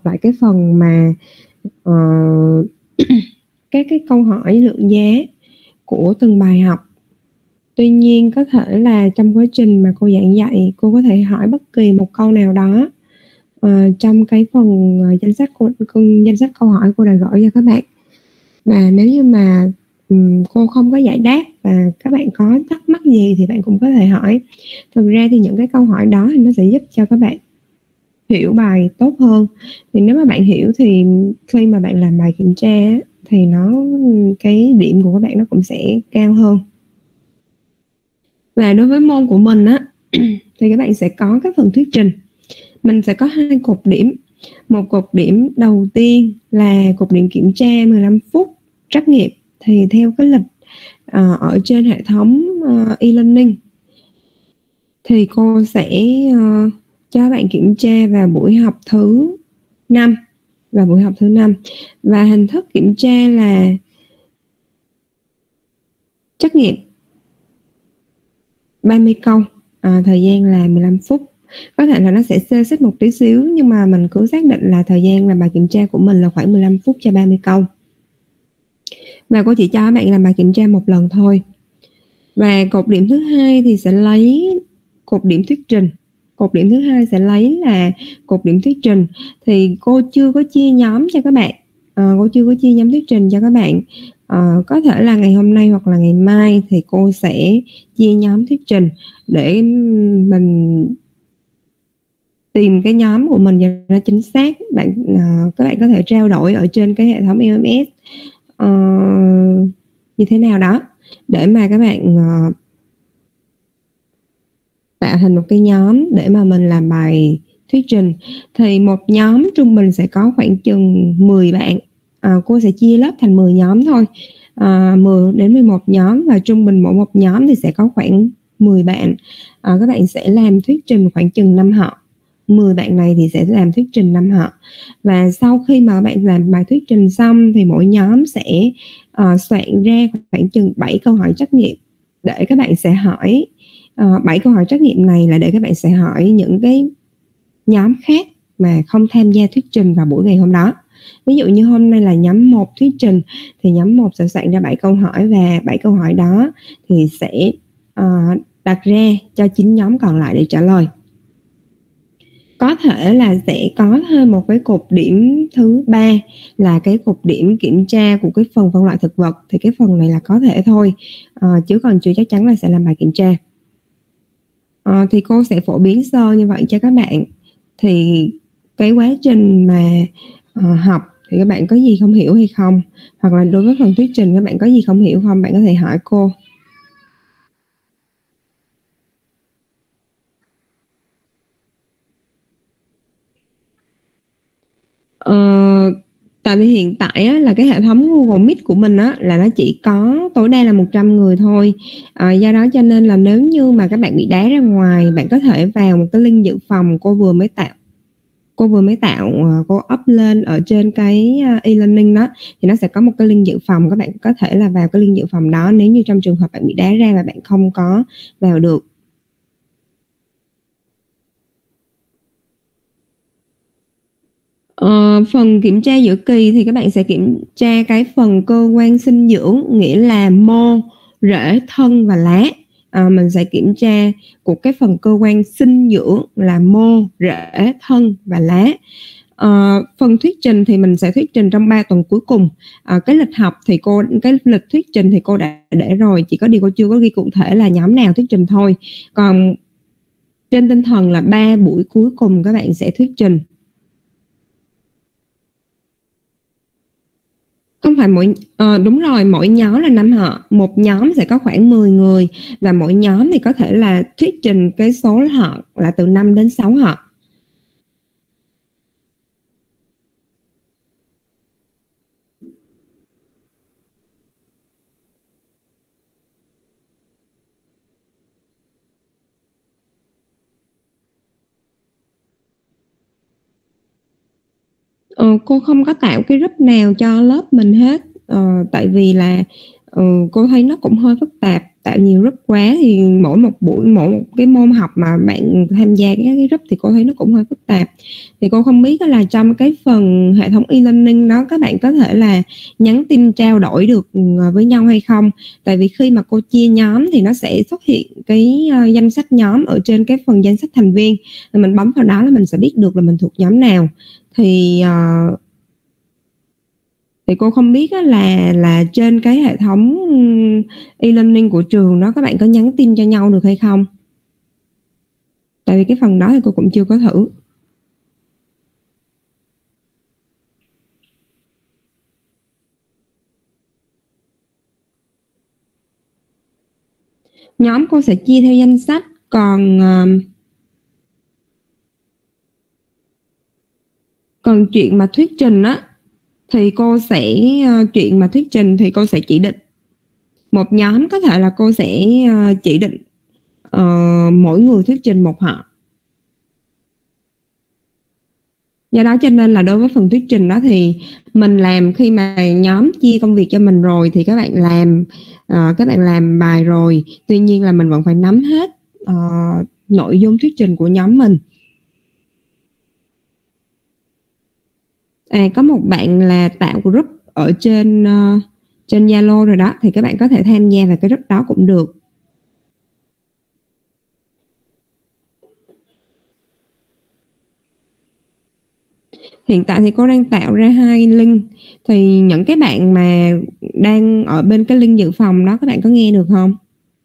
lại cái phần mà các cái câu hỏi lượng giá của từng bài học. Tuy nhiên có thể là trong quá trình mà cô giảng dạy, cô có thể hỏi bất kỳ một câu nào đó trong cái phần danh sách câu hỏi cô đã gửi cho các bạn. Và nếu như mà cô không có giải đáp và các bạn có thắc mắc gì thì bạn cũng có thể hỏi. Thực ra thì những cái câu hỏi đó thì nó sẽ giúp cho các bạn hiểu bài tốt hơn. Thì nếu mà bạn hiểu thì khi mà bạn làm bài kiểm tra thì cái điểm của các bạn nó cũng sẽ cao hơn. Và đối với môn của mình á thì các bạn sẽ có cái phần thuyết trình. Mình sẽ có 2 cột điểm. Một cột điểm đầu tiên là cột điểm kiểm tra 15 phút trắc nghiệm. Thì theo cái lịch ở trên hệ thống e-learning thì cô sẽ cho bạn kiểm tra vào buổi học thứ 5 và hình thức kiểm tra là trắc nghiệm 30 câu, thời gian là 15 phút. Có thể là nó sẽ xê xích một tí xíu, nhưng mà mình cứ xác định là thời gian làm bài kiểm tra của mình là khoảng 15 phút cho 30 câu. Và cô chỉ cho các bạn làm bài kiểm tra một lần thôi. Và cột điểm thứ hai thì sẽ lấy cột điểm thuyết trình. Cột điểm thứ hai sẽ lấy là cột điểm thuyết trình. Thì cô chưa có chia nhóm cho các bạn. Cô chưa có chia nhóm thuyết trình cho các bạn. Có thể là ngày hôm nay hoặc là ngày mai thì cô sẽ chia nhóm thuyết trình để mình tìm cái nhóm của mình cho nó chính xác. Các bạn có thể trao đổi ở trên cái hệ thống LMS như thế nào đó để mà các bạn tạo thành một cái nhóm để mà mình làm bài thuyết trình. Thì một nhóm trung bình sẽ có khoảng chừng 10 bạn. Cô sẽ chia lớp thành 10 nhóm thôi, 10 đến 11 nhóm, và trung bình mỗi một nhóm thì sẽ có khoảng 10 bạn. Các bạn sẽ làm thuyết trình khoảng chừng 5 họ. 10 bạn này thì sẽ làm thuyết trình 5 họ. Và sau khi mà bạn làm bài thuyết trình xong thì mỗi nhóm sẽ soạn ra khoảng chừng 7 câu hỏi trắc nghiệm để các bạn sẽ hỏi. 7 câu hỏi trắc nghiệm này là để các bạn sẽ hỏi những cái nhóm khác mà không tham gia thuyết trình vào buổi ngày hôm đó. Ví dụ như hôm nay là nhóm 1 thuyết trình thì nhóm 1 sẽ soạn ra 7 câu hỏi, và 7 câu hỏi đó thì sẽ đặt ra cho 9 nhóm còn lại để trả lời. Có thể là sẽ có thêm một cái cột điểm thứ 3 là cái cột điểm kiểm tra của cái phần phân loại thực vật. Thì cái phần này là có thể thôi, chứ còn chưa chắc chắn là sẽ làm bài kiểm tra. Thì cô sẽ phổ biến sơ như vậy cho các bạn. Thì cái quá trình mà học thì các bạn có gì không hiểu hay không, hoặc là đối với phần thuyết trình các bạn có gì không hiểu không, bạn có thể hỏi cô. Tại vì hiện tại á, là cái hệ thống Google Meet của mình á, là nó chỉ có tối đa là 100 người thôi. Do đó cho nên là nếu như mà các bạn bị đá ra ngoài, bạn có thể vào một cái link dự phòng cô vừa mới tạo, cô up lên ở trên cái e-learning đó, thì nó sẽ có một cái link dự phòng. Các bạn có thể là vào cái link dự phòng đó nếu như trong trường hợp bạn bị đá ra và bạn không có vào được. Phần kiểm tra giữa kỳ thì các bạn sẽ kiểm tra cái phần cơ quan sinh dưỡng, nghĩa là mô, rễ, thân và lá. Mình sẽ kiểm tra của cái phần cơ quan sinh dưỡng là mô, rễ, thân và lá. Phần thuyết trình thì mình sẽ thuyết trình trong 3 tuần cuối cùng. Cái lịch học thì cái lịch thuyết trình thì cô đã để rồi, chỉ có điều cô chưa có ghi cụ thể là nhóm nào thuyết trình thôi. Còn trên tinh thần là 3 buổi cuối cùng các bạn sẽ thuyết trình. Không phải đúng rồi, mỗi nhóm là 5 họ. Một nhóm sẽ có khoảng 10 người, và mỗi nhóm thì có thể là thuyết trình cái số họ là từ 5 đến 6 họ. Cô không có tạo cái group nào cho lớp mình hết, tại vì là cô thấy nó cũng hơi phức tạp. tạo nhiều group quá thì mỗi một cái môn học mà bạn tham gia cái group thì cô thấy nó cũng hơi phức tạp. Thì cô không biết là trong cái phần hệ thống e-learning đó các bạn có thể là nhắn tin trao đổi được với nhau hay không. Tại vì khi mà cô chia nhóm thì nó sẽ xuất hiện cái danh sách nhóm ở trên cái phần danh sách thành viên, mình bấm vào đó là mình sẽ biết được là mình thuộc nhóm nào. Thì cô không biết là trên cái hệ thống e-learning của trường đó các bạn có nhắn tin cho nhau được hay không. Tại vì cái phần đó thì cô cũng chưa có thử. Nhóm cô sẽ chia theo danh sách, còn chuyện mà thuyết trình á thì cô sẽ chỉ định một nhóm, có thể là cô sẽ chỉ định mỗi người thuyết trình một họ. Do đó cho nên là đối với phần thuyết trình đó thì mình làm khi mà nhóm chia công việc cho mình rồi thì các bạn làm bài rồi, tuy nhiên là mình vẫn phải nắm hết nội dung thuyết trình của nhóm mình. Có một bạn là tạo group ở trên Zalo rồi đó, thì các bạn có thể tham gia vào cái group đó cũng được. Hiện tại thì cô đang tạo ra 2 link, thì những cái bạn mà đang ở bên cái link dự phòng đó các bạn có nghe được không?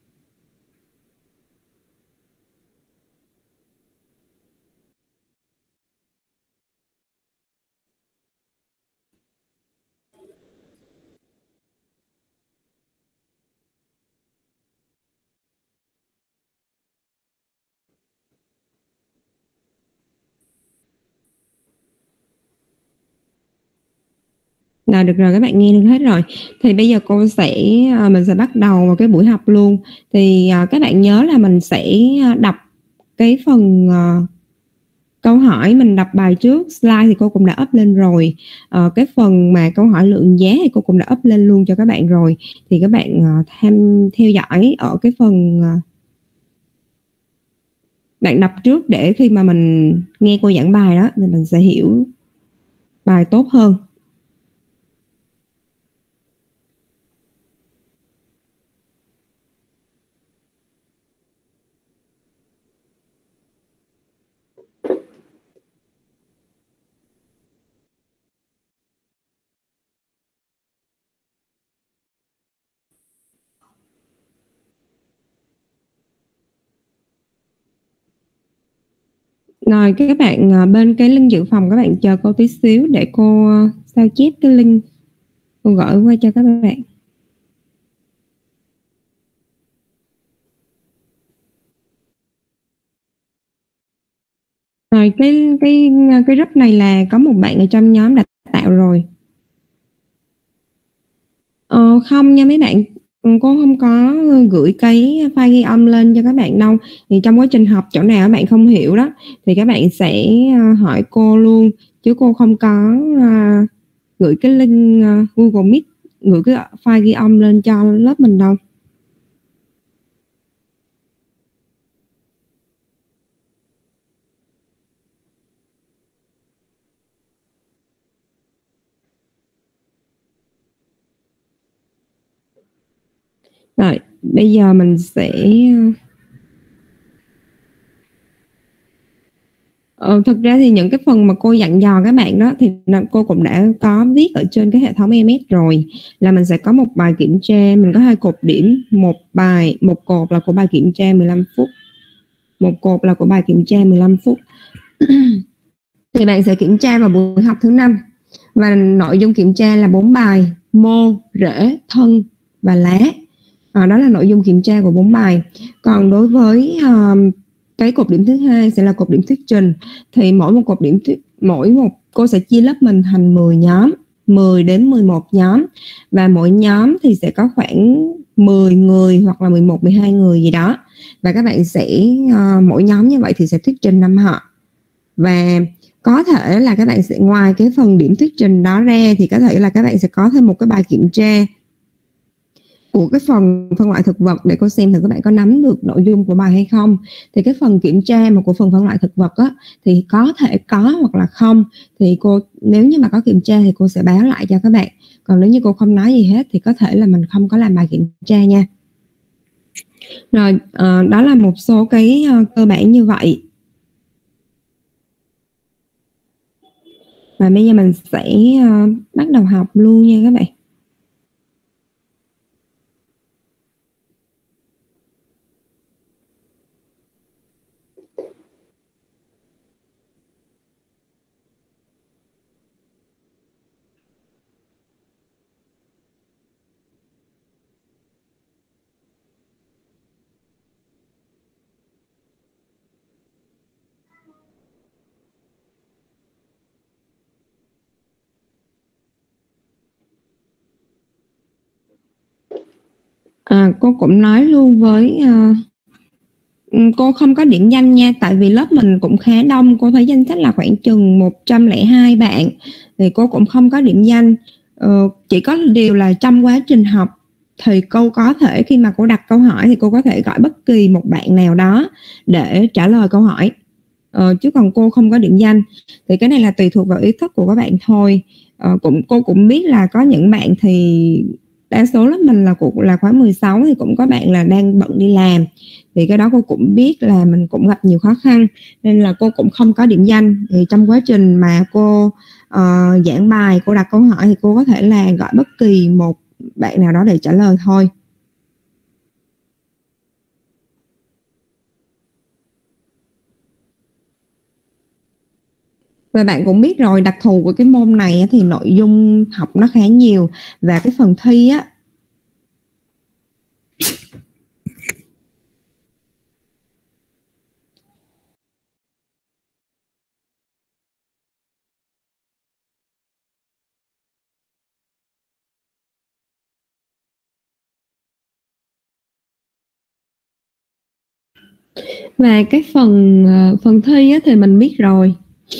Được rồi, các bạn nghe được hết rồi. Thì bây giờ mình sẽ bắt đầu vào cái buổi học luôn. Thì các bạn nhớ là mình sẽ đọc cái phần câu hỏi, mình đọc bài trước, slide thì cô cũng đã up lên rồi. Cái phần mà câu hỏi lượng giá thì cô cũng đã up lên luôn cho các bạn rồi. Thì các bạn theo dõi ở cái phần bạn đọc trước, để khi mà mình nghe cô giảng bài đó thì mình sẽ hiểu bài tốt hơn. Rồi các bạn bên cái link dự phòng, các bạn chờ cô tí xíu để cô sao chép cái link, cô gửi qua cho các bạn. Rồi cái group này là có một bạn ở trong nhóm đã tạo rồi. Không nha mấy bạn, cô không có gửi cái file ghi âm lên cho các bạn đâu. Thì trong quá trình học chỗ nào các bạn không hiểu đó thì các bạn sẽ hỏi cô luôn, chứ cô không có gửi cái link Google Meet, gửi cái file ghi âm lên cho lớp mình đâu. Rồi bây giờ mình sẽ thực ra thì những cái phần mà cô dặn dò các bạn đó thì cô cũng đã có viết ở trên cái hệ thống EMS rồi, là mình sẽ có một bài kiểm tra, mình có 2 cột điểm, một cột là của bài kiểm tra 15 phút, một cột là của bài kiểm tra 15 phút. Thì bạn sẽ kiểm tra vào buổi học thứ 5, và nội dung kiểm tra là 4 bài: mô, rễ, thân và lá. Đó là nội dung kiểm tra của 4 bài. Còn đối với cái cột điểm thứ 2 sẽ là cột điểm thuyết trình. Thì mỗi một cô sẽ chia lớp mình thành 10 nhóm, 10 đến 11 nhóm, và mỗi nhóm thì sẽ có khoảng 10 người hoặc là 11, 12 người gì đó. Và các bạn sẽ mỗi nhóm như vậy thì sẽ thuyết trình 5 họ. Và có thể là các bạn sẽ, ngoài cái phần điểm thuyết trình đó ra thì có thể là các bạn sẽ có thêm một cái bài kiểm tra của cái phần phân loại thực vật để cô xem thử các bạn có nắm được nội dung của bài hay không. Thì cái phần kiểm tra mà của phần phân loại thực vật á, thì có thể có hoặc là không. Thì cô nếu như mà có kiểm tra thì cô sẽ báo lại cho các bạn. Còn nếu như cô không nói gì hết thì có thể là mình không có làm bài kiểm tra nha. Rồi, đó là một số cái cơ bản như vậy. Và bây giờ mình sẽ bắt đầu học luôn nha các bạn. Cô cũng nói luôn với cô không có điểm danh nha, tại vì lớp mình cũng khá đông, cô thấy danh sách là khoảng chừng 102 bạn, thì cô cũng không có điểm danh. Chỉ có điều là trong quá trình học thì cô có thể khi mà cô đặt câu hỏi thì cô có thể gọi bất kỳ một bạn nào đó để trả lời câu hỏi, chứ còn cô không có điểm danh. Thì cái này là tùy thuộc vào ý thức của các bạn thôi. Cô cũng biết là có những bạn thì đa số lớp mình là khóa 16 thì cũng có bạn là đang bận đi làm, thì cái đó cô cũng biết là mình cũng gặp nhiều khó khăn nên là cô cũng không có điểm danh. Thì trong quá trình mà cô giảng bài, cô đặt câu hỏi thì cô có thể là gọi bất kỳ một bạn nào đó để trả lời thôi. Và bạn cũng biết rồi, đặc thù của cái môn này thì nội dung học nó khá nhiều, và cái phần thi á, và cái phần thi á, thì mình biết rồi.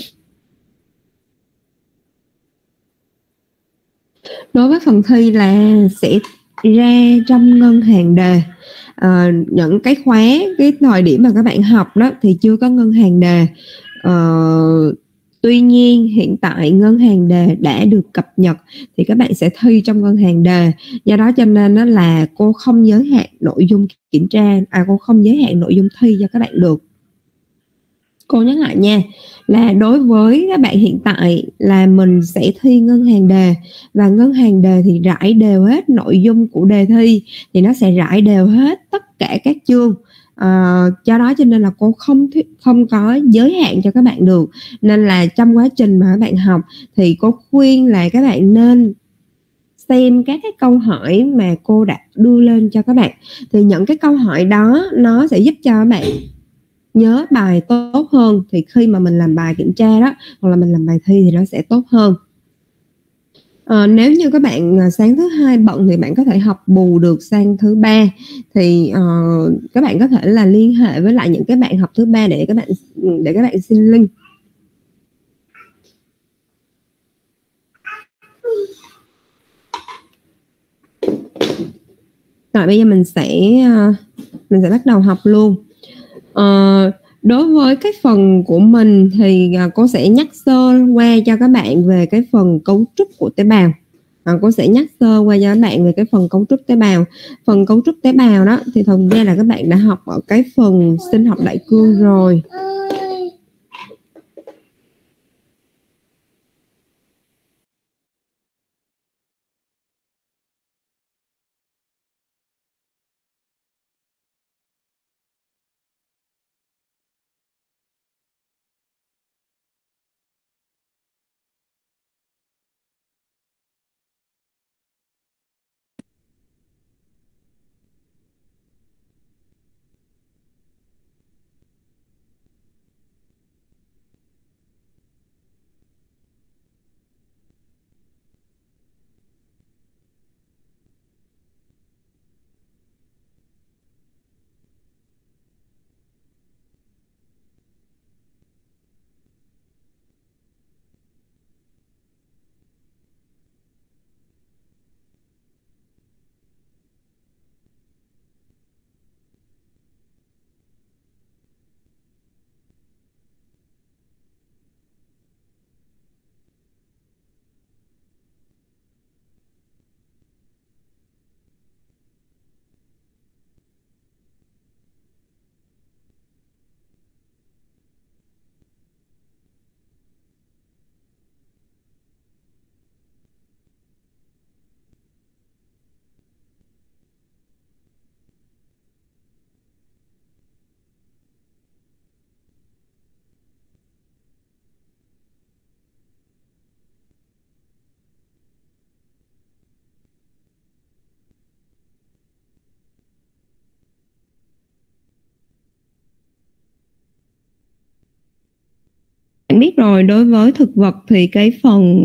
Đối với phần thi là sẽ ra trong ngân hàng đề. Những cái khóa, cái thời điểm mà các bạn học đó thì chưa có ngân hàng đề. Tuy nhiên hiện tại ngân hàng đề đã được cập nhật thì các bạn sẽ thi trong ngân hàng đề. Do đó cho nên đó là cô không giới hạn nội dung kiểm tra, cô không giới hạn nội dung thi cho các bạn được. Cô nhắc lại nha, là đối với các bạn hiện tại là mình sẽ thi ngân hàng đề, và ngân hàng đề thì rải đều hết nội dung của đề thi, thì nó sẽ rải đều hết tất cả các chương. Do đó cho nên là cô không có giới hạn cho các bạn được. Nên là trong quá trình mà các bạn học thì cô khuyên là các bạn nên xem các cái câu hỏi mà cô đã đưa lên cho các bạn. Thì những cái câu hỏi đó nó sẽ giúp cho các bạn nhớ bài tốt hơn, thì khi mà mình làm bài kiểm tra đó hoặc là mình làm bài thi thì nó sẽ tốt hơn. Nếu như các bạn sáng thứ hai bận thì bạn có thể học bù được sang thứ ba, thì các bạn có thể là liên hệ với lại những cái bạn học thứ ba để các bạn xin link. Rồi bây giờ mình sẽ bắt đầu học luôn. Đối với cái phần của mình thì cô sẽ nhắc sơ qua cho các bạn về cái phần cấu trúc của tế bào. Cô sẽ nhắc sơ qua cho các bạn về cái phần cấu trúc tế bào. Phần cấu trúc tế bào đó thì thật ra là các bạn đã học ở cái phần sinh học đại cương rồi. bạn biết rồi, đối với thực vật thì cái phần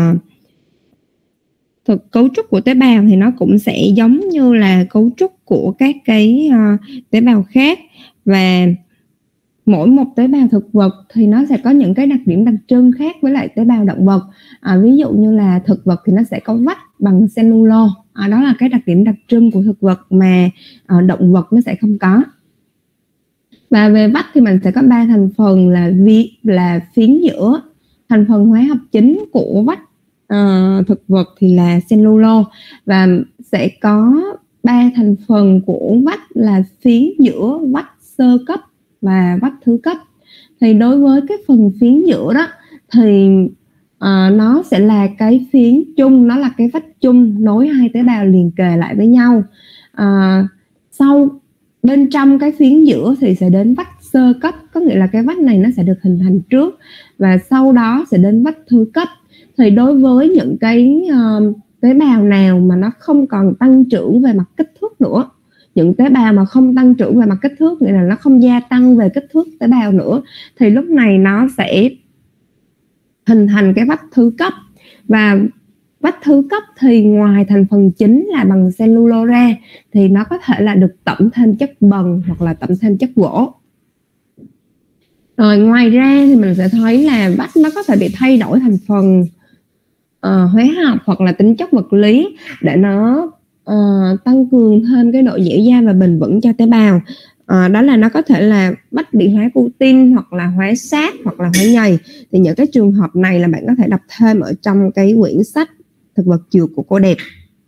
cấu trúc của tế bào thì nó cũng sẽ giống như là cấu trúc của các cái tế bào khác, và mỗi một tế bào thực vật thì nó sẽ có những cái đặc điểm đặc trưng khác với lại tế bào động vật. Ví dụ như là thực vật thì nó sẽ có vách bằng cellulose, đó là cái đặc điểm đặc trưng của thực vật mà động vật nó sẽ không có. Và về vách thì mình sẽ có 3 thành phần là phiến giữa. Thành phần hóa học chính của vách thực vật thì là cellulose, và sẽ có 3 thành phần của vách là phiến giữa, vách sơ cấp và vách thứ cấp. Thì đối với cái phần phiến giữa đó thì nó sẽ là cái phiến chung, nó là cái vách chung nối hai tế bào liền kề lại với nhau. Sau bên trong cái phiến giữa thì sẽ đến vách sơ cấp, có nghĩa là cái vách này nó sẽ được hình thành trước và sau đó sẽ đến vách thứ cấp. Thì đối với những cái tế bào nào mà nó không còn tăng trưởng về mặt kích thước nữa, những tế bào mà không tăng trưởng về mặt kích thước, nghĩa là nó không gia tăng về kích thước tế bào nữa, thì lúc này nó sẽ hình thành cái vách thứ cấp. Và vách thứ cấp thì ngoài thành phần chính là bằng cellulose ra thì nó có thể là được tẩm thêm chất bần hoặc là tẩm thêm chất gỗ. Rồi ngoài ra thì mình sẽ thấy là vách nó có thể bị thay đổi thành phần hóa học hoặc là tính chất vật lý để nó tăng cường thêm cái độ dẻo dai và bền vững cho tế bào. Đó là nó có thể là vách bị hóa cutin hoặc là hóa sáp hoặc là hóa nhầy. Thì những cái trường hợp này là bạn có thể đọc thêm ở trong cái quyển sách Thực vật dược của cô Đẹp.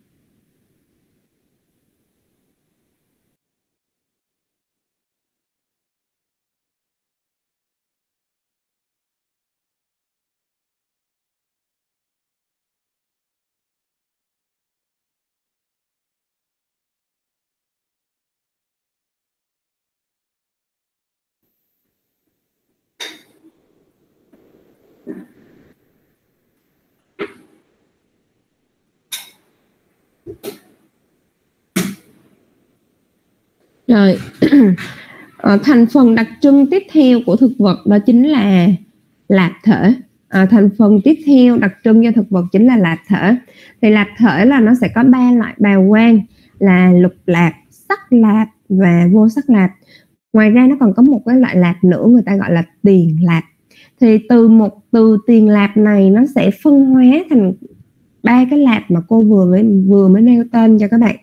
Rồi thành phần đặc trưng tiếp theo của thực vật đó chính là lạp thể. Thành phần tiếp theo đặc trưng cho thực vật chính là lạp thể. Thì lạp thể là nó sẽ có 3 loại bào quang là lục lạp, sắc lạp và vô sắc lạp. Ngoài ra nó còn có một cái loại lạp nữa người ta gọi là tiền lạp. Thì từ tiền lạp này nó sẽ phân hóa thành 3 cái lạp mà cô vừa mới nêu tên cho các bạn.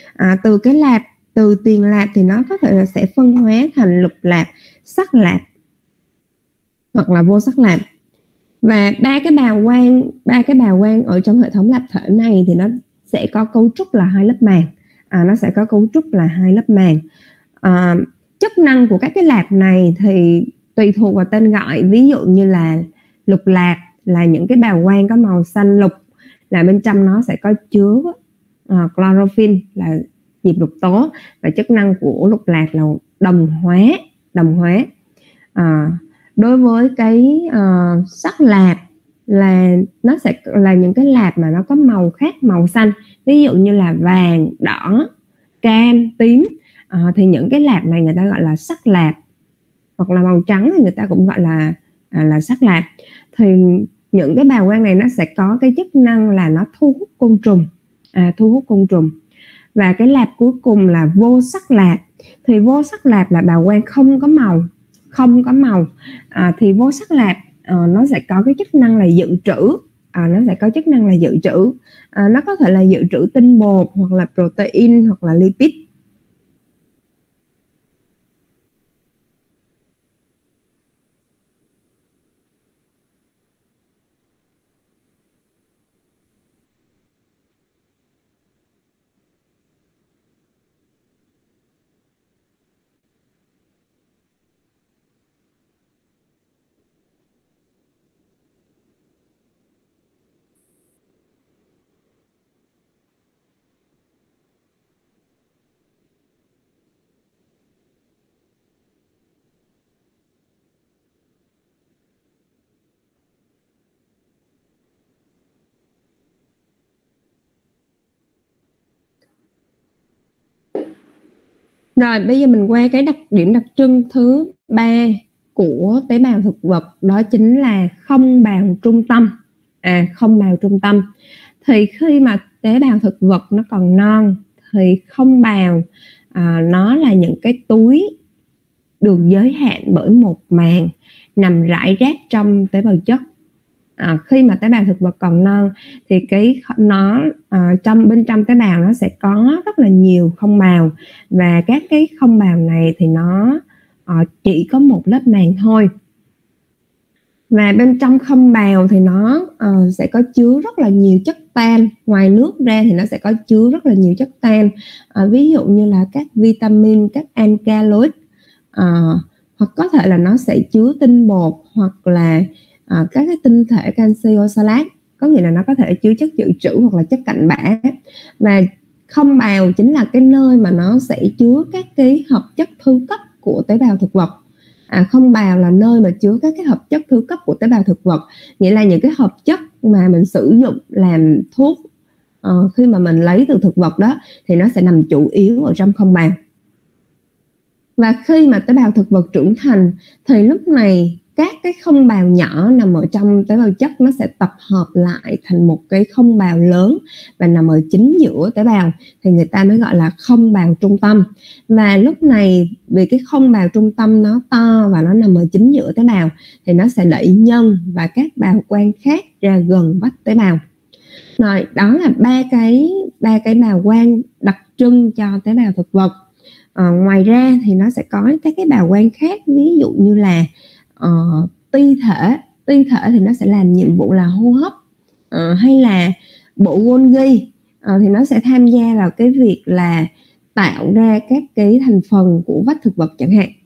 Từ tiền lạp thì nó có thể là sẽ phân hóa thành lục lạp, sắc lạp hoặc là vô sắc lạp. Và ba cái bào quang ở trong hệ thống lạp thể này thì nó sẽ có cấu trúc là hai lớp màng. Chức năng của các cái lạp này thì tùy thuộc vào tên gọi. Ví dụ như là lục lạp là những cái bào quang có màu xanh lục, là bên trong nó sẽ có chứa chlorophyll là diệp lục tố, và chức năng của lục lạp là đồng hóa. Đối với cái sắc lạp là nó sẽ là những cái lạp mà nó có màu khác màu xanh, ví dụ như là vàng, đỏ, cam, tím. Thì những cái lạp này người ta gọi là sắc lạp, hoặc là màu trắng thì người ta cũng gọi là sắc lạp. Thì những cái bào quang này nó sẽ có cái chức năng là nó thu hút côn trùng. Và cái lạp cuối cùng là vô sắc lạp. Thì vô sắc lạp là bào quang không có màu. Thì vô sắc lạp nó sẽ có cái chức năng là dự trữ. Nó có thể là dự trữ tinh bột hoặc là protein hoặc là lipid. Rồi bây giờ mình qua cái đặc điểm đặc trưng thứ 3 của tế bào thực vật đó chính là không bào trung tâm. Không bào trung tâm. Thì khi mà tế bào thực vật nó còn non thì không bào nó là những cái túi được giới hạn bởi một màng nằm rải rác trong tế bào chất. Khi mà tế bào thực vật còn non thì bên trong tế bào nó sẽ có rất là nhiều không bào, và các cái không bào này thì nó chỉ có một lớp màng thôi. Và bên trong không bào thì nó sẽ có chứa rất là nhiều chất tan. Ngoài nước ra thì nó sẽ có chứa rất là nhiều chất tan, ví dụ như là các vitamin, các alkaloid, hoặc có thể là nó sẽ chứa tinh bột, hoặc là các cái tinh thể canxi oxalate, có nghĩa là nó có thể chứa chất dự trữ hoặc là chất cặn bã. Và không bào chính là cái nơi mà nó sẽ chứa các cái hợp chất thư cấp của tế bào thực vật. Không bào là nơi mà chứa các cái hợp chất thư cấp của tế bào thực vật, nghĩa là những cái hợp chất mà mình sử dụng làm thuốc khi mà mình lấy từ thực vật đó thì nó sẽ nằm chủ yếu ở trong không bào. Và khi mà tế bào thực vật trưởng thành thì lúc này các cái không bào nhỏ nằm ở trong tế bào chất nó sẽ tập hợp lại thành một cái không bào lớn và nằm ở chính giữa tế bào, thì người ta mới gọi là không bào trung tâm. Và lúc này vì cái không bào trung tâm nó to và nó nằm ở chính giữa tế bào thì nó sẽ đẩy nhân và các bào quang khác ra gần vách tế bào. Rồi, đó là ba cái bào quang đặc trưng cho tế bào thực vật. Ngoài ra thì nó sẽ có các cái bào quang khác, ví dụ như là ti thể thì nó sẽ làm nhiệm vụ là hô hấp, hay là bộ Golgi thì nó sẽ tham gia vào cái việc là tạo ra các cái thành phần của vách thực vật chẳng hạn.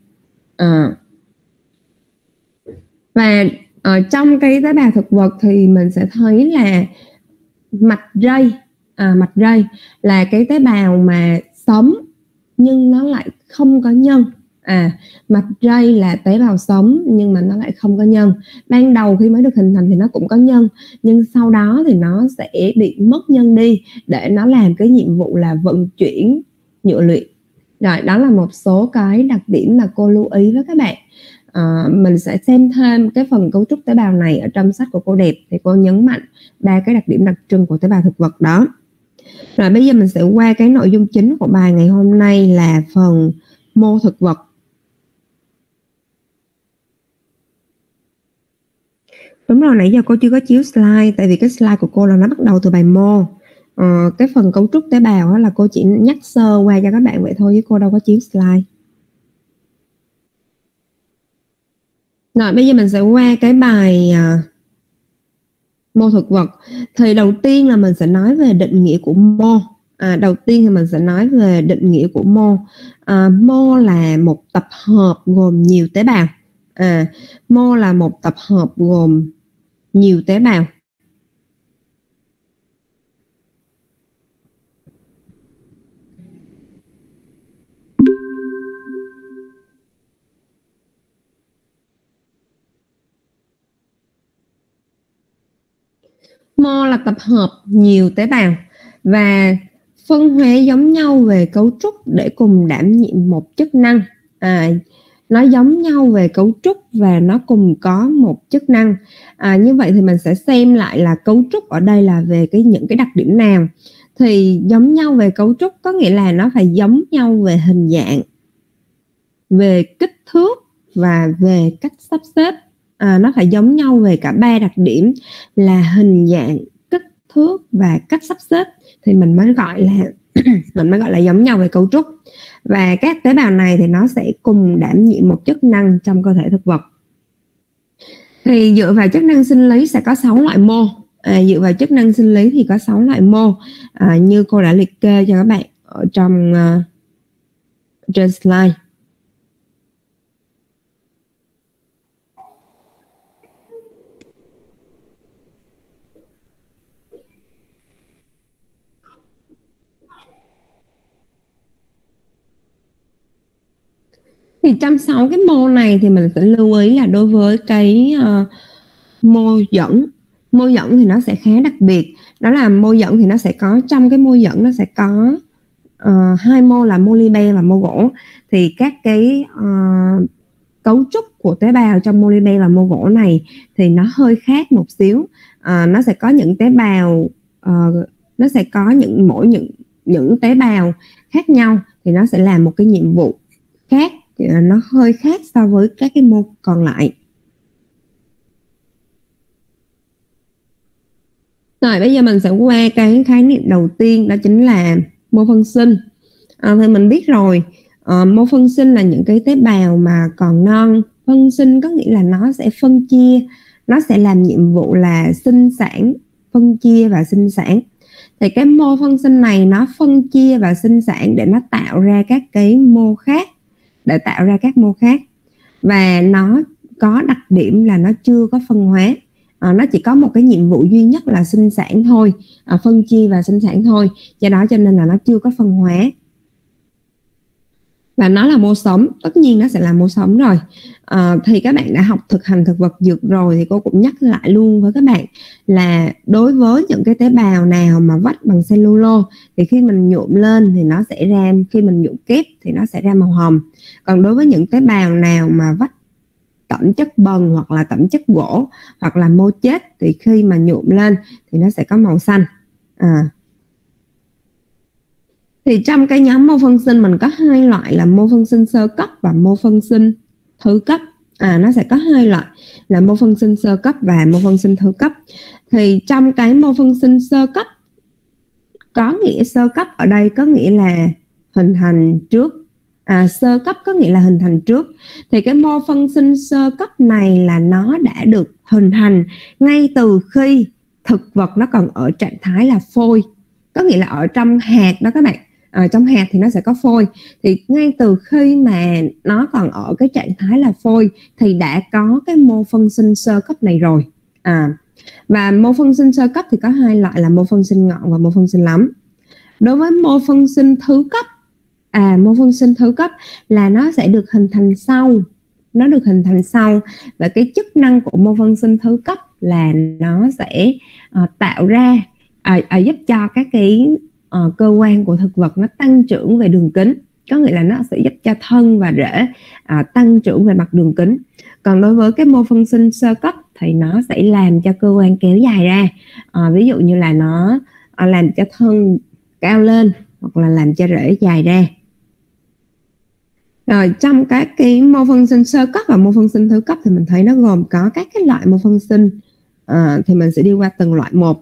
Và trong cái tế bào thực vật thì mình sẽ thấy là mạch rây là cái tế bào mà sống nhưng nó lại không có nhân. Mạch rây là tế bào sống nhưng mà nó lại không có nhân. Ban đầu khi mới được hình thành thì nó cũng có nhân, nhưng sau đó thì nó sẽ bị mất nhân đi để nó làm cái nhiệm vụ là vận chuyển nhựa luyện. Rồi, đó là một số cái đặc điểm mà cô lưu ý với các bạn. Mình sẽ xem thêm cái phần cấu trúc tế bào này ở trong sách của cô Đẹp, thì cô nhấn mạnh 3 cái đặc điểm đặc trưng của tế bào thực vật đó. Rồi bây giờ mình sẽ qua cái nội dung chính của bài ngày hôm nay là phần mô thực vật. Đúng rồi, nãy giờ cô chưa có chiếu slide, tại vì cái slide của cô là nó bắt đầu từ bài mô. Cái phần cấu trúc tế bào đó là cô chỉ nhắc sơ qua cho các bạn vậy thôi, chứ cô đâu có chiếu slide. Rồi bây giờ mình sẽ qua cái bài mô thực vật. Thì đầu tiên là mình sẽ nói về định nghĩa của mô. Mô là một tập hợp gồm nhiều tế bào. Mô là một tập hợp gồm nhiều tế bào. Mô là tập hợp nhiều tế bào và phân hóa giống nhau về cấu trúc để cùng đảm nhiệm một chức năng. Nó giống nhau về cấu trúc và nó cùng có một chức năng. Như vậy thì mình sẽ xem lại là cấu trúc ở đây là về những cái đặc điểm nào. Thì giống nhau về cấu trúc có nghĩa là nó phải giống nhau về hình dạng, về kích thước và về cách sắp xếp. Nó phải giống nhau về cả 3 đặc điểm là hình dạng, kích thước và cách sắp xếp thì mình mới gọi là giống nhau về cấu trúc. Và các tế bào này thì nó sẽ cùng đảm nhiệm một chức năng trong cơ thể thực vật. Thì dựa vào chức năng sinh lý sẽ có 6 loại mô. Dựa vào chức năng sinh lý thì có 6 loại mô, như cô đã liệt kê cho các bạn ở trong trên slide. Thì trong 6 cái mô này thì mình sẽ lưu ý là đối với cái mô dẫn thì nó sẽ khá đặc biệt. Đó là mô dẫn thì nó sẽ có, trong cái mô dẫn nó sẽ có 2 mô là mô libe và mô gỗ. Thì các cái cấu trúc của tế bào trong polymer và mô gỗ này thì nó hơi khác một xíu. Nó sẽ có những tế bào, nó sẽ có những tế bào khác nhau thì nó sẽ làm một cái nhiệm vụ khác, nó hơi khác so với các cái mô còn lại. Rồi bây giờ mình sẽ qua cái khái niệm đầu tiên, đó chính là mô phân sinh. Thì mình biết rồi, mô phân sinh là những cái tế bào mà còn non. Phân sinh có nghĩa là nó sẽ phân chia, nó sẽ làm nhiệm vụ là sinh sản, phân chia và sinh sản. Thì cái mô phân sinh này nó phân chia và sinh sản để nó tạo ra các cái mô khác, và nó có đặc điểm là nó chưa có phân hóa. Nó chỉ có một cái nhiệm vụ duy nhất là sinh sản thôi, phân chia và sinh sản thôi, do đó cho nên là nó chưa có phân hóa. Và nó là mô sống, tất nhiên nó sẽ là mô sống rồi. Thì các bạn đã học thực hành thực vật dược rồi thì cô cũng nhắc lại luôn với các bạn là đối với những cái tế bào nào mà vách bằng cellulose thì khi mình nhuộm lên thì nó sẽ ra, khi mình nhuộm kép thì nó sẽ ra màu hồng. Còn đối với những tế bào nào mà vách tẩm chất bần hoặc là tẩm chất gỗ hoặc là mô chết thì khi mà nhuộm lên thì nó sẽ có màu xanh. Thì trong cái nhóm mô phân sinh mình có hai loại là mô phân sinh sơ cấp và mô phân sinh thứ cấp. Nó sẽ có hai loại là mô phân sinh sơ cấp và mô phân sinh thứ cấp. Thì trong cái mô phân sinh sơ cấp, có nghĩa sơ cấp ở đây có nghĩa là hình thành trước, sơ cấp có nghĩa là hình thành trước. Thì cái mô phân sinh sơ cấp này là nó đã được hình thành ngay từ khi thực vật nó còn ở trạng thái là phôi, có nghĩa là ở trong hạt đó các bạn. Trong hạt thì nó sẽ có phôi, thì ngay từ khi mà nó còn ở cái trạng thái là phôi thì đã có cái mô phân sinh sơ cấp này rồi. Và mô phân sinh sơ cấp thì có hai loại là mô phân sinh ngọn và mô phân sinh lắm. Đối với mô phân sinh thứ cấp, mô phân sinh thứ cấp là nó sẽ được hình thành sau, và cái chức năng của mô phân sinh thứ cấp là nó sẽ tạo ra, giúp cho các cái cơ quan của thực vật nó tăng trưởng về đường kính, có nghĩa là nó sẽ giúp cho thân và rễ tăng trưởng về mặt đường kính. Còn đối với cái mô phân sinh sơ cấp thì nó sẽ làm cho cơ quan kéo dài ra, ví dụ như là nó làm cho thân cao lên hoặc là làm cho rễ dài ra. Rồi trong các cái mô phân sinh sơ cấp và mô phân sinh thứ cấp thì mình thấy nó gồm có các cái loại mô phân sinh, thì mình sẽ đi qua từng loại một.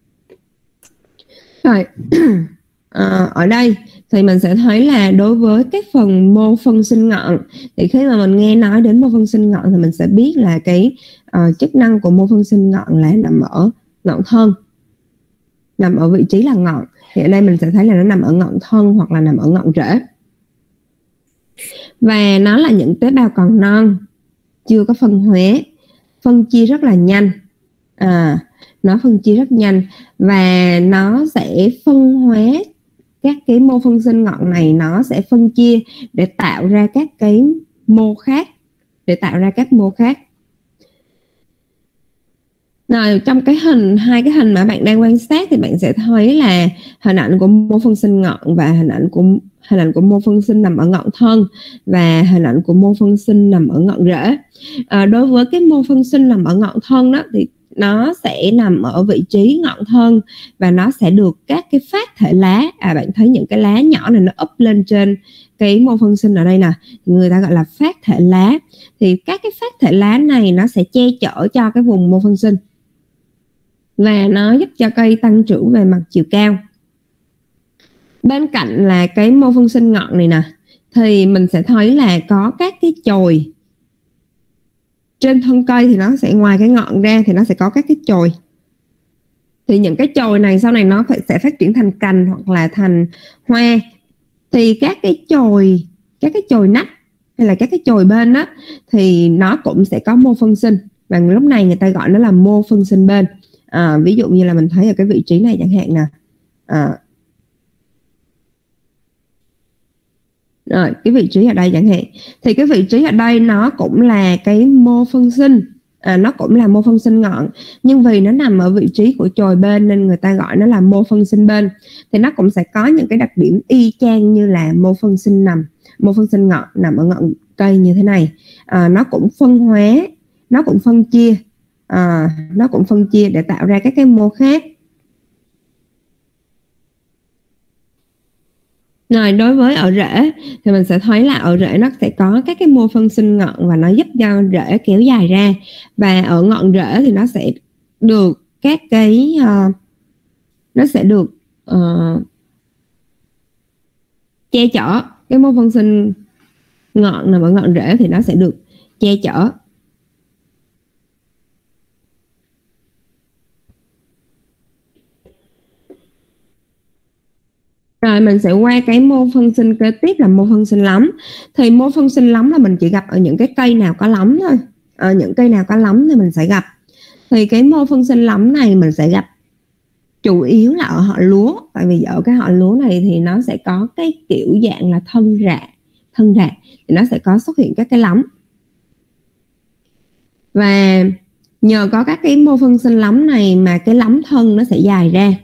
Rồi ở đây thì mình sẽ thấy là đối với cái phần mô phân sinh ngọn thì khi mà mình nghe nói đến mô phân sinh ngọn thì mình sẽ biết là cái chức năng của mô phân sinh ngọn là nằm ở ngọn thân, nằm ở vị trí là ngọn. Thì ở đây mình sẽ thấy là nó nằm ở ngọn thân hoặc là nằm ở ngọn rễ. Và nó là những tế bào còn non, chưa có phân hóa, phân chia rất là nhanh. Nó phân chia rất nhanh và nó sẽ phân hóa các cái mô phân sinh ngọn này, nó sẽ phân chia để tạo ra các cái mô khác, Rồi trong cái hai cái hình mà bạn đang quan sát thì bạn sẽ thấy là hình ảnh của mô phân sinh ngọn và hình ảnh của mô phân sinh nằm ở ngọn thân và hình ảnh của mô phân sinh nằm ở ngọn rễ. Đối với cái mô phân sinh nằm ở ngọn thân đó thì nó sẽ nằm ở vị trí ngọn thân và nó sẽ được các cái phát thể lá. Bạn thấy những cái lá nhỏ này nó úp lên trên cái mô phân sinh ở đây nè, người ta gọi là phát thể lá. Thì các cái phát thể lá này nó sẽ che chở cho cái vùng mô phân sinh và nó giúp cho cây tăng trưởng về mặt chiều cao. Bên cạnh là cái mô phân sinh ngọn này nè thì mình sẽ thấy là có các cái chồi trên thân cây, thì nó sẽ ngoài cái ngọn ra thì nó sẽ có các cái chồi. Thì những cái chồi này sau này nó sẽ phát triển thành cành hoặc là thành hoa. Thì các cái chồi nách hay là các cái chồi bên đó thì nó cũng sẽ có mô phân sinh, và lúc này người ta gọi nó là mô phân sinh bên. Ví dụ như là mình thấy ở cái vị trí này chẳng hạn nè. Rồi cái vị trí ở đây chẳng hạn, thì cái vị trí ở đây nó cũng là cái mô phân sinh, nó cũng là mô phân sinh ngọn, nhưng vì nó nằm ở vị trí của chồi bên nên người ta gọi nó là mô phân sinh bên. Thì nó cũng sẽ có những cái đặc điểm y chang như là mô phân sinh ngọn nằm ở cây như thế này. Nó cũng phân hóa, nó cũng phân chia để tạo ra các cái mô khác. Rồi đối với ở rễ thì mình sẽ thấy là ở rễ nó sẽ có các cái mô phân sinh ngọn và nó giúp cho rễ kéo dài ra, và ở ngọn rễ thì nó sẽ được các cái nó sẽ được che chở. Cái mô phân sinh ngọn nằm ở ngọn rễ thì nó sẽ được che chở. Rồi mình sẽ qua cái mô phân sinh kế tiếp là mô phân sinh lóng. Thì mô phân sinh lóng là mình chỉ gặp ở những cái cây nào có lóng thôi. Ở những cây nào có lóng thì mình sẽ gặp. Thì cái mô phân sinh lóng này mình sẽ gặp chủ yếu là ở họ lúa. Tại vì ở cái họ lúa này thì nó sẽ có cái kiểu dạng là thân rạ thì nó sẽ có xuất hiện các cái lóng. Và nhờ có các cái mô phân sinh lóng này mà cái lóng thân nó sẽ dài ra.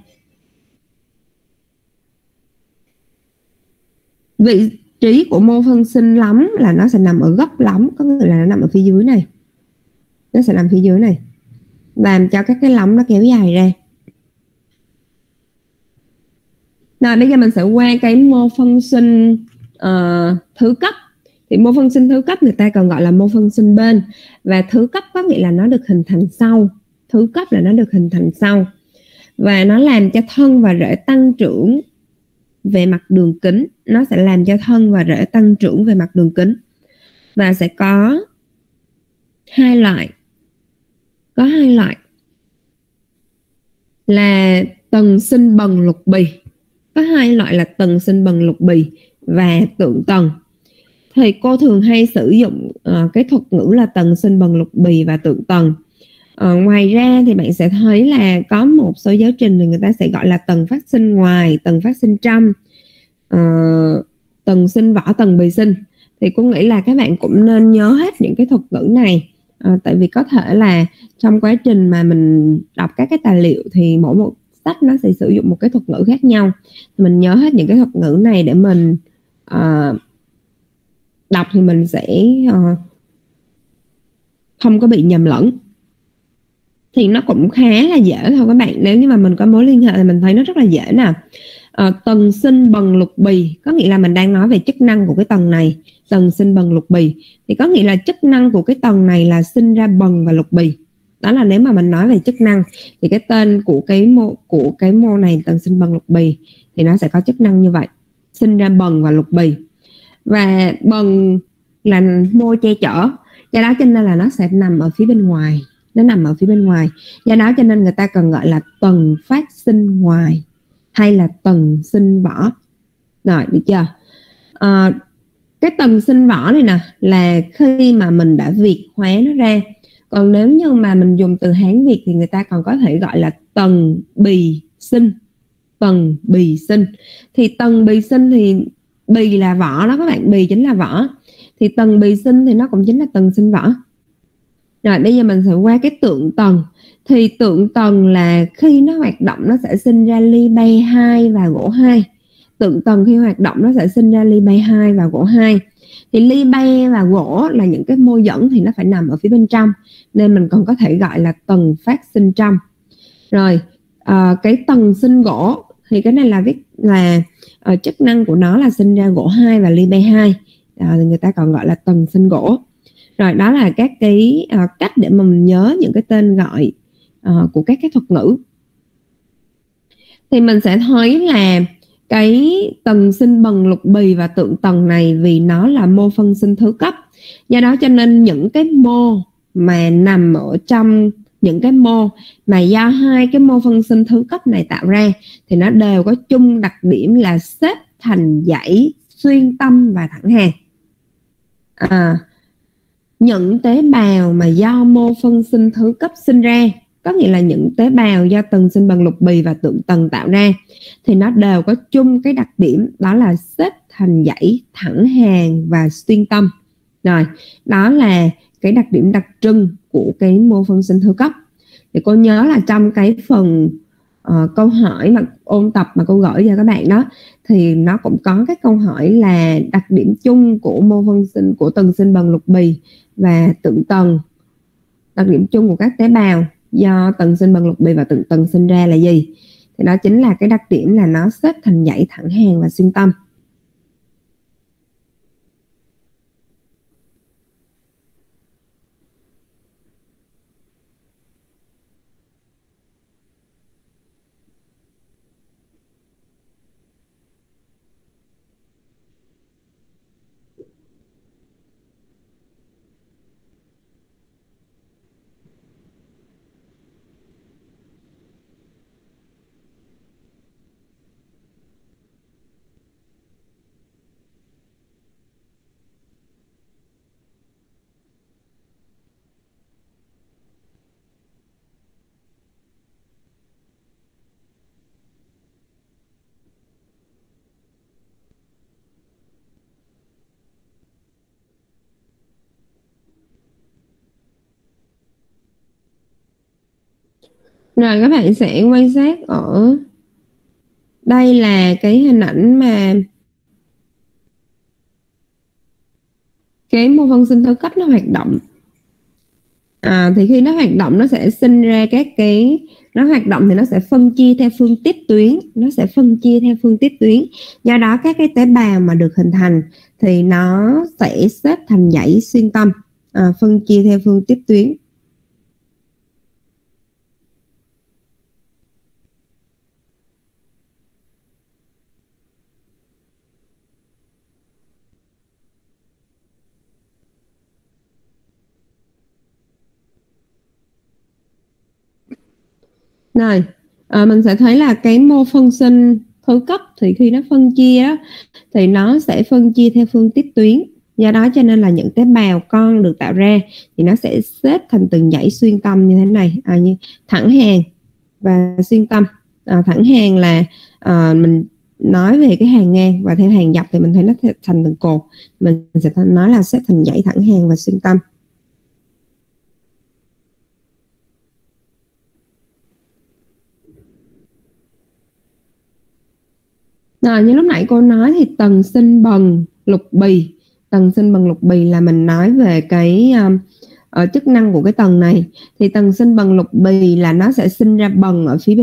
Vị trí của mô phân sinh lóng là nó sẽ nằm ở gốc lóng, có nghĩa là nó nằm ở phía dưới này. Nó sẽ nằm phía dưới này, làm cho các cái lóng nó kéo dài ra. Rồi bây giờ mình sẽ qua cái mô phân sinh thứ cấp. Thì mô phân sinh thứ cấp người ta còn gọi là mô phân sinh bên, và thứ cấp có nghĩa là nó được hình thành sau. Thứ cấp là nó được hình thành sau, và nó làm cho thân và rễ tăng trưởng về mặt đường kính. Nó sẽ làm cho thân và rễ tăng trưởng về mặt đường kính, và sẽ có hai loại. Có hai loại là tầng sinh bần lục bì. Có hai loại là tầng sinh bần lục bì và tượng tầng. Thì cô thường hay sử dụng cái thuật ngữ là tầng sinh bần lục bì và tượng tầng. Ngoài ra thì bạn sẽ thấy là có một số giáo trình thì người ta sẽ gọi là tầng phát sinh ngoài, tầng phát sinh trong, tầng sinh vỏ, tầng bì sinh. Thì cô nghĩ là các bạn cũng nên nhớ hết những cái thuật ngữ này. Tại vì có thể là trong quá trình mà mình đọc các cái tài liệu thì mỗi một sách nó sẽ sử dụng một cái thuật ngữ khác nhau. Mình nhớ hết những cái thuật ngữ này để mình đọc thì mình sẽ không có bị nhầm lẫn. Thì nó cũng khá là dễ thôi các bạn. Nếu như mà mình có mối liên hệ thì mình thấy nó rất là dễ nè. Tầng sinh bần lục bì có nghĩa là mình đang nói về chức năng của cái tầng này. Tầng sinh bần lục bì thì có nghĩa là chức năng của cái tầng này là sinh ra bần và lục bì. Đó là nếu mà mình nói về chức năng thì cái tên của cái mô này, tầng sinh bần lục bì, thì nó sẽ có chức năng như vậy, sinh ra bần và lục bì. Và bần là mô che chở, do đó cho nên là nó sẽ nằm ở phía bên ngoài. Nó nằm ở phía bên ngoài, do đó cho nên người ta còn gọi là tầng phát sinh ngoài hay là tầng sinh vỏ. Rồi, được chưa? Cái tầng sinh vỏ này nè là khi mà mình đã Việt hóa nó ra. Còn nếu như mà mình dùng từ Hán Việt thì người ta còn có thể gọi là tầng bì sinh. Tầng bì sinh. Thì tầng bì sinh thì bì là vỏ đó các bạn, bì chính là vỏ. Thì tầng bì sinh thì nó cũng chính là tầng sinh vỏ. Rồi bây giờ mình sẽ qua cái tượng tầng. Thì tượng tầng là khi nó hoạt động nó sẽ sinh ra ly bay 2 và gỗ 2. Tượng tầng khi hoạt động nó sẽ sinh ra ly bay 2 và gỗ 2. Thì ly bay và gỗ là những cái mô dẫn thì nó phải nằm ở phía bên trong, nên mình còn có thể gọi là tầng phát sinh trong. Rồi cái tầng sinh gỗ thì cái này là viết là chức năng của nó là sinh ra gỗ 2 và ly bay 2. Thì người ta còn gọi là tầng sinh gỗ. Rồi đó là các cái cách để mà mình nhớ những cái tên gọi của các cái thuật ngữ. Thì mình sẽ thấy là cái tầng sinh bần lục bì và tượng tầng này vì nó là mô phân sinh thứ cấp, do đó cho nên những cái mô mà nằm ở trong những cái mô mà do hai cái mô phân sinh thứ cấp này tạo ra thì nó đều có chung đặc điểm là xếp thành dãy xuyên tâm và thẳng hàng. Những tế bào mà do mô phân sinh thứ cấp sinh ra, có nghĩa là những tế bào do tầng sinh bần lục bì và tượng tầng tạo ra, thì nó đều có chung cái đặc điểm đó là xếp thành dãy thẳng hàng và xuyên tâm. Rồi, đó là cái đặc điểm đặc trưng của cái mô phân sinh thứ cấp. Thì cô nhớ là trong cái phần câu hỏi mà ôn tập mà cô gửi cho các bạn đó, thì nó cũng có cái câu hỏi là đặc điểm chung của mô phân sinh của tầng sinh bần lục bì và tượng tầng. Đặc điểm chung của các tế bào do tầng sinh bần lục bì và tượng tầng sinh ra là gì? Thì đó chính là cái đặc điểm là nó xếp thành dãy thẳng hàng và xuyên tâm. Rồi các bạn sẽ quan sát ở đây là cái hình ảnh mà cái mô phân sinh thứ cấp nó hoạt động. Thì khi nó hoạt động nó sẽ sinh ra nó hoạt động thì nó sẽ phân chia theo phương tiếp tuyến, do đó các cái tế bào mà được hình thành thì nó sẽ xếp thành dãy xuyên tâm, phân chia theo phương tiếp tuyến. Rồi, mình sẽ thấy là cái mô phân sinh thứ cấp thì khi nó phân chia đó, thì nó sẽ phân chia theo phương tiếp tuyến. Do đó cho nên là những tế bào con được tạo ra thì nó sẽ xếp thành từng dãy xuyên tâm như thế này, như thẳng hàng và xuyên tâm. Thẳng hàng là mình nói về cái hàng ngang, và theo hàng dọc thì mình thấy nó thành từng cột. Mình sẽ nói là xếp thành dãy thẳng hàng và xuyên tâm. Như lúc nãy cô nói thì tầng sinh bần lục bì. Tầng sinh bần lục bì là mình nói về cái chức năng của cái tầng này. Thì tầng sinh bần lục bì là nó sẽ sinh ra bần ở phía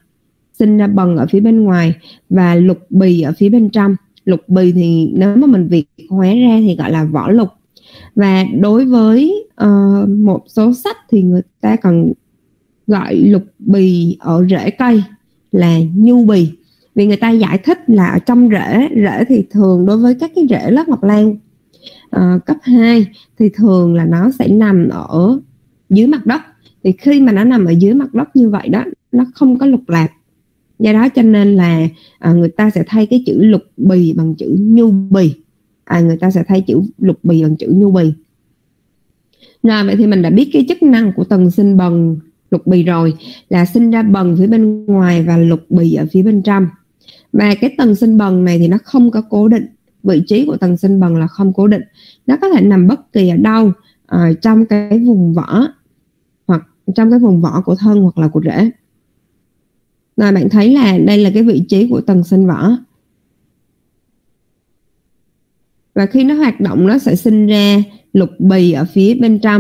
bên ngoài, và lục bì ở phía bên trong. Lục bì thì nếu mà mình việt hóa ra thì gọi là vỏ lục. Và đối với một số sách thì người ta còn gọi lục bì ở rễ cây là nhu bì. Vì người ta giải thích là ở trong rễ thì thường đối với các cái rễ lớp ngọc lan cấp 2 thì thường là nó sẽ nằm ở dưới mặt đất. Thì khi mà nó nằm ở dưới mặt đất như vậy đó, nó không có lục lạp. Do đó cho nên là người ta sẽ thay cái chữ lục bì bằng chữ nhu bì. Rồi, vậy thì mình đã biết cái chức năng của tầng sinh bần lục bì rồi, là sinh ra bần phía bên ngoài và lục bì ở phía bên trong. Và cái tầng sinh bần này thì nó không có cố định. Vị trí của tầng sinh bần là không cố định. Nó có thể nằm bất kỳ ở đâu, trong cái vùng vỏ, hoặc trong cái vùng vỏ của thân hoặc là của rễ. Rồi, bạn thấy là đây là cái vị trí của tầng sinh vỏ. Và khi nó hoạt động nó sẽ sinh ra lục bì ở phía bên trong.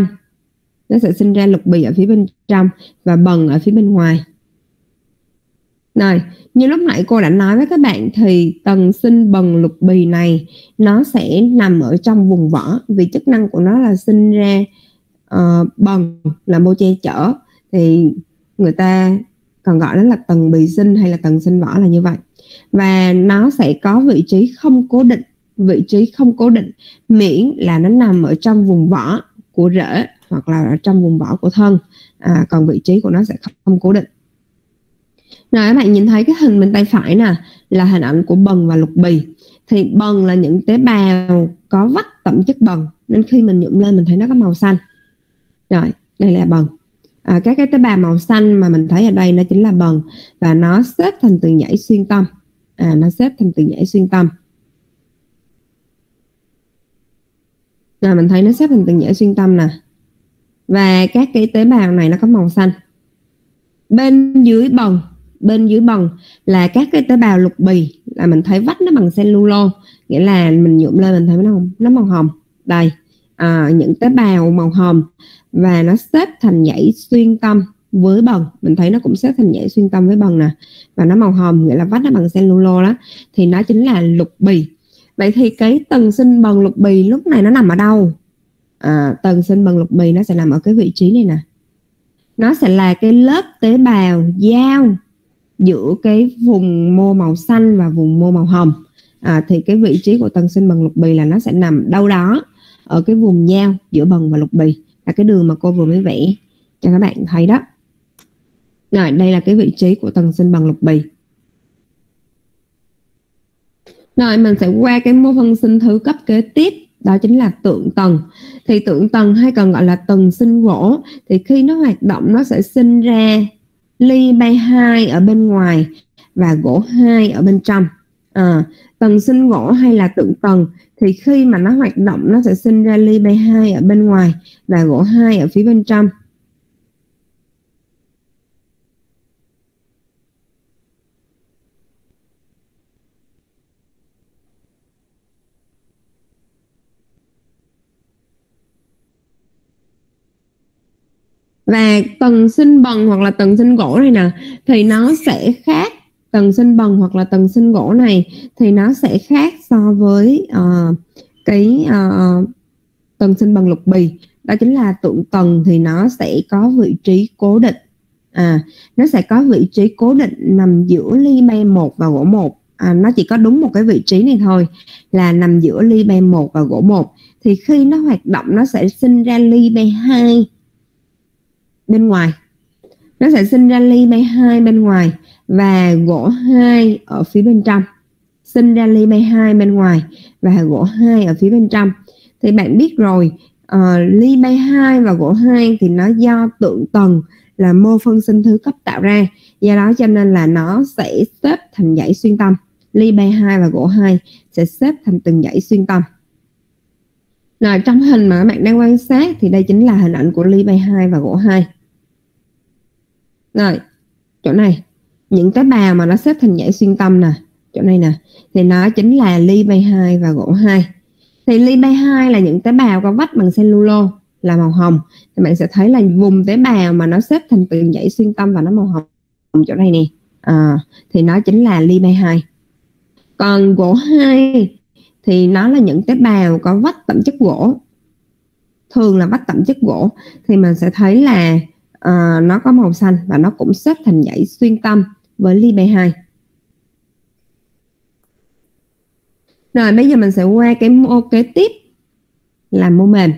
Và bần ở phía bên ngoài. Rồi, như lúc nãy cô đã nói với các bạn thì tầng sinh bần lục bì này nó sẽ nằm ở trong vùng vỏ, vì chức năng của nó là sinh ra bần là mô che chở, thì người ta còn gọi nó là tầng bì sinh hay là tầng sinh vỏ là như vậy. Và nó sẽ có vị trí không cố định, miễn là nó nằm ở trong vùng vỏ của rễ hoặc là ở trong vùng vỏ của thân, còn vị trí của nó sẽ không cố định. Rồi, các bạn nhìn thấy cái hình bên tay phải nè là hình ảnh của bần và lục bì. Thì bần là những tế bào có vắt tẩm chất bần, nên khi mình nhuộm lên mình thấy nó có màu xanh. Rồi, đây là bần. Các cái tế bào màu xanh mà mình thấy ở đây nó chính là bần, và nó xếp thành từng dãy xuyên tâm. Rồi, mình thấy nó xếp thành từng dãy xuyên tâm nè. Và các cái tế bào này nó có màu xanh. Bên dưới bần bên dưới bần là các cái tế bào lục bì, là mình thấy vách nó bằng cellulose, nghĩa là mình nhuộm lên mình thấy nó màu hồng đây, những tế bào màu hồng và nó xếp thành dãy xuyên tâm với bần, mình thấy nó cũng xếp thành dãy xuyên tâm với bần nè, và nó màu hồng nghĩa là vách nó bằng cellulose đó, thì nó chính là lục bì. Vậy thì cái tầng sinh bần lục bì lúc này nó nằm ở đâu? Tầng sinh bần lục bì nó sẽ nằm ở cái vị trí này nè, nó sẽ là cái lớp tế bào giao giữa cái vùng mô màu xanh và vùng mô màu hồng. Thì cái vị trí của tầng sinh bần lục bì là nó sẽ nằm đâu đó ở cái vùng giao giữa bần và lục bì, là cái đường mà cô vừa mới vẽ cho các bạn thấy đó. Rồi, đây là cái vị trí của tầng sinh bần lục bì. Rồi mình sẽ qua cái mô phân sinh thứ cấp kế tiếp, đó chính là tượng tầng. Thì tượng tầng hay còn gọi là tầng sinh gỗ, thì khi nó hoạt động nó sẽ sinh ra ly bay 2 ở bên ngoài và gỗ 2 ở bên trong. Tầng sinh gỗ hay là tượng tầng thì khi mà nó hoạt động nó sẽ sinh ra ly bay 2 ở bên ngoài và gỗ 2 ở phía bên trong. Và tầng sinh bần hoặc là tầng sinh gỗ này nè thì nó sẽ khác, tầng sinh bần hoặc là tầng sinh gỗ này thì nó sẽ khác so với tầng sinh bần lục bì. Đó chính là tượng tầng thì nó sẽ có vị trí cố định. Nó sẽ có vị trí cố định nằm giữa ly bay 1 và gỗ 1. Nó chỉ có đúng một cái vị trí này thôi, là nằm giữa ly bay 1 và gỗ 1. Thì khi nó hoạt động nó sẽ sinh ra ly bay 2 bên ngoài. Nó sẽ sinh ra ly bay 2 bên ngoài và gỗ 2 ở phía bên trong. Sinh ra ly bay 2 bên ngoài và gỗ 2 ở phía bên trong. Thì bạn biết rồi, ly bay 2 và gỗ 2 thì nó do tượng tầng là mô phân sinh thứ cấp tạo ra. Do đó cho nên là nó sẽ xếp thành dãy xuyên tâm. Ly bay 2 và gỗ 2 sẽ xếp thành từng dãy xuyên tâm. Rồi trong hình mà các bạn đang quan sát thì đây chính là hình ảnh của ly bay 2 và gỗ 2. Rồi, chỗ này, những tế bào mà nó xếp thành dãy xuyên tâm nè, chỗ này nè, thì nó chính là ly bay 2 và gỗ 2. Thì ly bay 2 là những tế bào có vách bằng cellulose là màu hồng. Thì bạn sẽ thấy là vùng tế bào mà nó xếp thành từng dãy xuyên tâm và nó màu hồng chỗ này nè. Thì nó chính là ly bay 2. Còn gỗ 2 thì nó là những tế bào có vách tẩm chất gỗ. Thường là vách tẩm chất gỗ thì mình sẽ thấy là nó có màu xanh và nó cũng xếp thành dãy xuyên tâm với ly bay 2. Rồi bây giờ mình sẽ qua cái mô kế tiếp là mô mềm.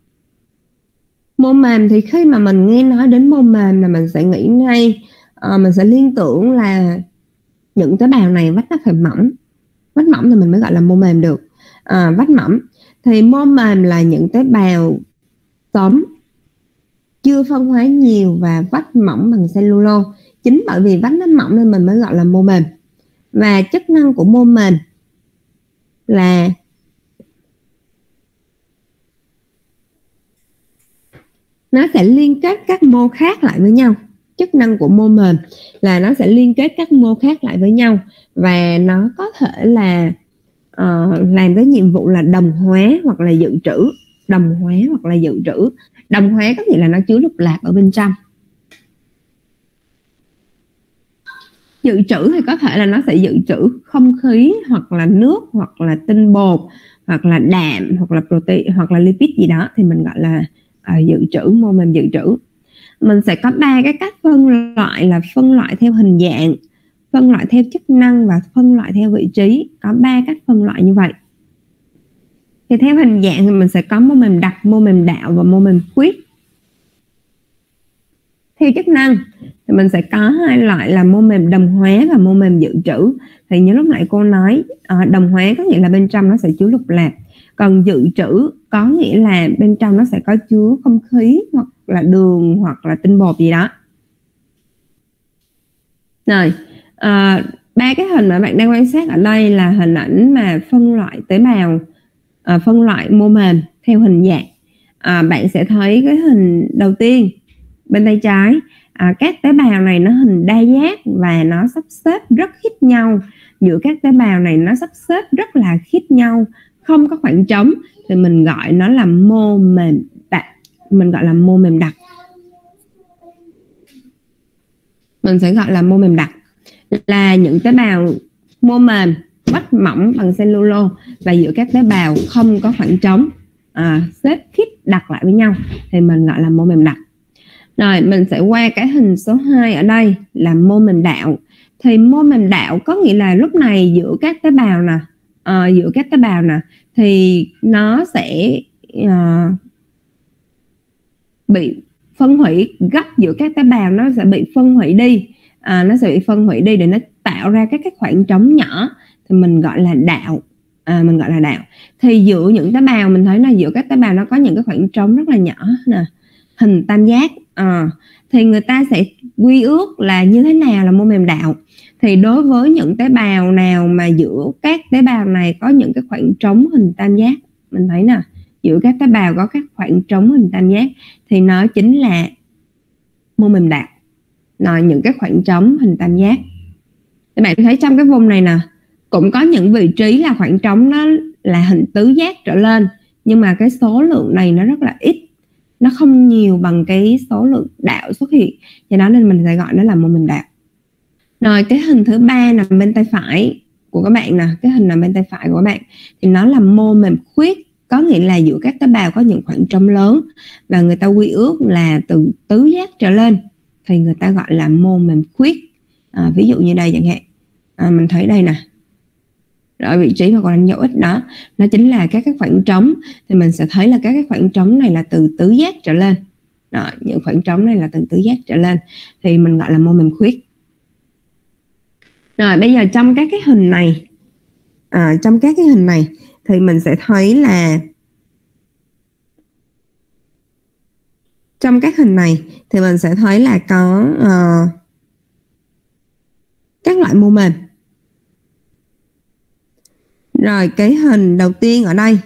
Mô mềm thì khi mà mình nghe nói đến mô mềm là mình sẽ nghĩ ngay, mình sẽ liên tưởng là những tế bào này vách nó phải mỏng. Vách mỏng thì mình mới gọi là mô mềm được. Vách mỏng thì mô mềm là những tế bào sống chưa phân hóa nhiều và vách mỏng bằng cellulose. Chính bởi vì vách nó mỏng nên mình mới gọi là mô mềm. Và chức năng của mô mềm là nó sẽ liên kết các mô khác lại với nhau. Chức năng của mô mềm là nó sẽ liên kết các mô khác lại với nhau và nó có thể là làm cái nhiệm vụ là đồng hóa hoặc là dự trữ. Đồng hóa hoặc là dự trữ. Đồng hóa có nghĩa là nó chứa lục lạp ở bên trong. Dự trữ thì có thể là nó sẽ dự trữ không khí hoặc là nước hoặc là tinh bột hoặc là đạm hoặc là protein hoặc là lipid gì đó, thì mình gọi là dự trữ, mô mềm dự trữ. Mình sẽ có 3 cái cách phân loại là phân loại theo hình dạng, phân loại theo chức năng và phân loại theo vị trí. Có 3 cách phân loại như vậy. Thì theo hình dạng thì mình sẽ có mô mềm đặc, mô mềm đạo và mô mềm khuyết. Theo chức năng thì mình sẽ có 2 loại là mô mềm đồng hóa và mô mềm dự trữ. Thì như lúc nãy cô nói, đồng hóa có nghĩa là bên trong nó sẽ chứa lục lạp. Còn dự trữ có nghĩa là bên trong nó sẽ có chứa không khí hoặc là đường hoặc là tinh bột gì đó. Rồi, 3 cái hình mà bạn đang quan sát ở đây là hình ảnh mà phân loại tế bào, phân loại mô mềm theo hình dạng. Bạn sẽ thấy cái hình đầu tiên bên tay trái các tế bào này nó hình đa giác và nó sắp xếp rất khít nhau. Giữa các tế bào này nó sắp xếp rất là khít nhau, không có khoảng trống, thì mình gọi nó là mô mềm đặc. Mình gọi là mô mềm đặc. Mình sẽ gọi là mô mềm đặc là những tế bào mô mềm, vách mỏng bằng cellulose và giữa các tế bào không có khoảng trống, xếp khít đặt lại với nhau, thì mình gọi là mô mềm đặc. Rồi mình sẽ qua cái hình số 2 ở đây là mô mềm đạo. Thì mô mềm đạo có nghĩa là lúc này giữa các tế bào nè, thì nó sẽ bị phân hủy, gấp giữa các tế bào nó sẽ bị phân hủy đi, để nó tạo ra các cái khoảng trống nhỏ, thì mình gọi là đạo. Thì giữa những tế bào mình thấy là giữa các tế bào nó có những cái khoảng trống rất là nhỏ nè, hình tam giác. Thì người ta sẽ quy ước là như thế nào là mô mềm đạo. Thì đối với những tế bào nào mà giữa các tế bào này có những cái khoảng trống hình tam giác, mình thấy nè, giữa các tế bào có các khoảng trống hình tam giác thì nó chính là mô mềm đạo. Rồi những cái khoảng trống hình tam giác, các bạn thấy trong cái vùng này nè, cũng có những vị trí là khoảng trống nó là hình tứ giác trở lên, nhưng mà cái số lượng này nó rất là ít, nó không nhiều bằng cái số lượng đạo xuất hiện, cho đó nên mình sẽ gọi nó là mô mềm đạo. Rồi cái hình thứ 3 nằm bên tay phải của các bạn nè, cái hình nằm bên tay phải của các bạn thì nó là mô mềm khuyết, có nghĩa là giữa các tế bào có những khoảng trống lớn và người ta quy ước là từ tứ giác trở lên thì người ta gọi là mô mềm khuyết. Ví dụ như đây chẳng hạn, mình thấy đây nè, ở vị trí mà còn đánh dấu ít đó, nó chính là các cái khoảng trống, thì mình sẽ thấy là các cái khoảng trống này là từ tứ giác trở lên. Rồi, những khoảng trống này là từ tứ giác trở lên thì mình gọi là mô mềm khuyết. Rồi bây giờ trong các cái hình này, thì mình sẽ thấy là trong các hình này thì mình sẽ thấy là có các loại mô mềm. Rồi cái hình đầu tiên ở đây,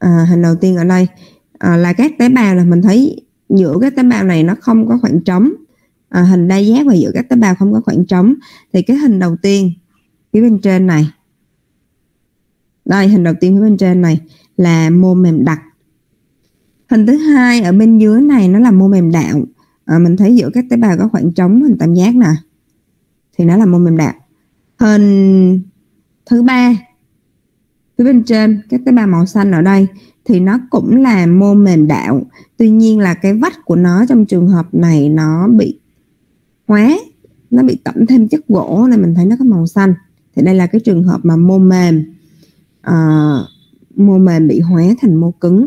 là các tế bào, là mình thấy giữa các tế bào này nó không có khoảng trống, hình đa giác và giữa các tế bào không có khoảng trống. Thì cái hình đầu tiên phía bên trên này, đây hình đầu tiên phía bên trên này là mô mềm đặc. Hình thứ hai ở bên dưới này nó là mô mềm đạo. Mình thấy giữa các tế bào có khoảng trống hình tam giác nè, thì nó là mô mềm đạo. Hình thứ ba phía bên trên các tế bào màu xanh ở đây thì nó cũng là mô mềm đạo, tuy nhiên là cái vách của nó trong trường hợp này nó bị hóa, nó bị tẩm thêm chất gỗ nên mình thấy nó có màu xanh. Thì đây là cái trường hợp mà mô mềm bị hóa thành mô cứng.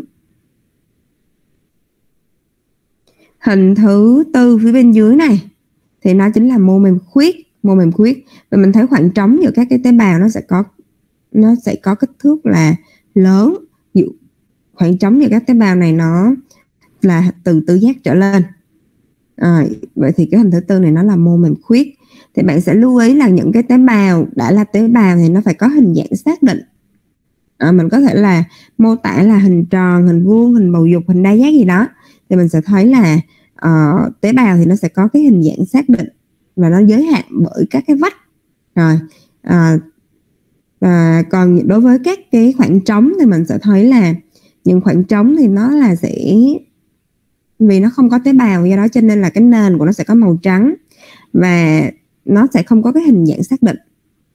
Hình thứ tư phía bên dưới này thì nó chính là mô mềm khuyết. Và mình thấy khoảng trống giữa các cái tế bào nó sẽ có kích thước là lớn. Khoảng trống giữa các tế bào này nó là từ tứ giác trở lên. Vậy thì cái hình thứ tư này nó là mô mềm khuyết. Thì bạn sẽ lưu ý là những cái tế bào đã là tế bào thì nó phải có hình dạng xác định. Mình có thể là mô tả là hình tròn, hình vuông, hình bầu dục, hình đa giác gì đó, thì mình sẽ thấy là tế bào thì nó sẽ có cái hình dạng xác định và nó giới hạn bởi các cái vách. Rồi và còn đối với các cái khoảng trống thì mình sẽ thấy là những khoảng trống thì nó là sẽ, vì nó không có tế bào, do đó cho nên là cái nền của nó sẽ có màu trắng và nó sẽ không có cái hình dạng xác định.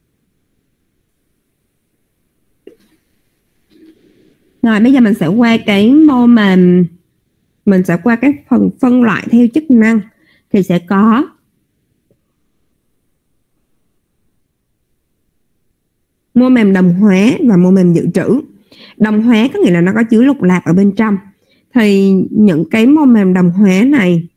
Rồi bây giờ mình sẽ qua cái mô mềm, mình sẽ qua cái phần phân loại theo chức năng. Thì sẽ có mô mềm đồng hóa và mô mềm dự trữ. Đồng hóa có nghĩa là nó có chứa lục lạp ở bên trong. Thì những cái mô mềm đồng hóa này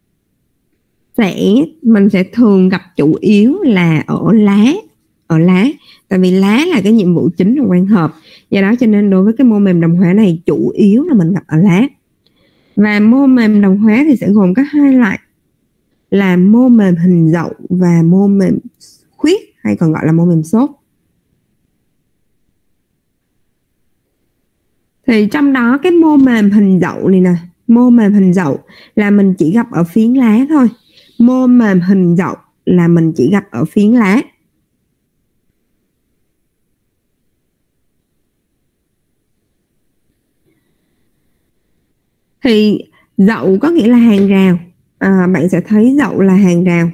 mình sẽ thường gặp chủ yếu là ở lá. Tại vì lá là cái nhiệm vụ chính trong quang hợp. Do đó cho nên đối với cái mô mềm đồng hóa này chủ yếu là mình gặp ở lá. Và mô mềm đồng hóa thì sẽ gồm có hai loại là mô mềm hình dậu và mô mềm khuyết, hay còn gọi là mô mềm xốp. Thì trong đó cái mô mềm hình dậu này nè, mô mềm hình dậu là mình chỉ gặp ở phiến lá thôi. mô mềm hình dậu là mình chỉ gặp ở phiến lá. Thì dậu có nghĩa là hàng rào. Bạn sẽ thấy dậu là hàng rào.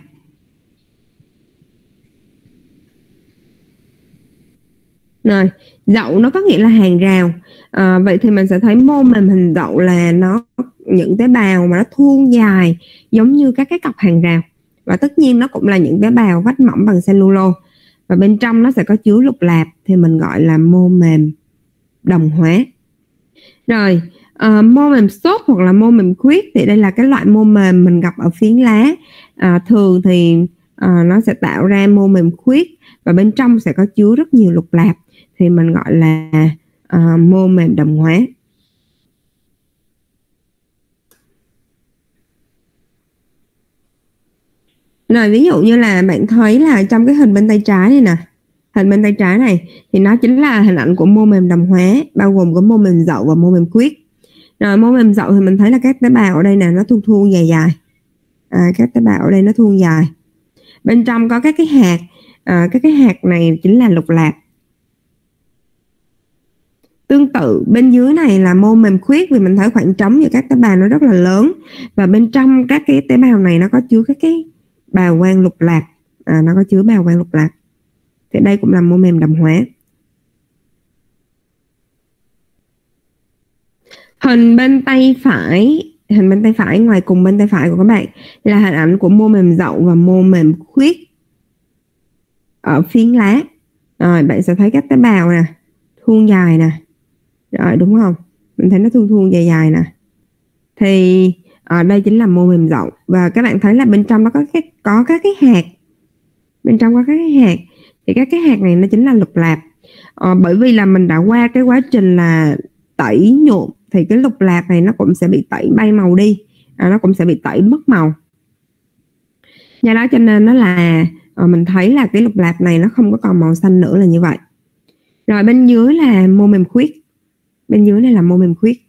Rồi, dậu nó có nghĩa là hàng rào. Vậy thì mình sẽ thấy mô mềm hình dậu là nó những tế bào mà nó thuôn dài giống như các cái cọc hàng rào. Và tất nhiên nó cũng là những tế bào vách mỏng bằng cellulose. Và bên trong nó sẽ có chứa lục lạp thì mình gọi là mô mềm đồng hóa. Rồi, mô mềm xốp hoặc là mô mềm khuyết thì đây là cái loại mô mềm mình gặp ở phiến lá. Thường thì nó sẽ tạo ra mô mềm khuyết và bên trong sẽ có chứa rất nhiều lục lạp thì mình gọi là mô mềm đồng hóa. Rồi ví dụ như là bạn thấy là trong cái hình bên tay trái này nè, hình bên tay trái này thì nó chính là hình ảnh của mô mềm đồng hóa, bao gồm có mô mềm dậu và mô mềm khuyết. Rồi mô mềm dậu thì mình thấy là các tế bào ở đây nè nó thuôn dài dài. Các tế bào ở đây nó thuôn dài. Bên trong có các cái hạt, các cái hạt này chính là lục lạp. Tương tự bên dưới này là mô mềm khuyết vì mình thấy khoảng trống giữa các tế bào nó rất là lớn và bên trong các cái tế bào này nó có chứa các cái bào quang lục lạp, nó có chứa bào quang lục lạp. Thì đây cũng là mô mềm đồng hóa. Hình bên tay phải ngoài cùng bên tay phải của các bạn là hình ảnh của mô mềm dậu và mô mềm khuyết ở phiến lá. Rồi bạn sẽ thấy các tế bào nè, thuôn dài nè. Rồi đúng không? Mình thấy nó thuôn dài dài nè. Thì đây chính là mô mềm dậu và các bạn thấy là bên trong nó có các cái hạt. Bên trong có các cái hạt thì các cái hạt này nó chính là lục lạp. Bởi vì là mình đã qua cái quá trình là tẩy nhuộm thì cái lục lạp này nó cũng sẽ bị tẩy bay màu đi, nó cũng sẽ bị tẩy mất màu. Do đó cho nên nó là mình thấy là cái lục lạp này nó không có còn màu xanh nữa là như vậy. Rồi bên dưới là mô mềm khuyết. Bên dưới này là mô mềm khuyết.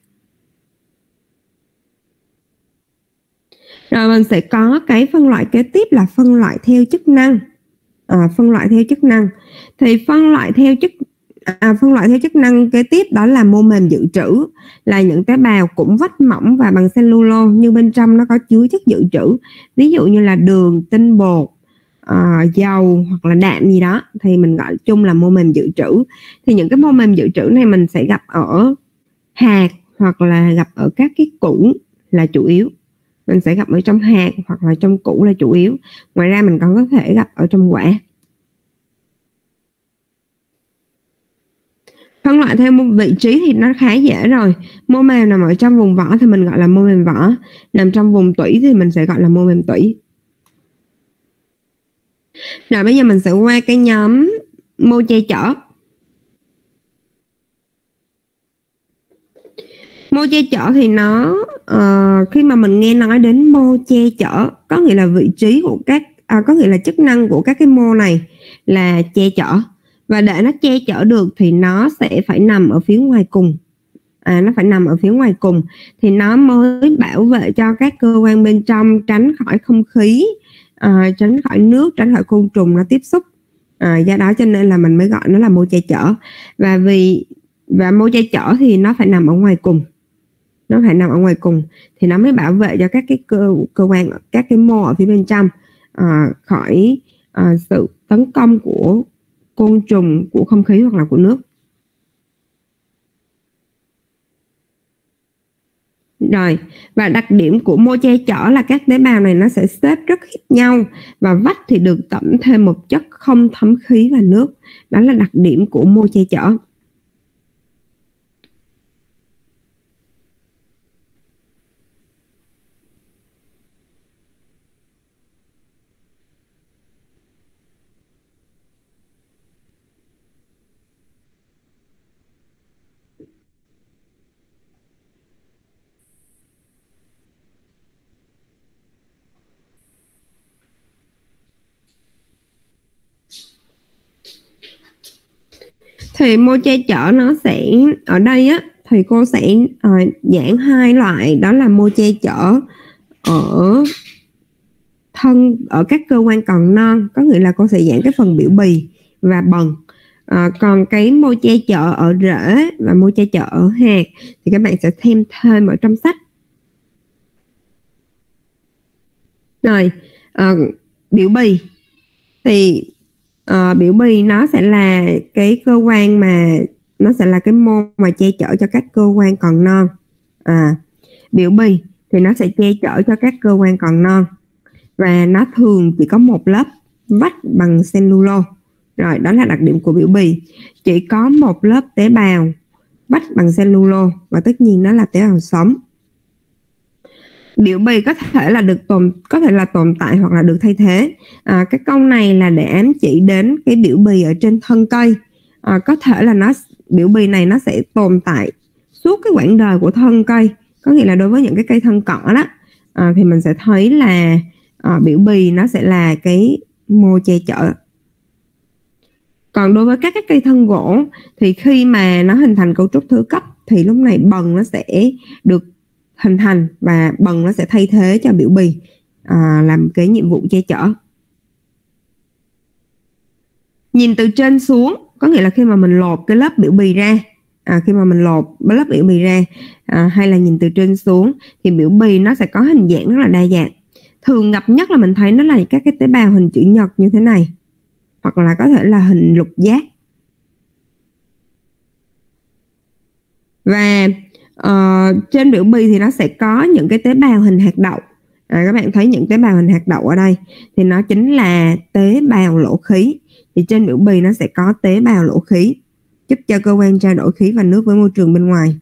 Rồi mình sẽ có cái phân loại kế tiếp là phân loại theo chức năng. Phân loại theo chức năng. Thì phân loại theo chức năng kế tiếp đó là mô mềm dự trữ, là những tế bào cũng vách mỏng và bằng cellulose nhưng bên trong nó có chứa chất dự trữ. Ví dụ như là đường, tinh bột, dầu hoặc là đạm gì đó thì mình gọi chung là mô mềm dự trữ. Thì những cái mô mềm dự trữ này mình sẽ gặp ở hạt hoặc là gặp ở các cái củ là chủ yếu. Mình sẽ gặp ở trong hạt hoặc là trong củ là chủ yếu. Ngoài ra mình còn có thể gặp ở trong quả. Phân loại theo vị trí thì nó khá dễ rồi. Mô mềm nằm ở trong vùng vỏ thì mình gọi là mô mềm vỏ. Nằm trong vùng tủy thì mình sẽ gọi là mô mềm tủy. Rồi bây giờ mình sẽ qua cái nhóm mô che chở. Mô che chở thì nó khi mà mình nghe nói đến mô che chở có nghĩa là vị trí của có nghĩa là chức năng của các cái mô này là che chở. Và để nó che chở được thì nó sẽ phải nằm ở phía ngoài cùng. Nó phải nằm ở phía ngoài cùng thì nó mới bảo vệ cho các cơ quan bên trong tránh khỏi không khí, tránh khỏi nước, tránh khỏi côn trùng nó tiếp xúc. Do đó cho nên là mình mới gọi nó là mô che chở. Và mô che chở thì nó phải nằm ở ngoài cùng. Nó phải nằm ở ngoài cùng thì nó mới bảo vệ cho các cái cơ quan, các cái mô ở phía bên trong khỏi sự tấn công của côn trùng, của không khí hoặc là của nước. Rồi, và đặc điểm của mô che chở là các tế bào này nó sẽ xếp rất khít nhau và vách thì được tẩm thêm một chất không thấm khí và nước. Đó là đặc điểm của mô che chở. Thì mô che chở nó sẽ ở đây á thì cô sẽ giảng hai loại, đó là mô che chở ở thân ở các cơ quan còn non, có nghĩa là cô sẽ giãn cái phần biểu bì và bần. Còn cái mô che chở ở rễ và mô che chở ở hạt thì các bạn sẽ thêm ở trong sách. Rồi, biểu bì thì biểu bì nó sẽ là cái cơ quan mà nó sẽ là cái mô mà che chở cho các cơ quan còn non. Biểu bì thì nó sẽ che chở cho các cơ quan còn non và nó thường chỉ có một lớp vách bằng cellulose. Rồi, đó là đặc điểm của biểu bì, chỉ có một lớp tế bào vách bằng cellulose và tất nhiên nó là tế bào sống. Biểu bì có thể là tồn tại hoặc là được thay thế. Cái câu này là để ám chỉ đến cái biểu bì ở trên thân cây. Có thể là biểu bì này nó sẽ tồn tại suốt cái quãng đời của thân cây. Có nghĩa là đối với những cái cây thân cỏ đó thì mình sẽ thấy là biểu bì nó sẽ là cái mô che chở. Còn đối với các cái cây thân gỗ thì khi mà nó hình thành cấu trúc thứ cấp thì lúc này bần nó sẽ được hình thành và bần nó sẽ thay thế cho biểu bì làm cái nhiệm vụ che chở. Nhìn từ trên xuống có nghĩa là khi mà mình lột cái lớp biểu bì ra, lớp biểu bì ra hay là nhìn từ trên xuống thì biểu bì nó sẽ có hình dạng rất là đa dạng. Thường gặp nhất là mình thấy nó là các cái tế bào hình chữ nhật như thế này, hoặc là có thể là hình lục giác. Và trên biểu bì thì nó sẽ có những cái tế bào hình hạt đậu. Các bạn thấy những tế bào hình hạt đậu ở đây thì nó chính là tế bào lỗ khí. Thì trên biểu bì nó sẽ có tế bào lỗ khí, giúp cho cơ quan trao đổi khí và nước với môi trường bên ngoài.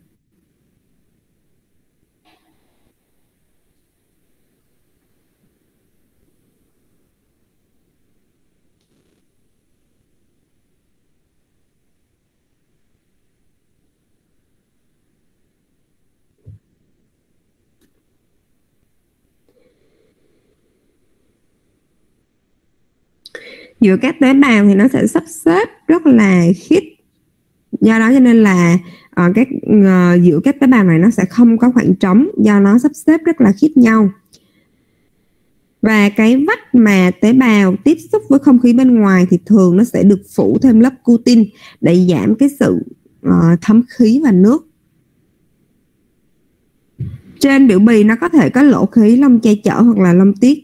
Giữa các tế bào thì nó sẽ sắp xếp rất là khít. Do đó cho nên là giữa các tế bào này nó sẽ không có khoảng trống, do nó sắp xếp rất là khít nhau. Và cái vách mà tế bào tiếp xúc với không khí bên ngoài thì thường nó sẽ được phủ thêm lớp cutin để giảm cái sự thấm khí và nước. Trên biểu bì nó có thể có lỗ khí, lông che chở hoặc là lông tiết.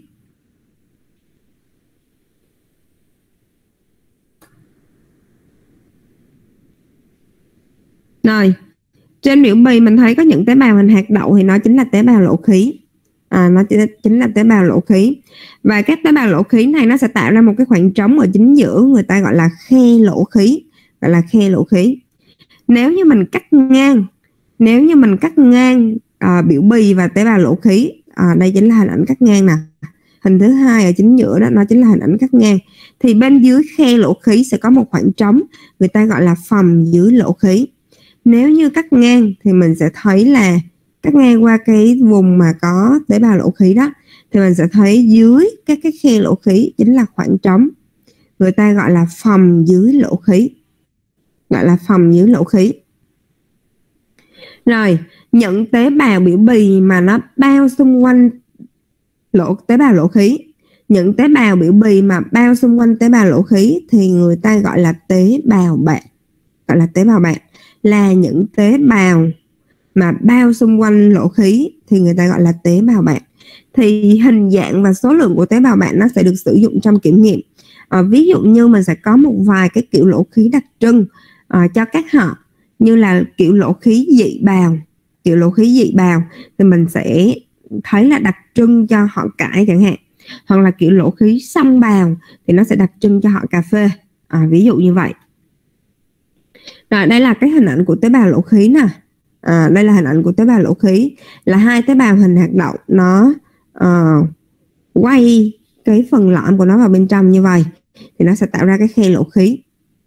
Rồi, trên biểu bì mình thấy có những tế bào hình hạt đậu thì nó chính là tế bào lỗ khí. Nó chính là tế bào lỗ khí. Và các tế bào lỗ khí này nó sẽ tạo ra một cái khoảng trống ở chính giữa, người ta gọi là khe lỗ khí. Nếu như mình cắt ngang biểu bì và tế bào lỗ khí, đây chính là hình ảnh cắt ngang nè. Hình thứ hai ở chính giữa đó, nó chính là hình ảnh cắt ngang. Thì bên dưới khe lỗ khí sẽ có một khoảng trống, người ta gọi là phầm dưới lỗ khí. Nếu như cắt ngang thì mình sẽ thấy là cắt ngang qua cái vùng mà có tế bào lỗ khí đó, thì mình sẽ thấy dưới các cái khe lỗ khí chính là khoảng trống, người ta gọi là phầm dưới lỗ khí. Rồi, những tế bào biểu bì mà nó bao xung quanh tế bào lỗ khí, những tế bào biểu bì mà bao xung quanh tế bào lỗ khí thì người ta gọi là tế bào bạn. Là những tế bào mà bao xung quanh lỗ khí thì người ta gọi là tế bào bạn. Thì hình dạng và số lượng của tế bào bạn nó sẽ được sử dụng trong kiểm nghiệm. Ví dụ như mình sẽ có một vài cái kiểu lỗ khí đặc trưng cho các họ, như là kiểu lỗ khí dị bào thì mình sẽ thấy là đặc trưng cho họ cải chẳng hạn, hoặc là kiểu lỗ khí song bào thì nó sẽ đặc trưng cho họ cà phê, ví dụ như vậy. Rồi, đây là cái hình ảnh của tế bào lỗ khí nè. Đây là hình ảnh của tế bào lỗ khí, là hai tế bào hình hạt đậu nó quay cái phần lõm của nó vào bên trong như vậy thì nó sẽ tạo ra cái khe lỗ khí.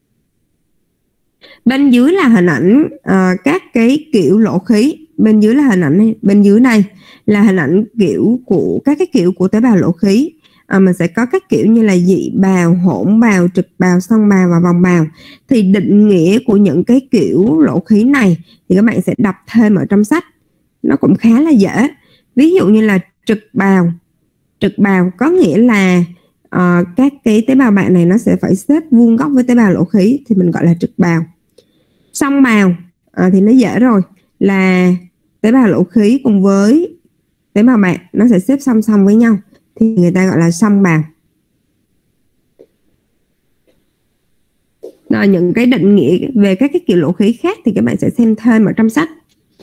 Bên dưới là hình ảnh các cái kiểu lỗ khí. Bên dưới này là hình ảnh kiểu của các cái kiểu của tế bào lỗ khí. Mình sẽ có các kiểu như là dị bào, hỗn bào, trực bào, song bào và vòng bào. Thì định nghĩa của những cái kiểu lỗ khí này thì các bạn sẽ đọc thêm ở trong sách, nó cũng khá là dễ. Ví dụ như là trực bào trực bào, có nghĩa là các cái tế bào bạn này nó sẽ phải xếp vuông góc với tế bào lỗ khí thì mình gọi là trực bào. Song bào thì nó dễ rồi, là tế bào lỗ khí cùng với tế bào bạn nó sẽ xếp song song với nhau thì người ta gọi là song bào. Rồi những cái định nghĩa về các cái kiểu lỗ khí khác thì các bạn sẽ xem thêm ở trong sách.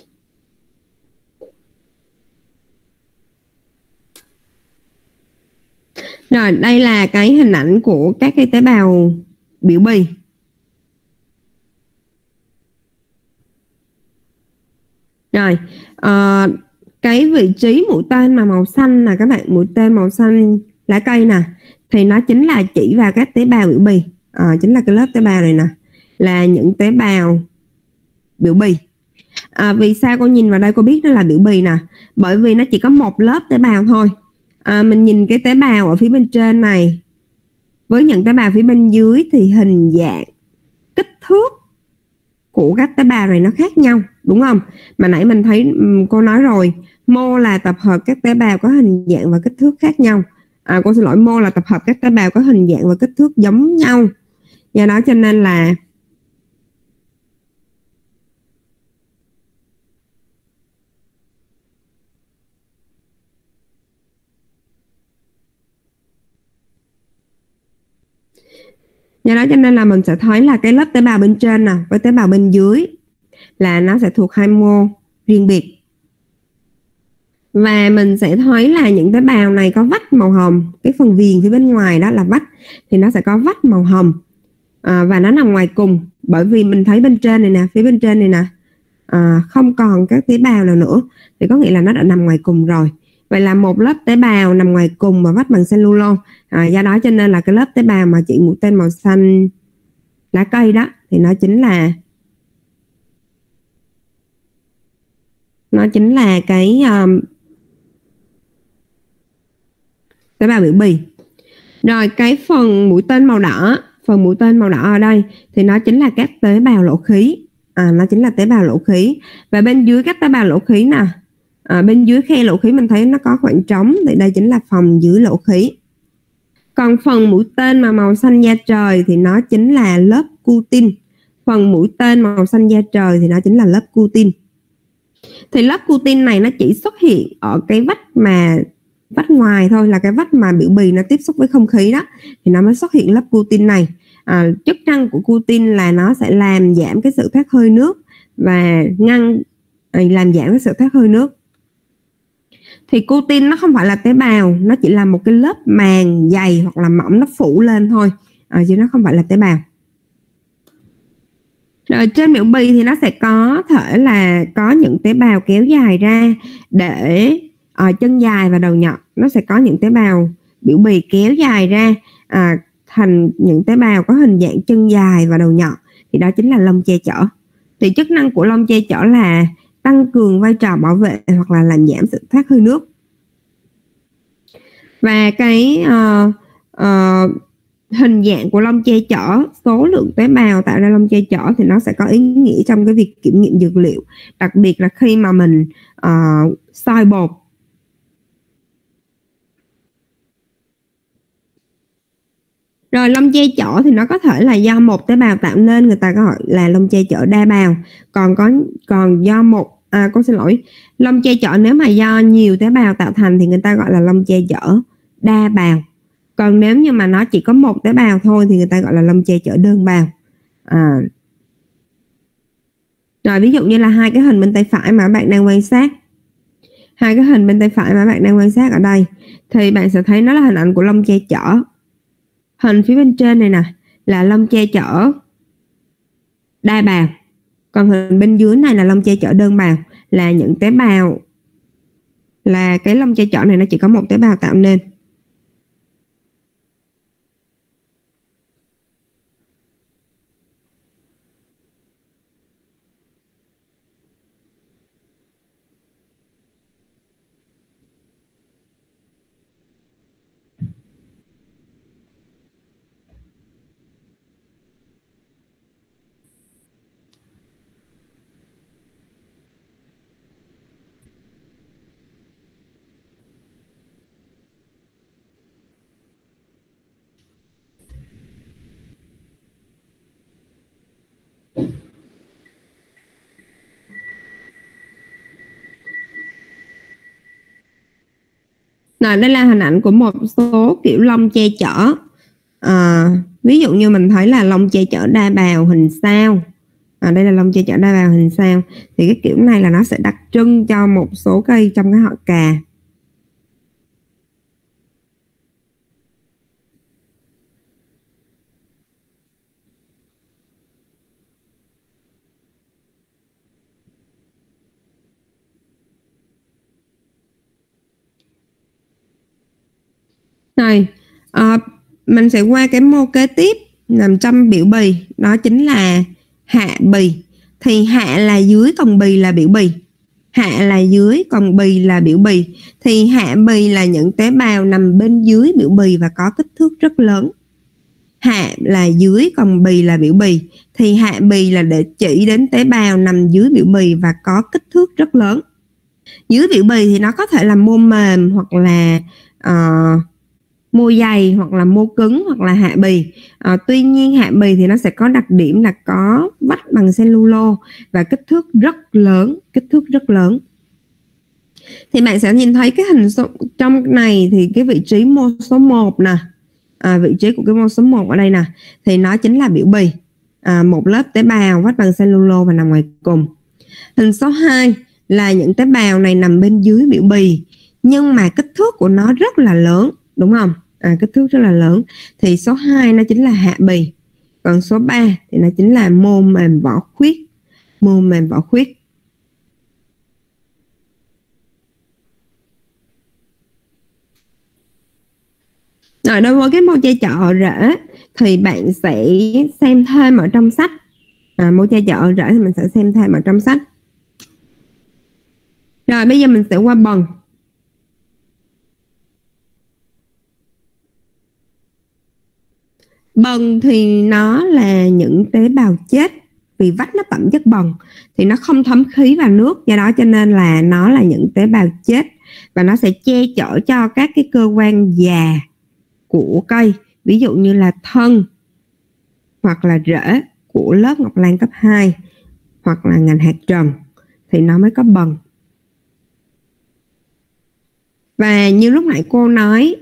Rồi đây là cái hình ảnh của các cái tế bào biểu bì. Rồi cái vị trí mũi tên mà màu xanh là các bạn, mũi tên màu xanh lá cây nè, thì nó chính là chỉ vào các tế bào biểu bì, chính là cái lớp tế bào này nè, là những tế bào biểu bì. Vì sao cô nhìn vào đây cô biết nó là biểu bì nè? Bởi vì nó chỉ có một lớp tế bào thôi. Mình nhìn cái tế bào ở phía bên trên này với những tế bào phía bên dưới thì hình dạng, kích thước của các tế bào này nó khác nhau, đúng không? Mà nãy mình thấy cô nói rồi, mô là tập hợp các tế bào có hình dạng và kích thước khác nhau. Cô xin lỗi, mô là tập hợp các tế bào có hình dạng và kích thước giống nhau. Do đó cho nên là mình sẽ thấy là cái lớp tế bào bên trên nè với tế bào bên dưới là nó sẽ thuộc hai mô riêng biệt. Và mình sẽ thấy là những tế bào này có vách màu hồng, cái phần viền phía bên ngoài đó là vách thì nó sẽ có vách màu hồng, và nó nằm ngoài cùng. Bởi vì mình thấy bên trên này nè, phía bên trên này nè, không còn các tế bào nào nữa thì có nghĩa là nó đã nằm ngoài cùng rồi. Vậy là một lớp tế bào nằm ngoài cùng và vách bằng cellulose. Do đó cho nên là cái lớp tế bào mà chỉ mũi tên màu xanh lá cây đó thì nó chính là cái tế bào biểu bì. Rồi cái phần mũi tên màu đỏ, ở đây thì nó chính là các tế bào lỗ khí. Nó chính là tế bào lỗ khí. Và bên dưới các tế bào lỗ khí nè, bên dưới khe lỗ khí mình thấy nó có khoảng trống thì đây chính là phòng dưới lỗ khí. Còn phần mũi tên mà màu xanh da trời thì nó chính là lớp cutin. Phần mũi tên màu xanh da trời thì nó chính là lớp cutin. Thì lớp cutin này nó chỉ xuất hiện ở cái vách ngoài thôi, là cái vách mà biểu bì nó tiếp xúc với không khí đó thì nó mới xuất hiện lớp cutin này. Chức năng của cutin là nó sẽ làm giảm cái sự thoát hơi nước và làm giảm cái sự thoát hơi nước. Thì cutin nó không phải là tế bào, nó chỉ là một cái lớp màng dày hoặc là mỏng nó phủ lên thôi, chứ nó không phải là tế bào. Rồi trên biểu bì thì nó sẽ có thể là có những tế bào kéo dài ra để chân dài và đầu nhọn. Nó sẽ có những tế bào biểu bì kéo dài ra thành những tế bào có hình dạng chân dài và đầu nhọn, thì đó chính là lông che chở. Thì chức năng của lông che chở là tăng cường vai trò bảo vệ hoặc là làm giảm sự thoát hơi nước. Và cái hình dạng của lông che chở, số lượng tế bào tạo ra lông che chở thì nó sẽ có ý nghĩa trong cái việc kiểm nghiệm dược liệu, đặc biệt là khi mà mình soi bột. Rồi lông che chở thì nó có thể là do một tế bào tạo nên, người ta gọi là lông che chở đa bào. Còn do cô xin lỗi, lông che chở nếu mà do nhiều tế bào tạo thành thì người ta gọi là lông che chở đa bào. Còn nếu như mà nó chỉ có một tế bào thôi thì người ta gọi là lông che chở đơn bào. Rồi ví dụ như là hai cái hình bên tay phải mà bạn đang quan sát. Ở đây thì bạn sẽ thấy nó là hình ảnh của lông che chở. Hình phía bên trên này nè là lông che chở đa bào. Còn hình bên dưới này là lông che chở đơn bào, là những tế bào, là cái lông che chở này nó chỉ có một tế bào tạo nên. Rồi đây là hình ảnh của một số kiểu lông che chở. Ví dụ như mình thấy là lông che chở đa bào hình sao. Đây là lông che chở đa bào hình sao. Thì cái kiểu này là nó sẽ đặc trưng cho một số cây trong cái họ cà. Rồi, mình sẽ qua cái mô kế tiếp nằm trong biểu bì, đó chính là hạ bì. Thì hạ là dưới còn bì là biểu bì. Hạ là dưới còn bì là biểu bì. Thì hạ bì là những tế bào nằm bên dưới biểu bì và có kích thước rất lớn. Hạ là dưới còn bì là biểu bì. Thì hạ bì là để chỉ đến tế bào nằm dưới biểu bì và có kích thước rất lớn. Dưới biểu bì thì nó có thể là mô mềm hoặc là mô dày hoặc là mô cứng hoặc là hạ bì. Tuy nhiên hạ bì thì nó sẽ có đặc điểm là có vách bằng cellulose và kích thước rất lớn. Thì bạn sẽ nhìn thấy cái hình trong này thì cái vị trí mô số 1 nè, vị trí của cái mô số 1 ở đây nè, thì nó chính là biểu bì, một lớp tế bào vách bằng cellulose và nằm ngoài cùng. Hình số 2 là những tế bào này nằm bên dưới biểu bì nhưng mà kích thước của nó rất là lớn, đúng không? Kích thước rất là lớn. Thì số 2 nó chính là hạ bì. Còn số 3 thì nó chính là mô mềm vỏ khuyết. Rồi đối với cái mô che chở rễ thì bạn sẽ xem thêm ở trong sách. Mô che chở rễ thì mình sẽ xem thêm ở trong sách. Rồi bây giờ mình sẽ qua bần. Bần thì nó là những tế bào chết, vì vách nó tẩm chất bần thì nó không thấm khí và nước, do đó cho nên là nó là những tế bào chết và nó sẽ che chở cho các cái cơ quan già của cây, ví dụ như là thân hoặc là rễ của lớp ngọc lan cấp 2 hoặc là ngành hạt trần thì nó mới có bần. Và như lúc nãy cô nói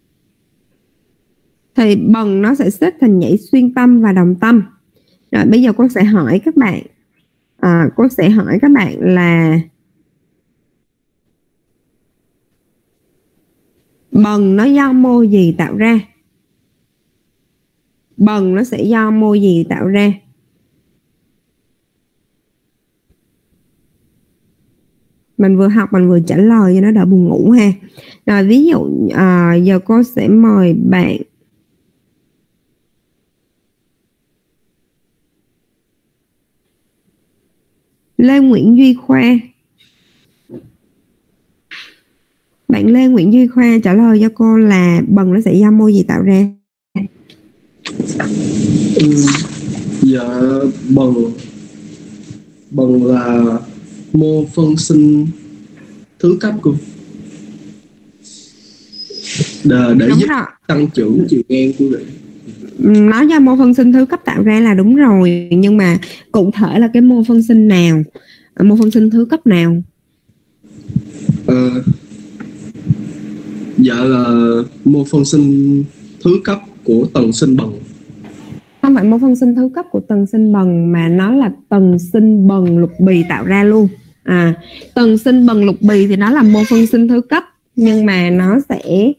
thì bần nó sẽ xếp thành nhảy xuyên tâm và đồng tâm. Rồi bây giờ cô sẽ hỏi các bạn, là bần nó do mô gì tạo ra? Bần nó sẽ do mô gì tạo ra? Mình vừa học mình vừa trả lời cho nó đỡ buồn ngủ ha. Rồi ví dụ giờ cô sẽ mời bạn Lê Nguyễn Duy Khoa. Bạn Lê Nguyễn Duy Khoa trả lời cho cô là bần nó sẽ do mô gì tạo ra? Dạ, bần là mô phân sinh thứ cấp cô, để giúp tăng trưởng chiều ngang của rễ. Nó do mô phân sinh thứ cấp tạo ra là đúng rồi, nhưng mà cụ thể là cái mô phân sinh nào, mô phân sinh thứ cấp nào? Dạ là mô phân sinh thứ cấp của tầng sinh bần. Không phải mô phân sinh thứ cấp của tầng sinh bần mà nó là tầng sinh bần lục bì tạo ra luôn. Tầng sinh bần lục bì thì nó là mô phân sinh thứ cấp, nhưng mà nó sẽ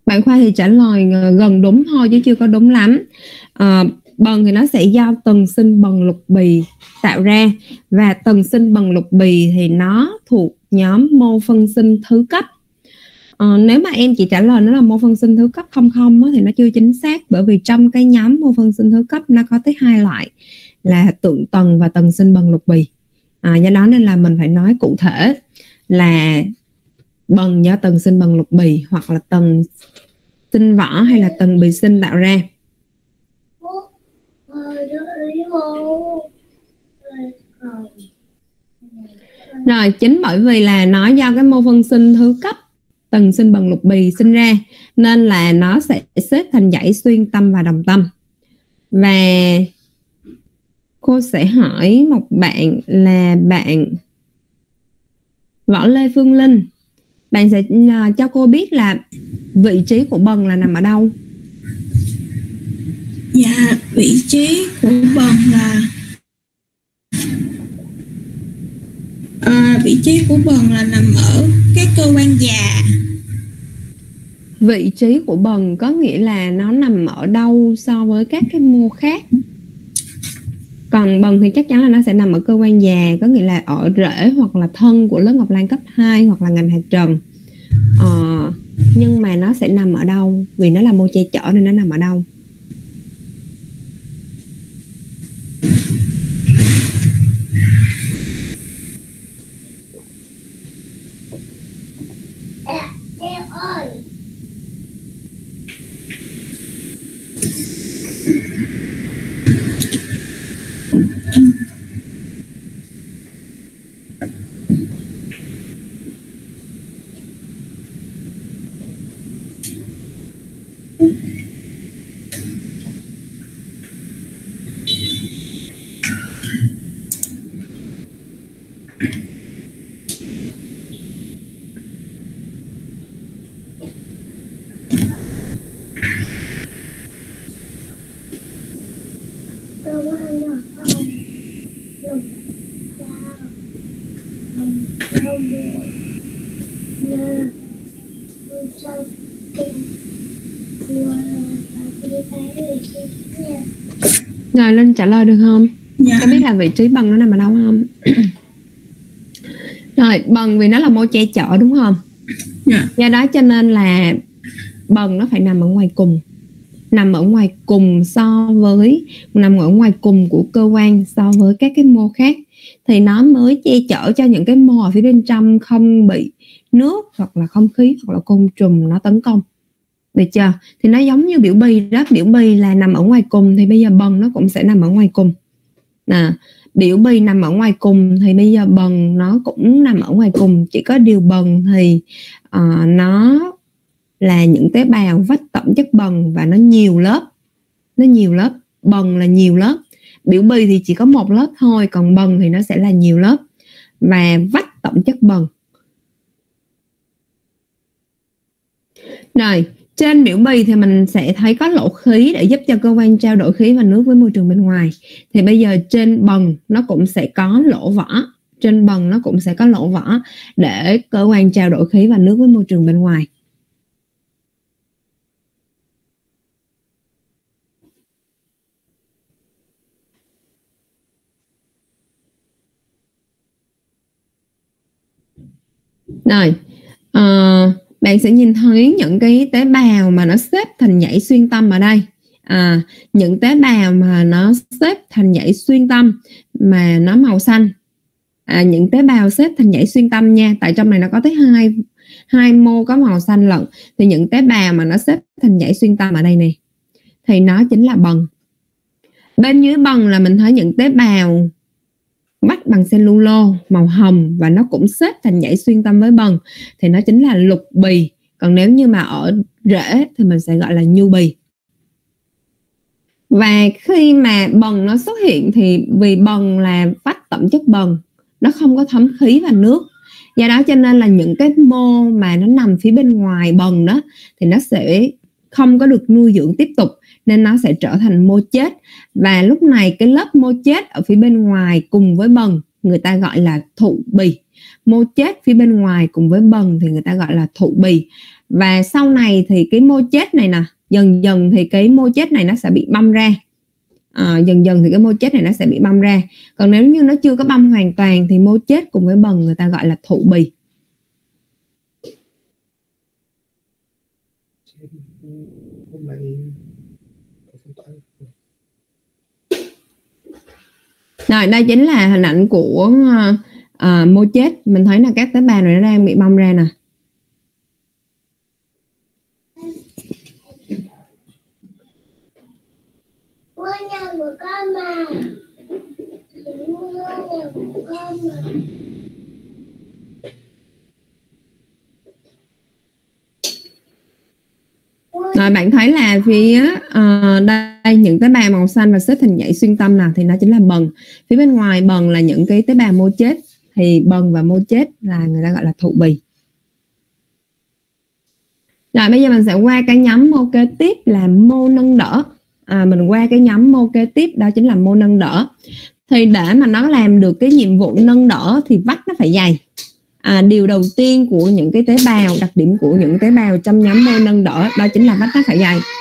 Bạn Khoa thì trả lời gần đúng thôi chứ chưa có đúng lắm. Bần thì nó sẽ do tầng sinh bần lục bì tạo ra, và tầng sinh bần lục bì thì nó thuộc nhóm mô phân sinh thứ cấp. Nếu mà em chỉ trả lời nó là mô phân sinh thứ cấp 00 thì nó chưa chính xác, bởi vì trong cái nhóm mô phân sinh thứ cấp nó có tới 2 loại là tượng tầng và tầng sinh bần lục bì. Do đó nên là mình phải nói cụ thể là bần do tầng sinh bần lục bì, hoặc là tầng sinh vỏ hay là tầng bì sinh tạo ra. Rồi, chính bởi vì là nó do cái mô phân sinh thứ cấp tầng sinh bần lục bì sinh ra, nên là nó sẽ xếp thành dãy xuyên tâm và đồng tâm. Và cô sẽ hỏi một bạn là bạn Võ Lê Phương Linh. Bạn sẽ cho cô biết là vị trí của bần là nằm ở đâu? Dạ, vị trí của bần là vị trí của bần là nằm ở cái cơ quan già. Vị trí của bần có nghĩa là nó nằm ở đâu so với các cái mô khác? Còn bần thì chắc chắn là nó sẽ nằm ở cơ quan già, có nghĩa là ở rễ hoặc là thân của lớp ngọc lan cấp 2 hoặc là ngành hạt trần. Nhưng mà nó sẽ nằm ở đâu? Vì nó là mô che chở nên nó nằm ở đâu? Em ơi. Rồi Linh trả lời được không? Dạ. Có biết là vị trí bần nó nằm ở đâu không? Rồi, bần vì nó là mô che chở đúng không? Dạ. Do đó cho nên là bần nó phải nằm ở ngoài cùng. Nằm ở ngoài cùng nằm ở ngoài cùng của cơ quan so với các cái mô khác, thì nó mới che chở cho những cái mô ở phía bên trong không bị nước hoặc là không khí hoặc là côn trùng nó tấn công. Được chưa? Thì nó giống như biểu bì đó. Biểu bì là nằm ở ngoài cùng, thì bây giờ bần nó cũng sẽ nằm ở ngoài cùng. Biểu bì nằm ở ngoài cùng thì bây giờ bần nó cũng nằm ở ngoài cùng. Chỉ có điều bần thì nó là những tế bào vách tổng chất bần và nó nhiều lớp. Bần là nhiều lớp. Biểu bì thì chỉ có một lớp thôi, còn bần thì nó sẽ là nhiều lớp và vách tổng chất bần. Rồi, trên biểu bì thì mình sẽ thấy có lỗ khí để giúp cho cơ quan trao đổi khí và nước với môi trường bên ngoài. Thì bây giờ trên bần nó cũng sẽ có lỗ vỏ. Trên bần nó cũng sẽ có lỗ vỏ để cơ quan trao đổi khí và nước với môi trường bên ngoài. Rồi, bạn sẽ nhìn thấy những cái tế bào mà nó xếp thành dãy xuyên tâm ở đây. Những tế bào mà nó xếp thành dãy xuyên tâm mà nó màu xanh. Những tế bào xếp thành dãy xuyên tâm nha, tại trong này nó có tới hai mô có màu xanh lận. Thì những tế bào mà nó xếp thành dãy xuyên tâm ở đây này thì nó chính là bần. Bên dưới bần là mình thấy những tế bào vách bằng cellulo màu hồng và nó cũng xếp thành dãy xuyên tâm với bần, thì nó chính là lục bì. Còn nếu như mà ở rễ thì mình sẽ gọi là nhu bì. Và khi mà bần nó xuất hiện thì vì bần là vách tổng chất bần, nó không có thấm khí và nước, do đó cho nên là những cái mô mà nó nằm phía bên ngoài bần đó thì nó sẽ không có được nuôi dưỡng tiếp tục, nên nó sẽ trở thành mô chết. Và lúc này cái lớp mô chết ở phía bên ngoài cùng với bần người ta gọi là thụ bì. Mô chết phía bên ngoài cùng với bần thì người ta gọi là thụ bì. Và sau này thì cái mô chết này nè, dần dần thì cái mô chết này nó sẽ bị băm ra. Dần dần thì cái mô chết này nó sẽ bị băm ra. Còn nếu như nó chưa có băm hoàn toàn thì mô chết cùng với bần người ta gọi là thụ bì. Rồi, đây chính là hình ảnh của mô chết. Mình thấy là các tế bào này nó đang bị bong ra nè. Rồi bạn thấy là phía đây những tế bào màu xanh và xếp thành dãy xuyên tâm nào thì nó chính là bần. Phía bên ngoài bần là những cái tế bào mô chết, thì bần và mô chết là người ta gọi là thụ bì. Rồi bây giờ mình sẽ qua cái nhóm mô kế tiếp là mô nâng đỡ. Mình qua cái nhóm mô kế tiếp đó chính là mô nâng đỡ. Thì để mà nó làm được cái nhiệm vụ nâng đỡ thì vách nó phải dày. Điều đầu tiên của những cái tế bào, đặc điểm của những tế bào trong nhóm mô nâng đỡ đó chính là vách nó phải dày.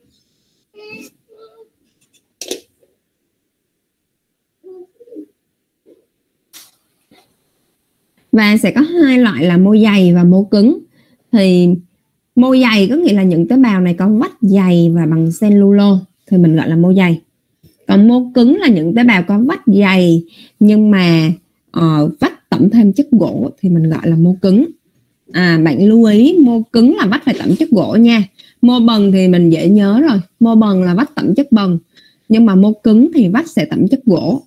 Và sẽ có hai loại là mô dày và mô cứng. Thì mô dày có nghĩa là những tế bào này có vách dày và bằng cellulose thì mình gọi là mô dày. Còn mô cứng là những tế bào có vách dày nhưng mà vách tẩm thêm chất gỗ thì mình gọi là mô cứng. Bạn lưu ý mô cứng là vách phải tẩm chất gỗ nha. Mô bần thì mình dễ nhớ rồi, mô bần là vách tẩm chất bần, nhưng mà mô cứng thì vách sẽ tẩm chất gỗ.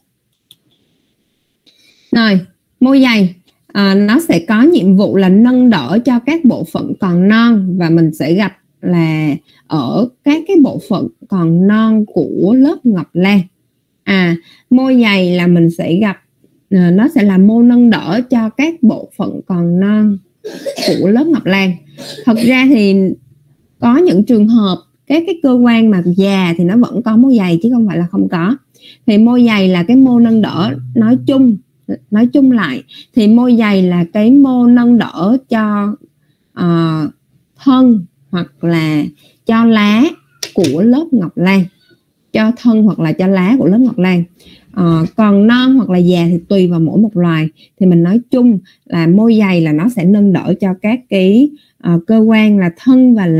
Rồi, mô dày nó sẽ có nhiệm vụ là nâng đỡ cho các bộ phận còn non, và mình sẽ gặp là ở các cái bộ phận còn non của lớp ngọc lan. Mô dày là mình sẽ gặp nó sẽ là mô nâng đỡ cho các bộ phận còn non của lớp ngọc lan. Thật ra thì có những trường hợp các cái cơ quan mà già thì nó vẫn có mô dày chứ không phải là không có. Thì mô dày là cái mô nâng đỡ nói chung lại thì mô dày là cái mô nâng đỡ cho thân hoặc là cho lá của lớp ngọc lan, cho thân hoặc là cho lá của lớp ngọc lan. Còn non hoặc là già thì tùy vào mỗi một loài. Thì mình nói chung là mô dày là nó sẽ nâng đỡ cho các cái cơ quan là thân và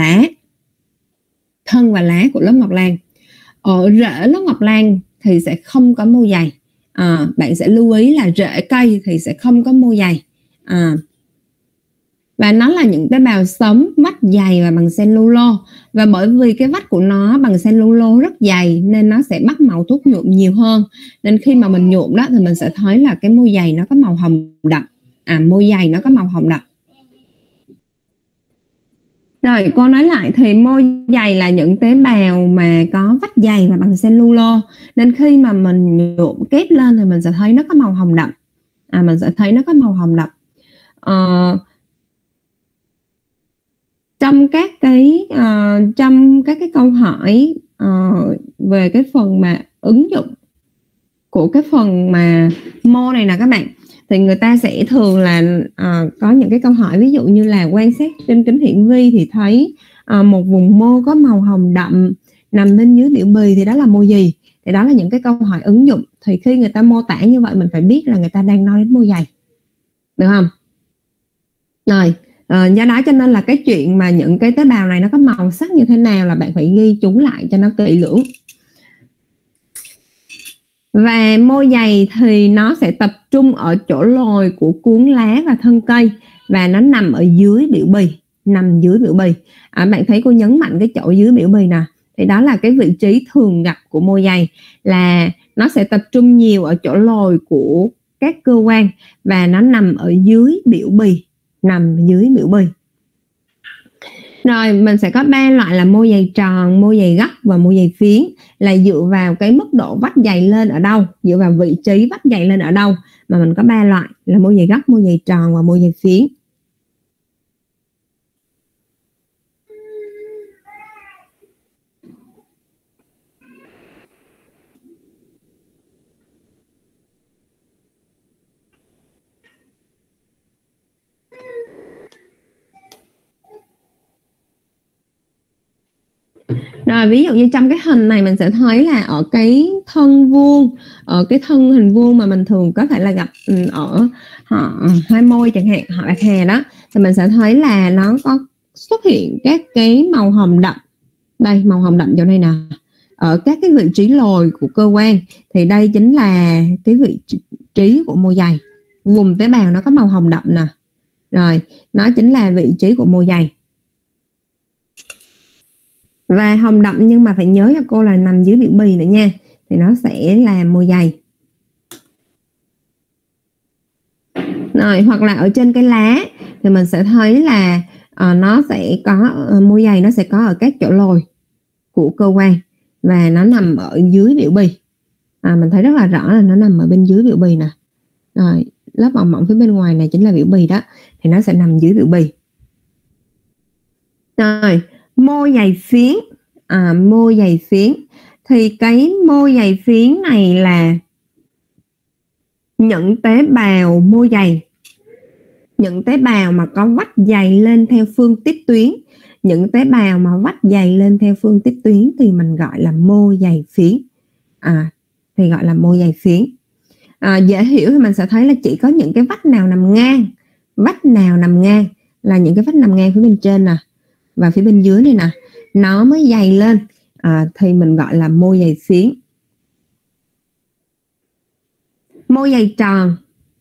lá của lớp ngọc lan. Ở rễ lớp ngọc lan thì sẽ không có mô dày. Bạn sẽ lưu ý là rễ cây thì sẽ không có mô dày. Và nó là những tế bào sống vách dày và bằng cellulose. Và bởi vì cái vách của nó bằng cellulose rất dày nên nó sẽ bắt màu thuốc nhuộm nhiều hơn. Nên khi mà mình nhuộm đó thì mình sẽ thấy là cái mô dày nó có màu hồng đậm. Mô dày nó có màu hồng đậm. Rồi cô nói lại thì mô dày là những tế bào mà có vách dày và bằng cellulose. Nên khi mà mình nhuộm kép lên thì mình sẽ thấy nó có màu hồng đậm. Mình sẽ thấy nó có màu hồng đậm. Trong các cái câu hỏi về cái phần mà ứng dụng của cái phần mà mô này nè các bạn, thì người ta sẽ thường là có những cái câu hỏi ví dụ như là quan sát trên kính hiển vi thì thấy một vùng mô có màu hồng đậm nằm bên dưới biểu bì thì đó là mô gì. Thì đó là những cái câu hỏi ứng dụng. Thì khi người ta mô tả như vậy mình phải biết là người ta đang nói đến mô dày, được không? Rồi, do đó cho nên là cái chuyện mà những cái tế bào này nó có màu sắc như thế nào là bạn phải ghi chú lại cho nó kỹ lưỡng. Và mô dày thì nó sẽ tập trung ở chỗ lồi của cuốn lá và thân cây, và nó nằm ở dưới biểu bì, nằm dưới biểu bì. Bạn thấy cô nhấn mạnh cái chỗ dưới biểu bì nè, thì đó là cái vị trí thường gặp của mô dày, là nó sẽ tập trung nhiều ở chỗ lồi của các cơ quan và nó nằm ở dưới biểu bì, nằm dưới biểu bì. Rồi mình sẽ có 3 loại là mô dày tròn, mô dày góc và mô dày phiến, là dựa vào cái mức độ vách dày lên ở đâu, dựa vào vị trí vách dày lên ở đâu mà mình có 3 loại là mô dày góc, mô dày tròn và mô dày phiến. Rồi ví dụ như trong cái hình này mình sẽ thấy là ở cái thân vuông, ở cái thân hình vuông mà mình thường có thể là gặp ở họ hai môi chẳng hạn, họ bạc hà đó, thì mình sẽ thấy là nó có xuất hiện các cái màu hồng đậm. Đây, màu hồng đậm chỗ này nè, ở các cái vị trí lồi của cơ quan, thì đây chính là cái vị trí của mô dày. Vùng tế bào nó có màu hồng đậm nè, rồi nó chính là vị trí của mô dày. Và hồng đậm nhưng mà phải nhớ cho cô là nằm dưới biểu bì nữa nha, thì nó sẽ là mô dày. Rồi hoặc là ở trên cái lá thì mình sẽ thấy là nó sẽ có mô dày, nó sẽ có ở các chỗ lồi của cơ quan và nó nằm ở dưới biểu bì. Mình thấy rất là rõ là nó nằm ở bên dưới biểu bì nè. Rồi lớp mỏng mỏng phía bên ngoài này chính là biểu bì đó, thì nó sẽ nằm dưới biểu bì. Rồi mô dày phiến, mô dày phiến thì cái mô dày phiến này là những tế bào mô dày, những tế bào mà có vách dày lên theo phương tiếp tuyến. Những tế bào mà vách dày lên theo phương tiếp tuyến thì mình gọi là mô dày phiến, thì gọi là mô dày phiến. Dễ hiểu thì mình sẽ thấy là chỉ có những cái vách nào nằm ngang, vách nào nằm ngang là những cái vách nằm ngang phía bên trên nè và phía bên dưới này nè, nó mới dày lên, thì mình gọi là mô dày phiến. Mô dày tròn,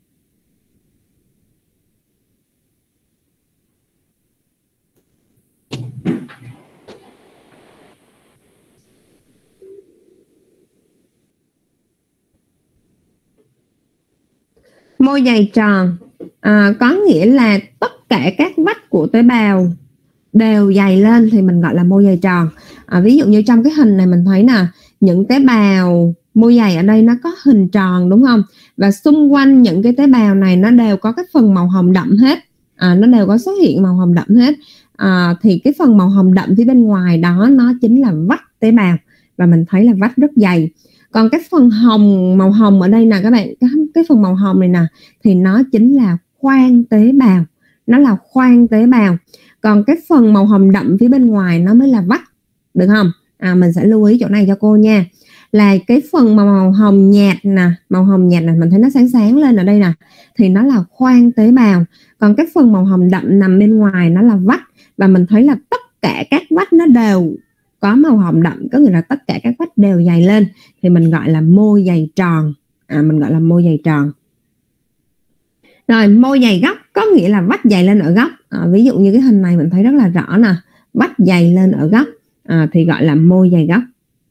mô dày tròn có nghĩa là tất cả các vách của tế bào đều dày lên thì mình gọi là mô dày tròn. Ví dụ như trong cái hình này mình thấy nè, những tế bào mô dày ở đây nó có hình tròn đúng không? Và xung quanh những cái tế bào này nó đều có cái phần màu hồng đậm hết, nó đều có xuất hiện màu hồng đậm hết. Thì cái phần màu hồng đậm phía bên ngoài đó nó chính là vách tế bào, và mình thấy là vách rất dày. Còn cái phần hồng, màu hồng ở đây nè các bạn, cái phần màu hồng này nè thì nó chính là khoang tế bào, nó là khoang tế bào. Còn cái phần màu hồng đậm phía bên ngoài nó mới là vách, được không? Mình sẽ lưu ý chỗ này cho cô nha, là cái phần màu hồng nhạt nè, màu hồng nhạt này mình thấy nó sáng sáng lên ở đây nè, thì nó là khoang tế bào. Còn cái phần màu hồng đậm nằm bên ngoài nó là vách, và mình thấy là tất cả các vách nó đều có màu hồng đậm, có nghĩa là tất cả các vách đều dày lên, thì mình gọi là mô dày tròn, mình gọi là mô dày tròn. Rồi mô dày góc có nghĩa là vách dày lên ở góc. Ví dụ như cái hình này mình thấy rất là rõ nè, vách dày lên ở góc, thì gọi là mô dày góc.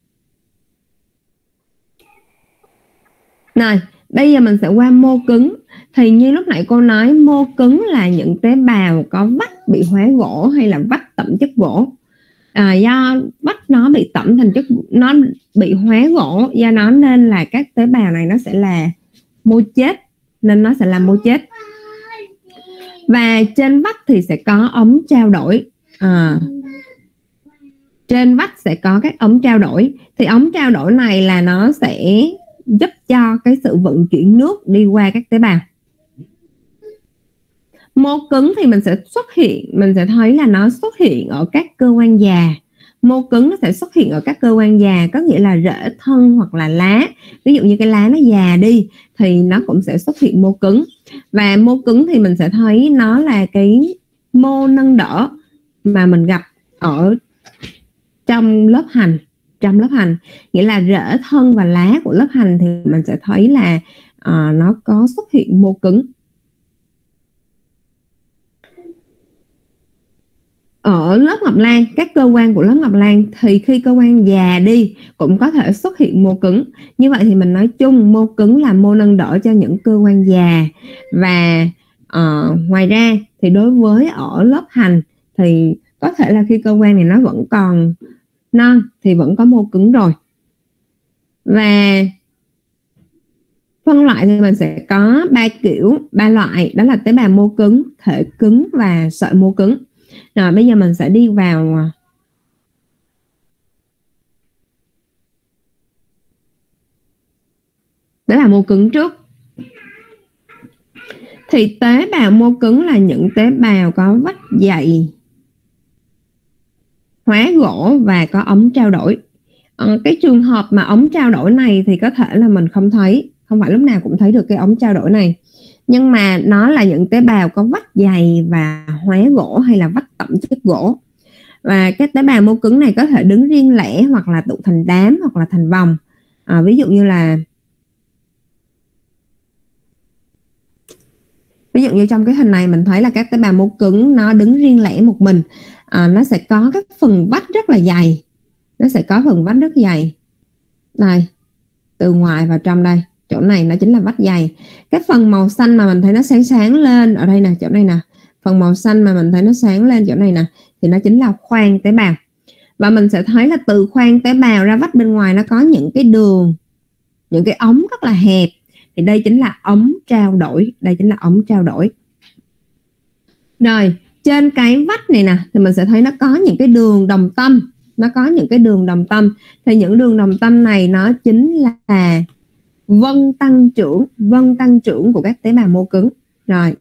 Rồi bây giờ mình sẽ qua mô cứng. Thì như lúc nãy cô nói, mô cứng là những tế bào có vách bị hóa gỗ hay là vách tẩm chất gỗ. Do vách nó bị tẩm thành chất, nó bị hóa gỗ, do nó nên là các tế bào này nó sẽ là mô chết, nên nó sẽ là mô chết. Và trên vách thì sẽ có ống trao đổi, trên vách sẽ có các ống trao đổi. Thì ống trao đổi này là nó sẽ giúp cho cái sự vận chuyển nước đi qua các tế bào. Mô cứng thì mình sẽ thấy là nó xuất hiện ở các cơ quan già. Mô cứng nó sẽ xuất hiện ở các cơ quan già, có nghĩa là rễ, thân hoặc là lá. Ví dụ như cái lá nó già đi thì nó cũng sẽ xuất hiện mô cứng. Và mô cứng thì mình sẽ thấy nó là cái mô nâng đỡ mà mình gặp ở trong lớp hành. Trong lớp hành nghĩa là rễ, thân và lá của lớp hành thì mình sẽ thấy là nó có xuất hiện mô cứng. Ở lớp ngọc lan, các cơ quan của lớp ngọc lan thì khi cơ quan già đi cũng có thể xuất hiện mô cứng. Như vậy thì mình nói chung mô cứng là mô nâng đỡ cho những cơ quan già. Và ngoài ra thì đối với ở lớp hành thì có thể là khi cơ quan này nó vẫn còn non thì vẫn có mô cứng rồi. Và phân loại thì mình sẽ có 3 loại, đó là tế bào mô cứng, thể cứng và sợi mô cứng. Rồi bây giờ mình sẽ đi vào tế bào mô cứng trước. Thì tế bào mô cứng là những tế bào có vách dày hóa gỗ và có ống trao đổi. Cái trường hợp mà ống trao đổi này thì có thể là mình không thấy, không phải lúc nào cũng thấy được cái ống trao đổi này, nhưng mà nó là những tế bào có vách dày và hóa gỗ hay là vách tẩm chất gỗ. Và các tế bào mô cứng này có thể đứng riêng lẻ hoặc là tụ thành đám hoặc là thành vòng. Ví dụ như trong cái hình này mình thấy là các tế bào mô cứng nó đứng riêng lẻ một mình. Nó sẽ có các phần vách rất là dày. Nó sẽ có phần vách rất dày. Đây, từ ngoài vào trong đây. Chỗ này nó chính là vách dày. Cái phần màu xanh mà mình thấy nó sáng sáng lên ở đây nè, chỗ này nè. Phần màu xanh mà mình thấy nó sáng lên chỗ này nè, thì nó chính là khoang tế bào. Và mình sẽ thấy là từ khoang tế bào ra vách bên ngoài nó có những cái đường, những cái ống rất là hẹp. Thì đây chính là ống trao đổi. Đây chính là ống trao đổi. Rồi, trên cái vách này nè thì mình sẽ thấy nó có những cái đường đồng tâm. Nó có những cái đường đồng tâm. Thì những đường đồng tâm này nó chính là vân tăng trưởng của các tế bào mô cứng. Rồi.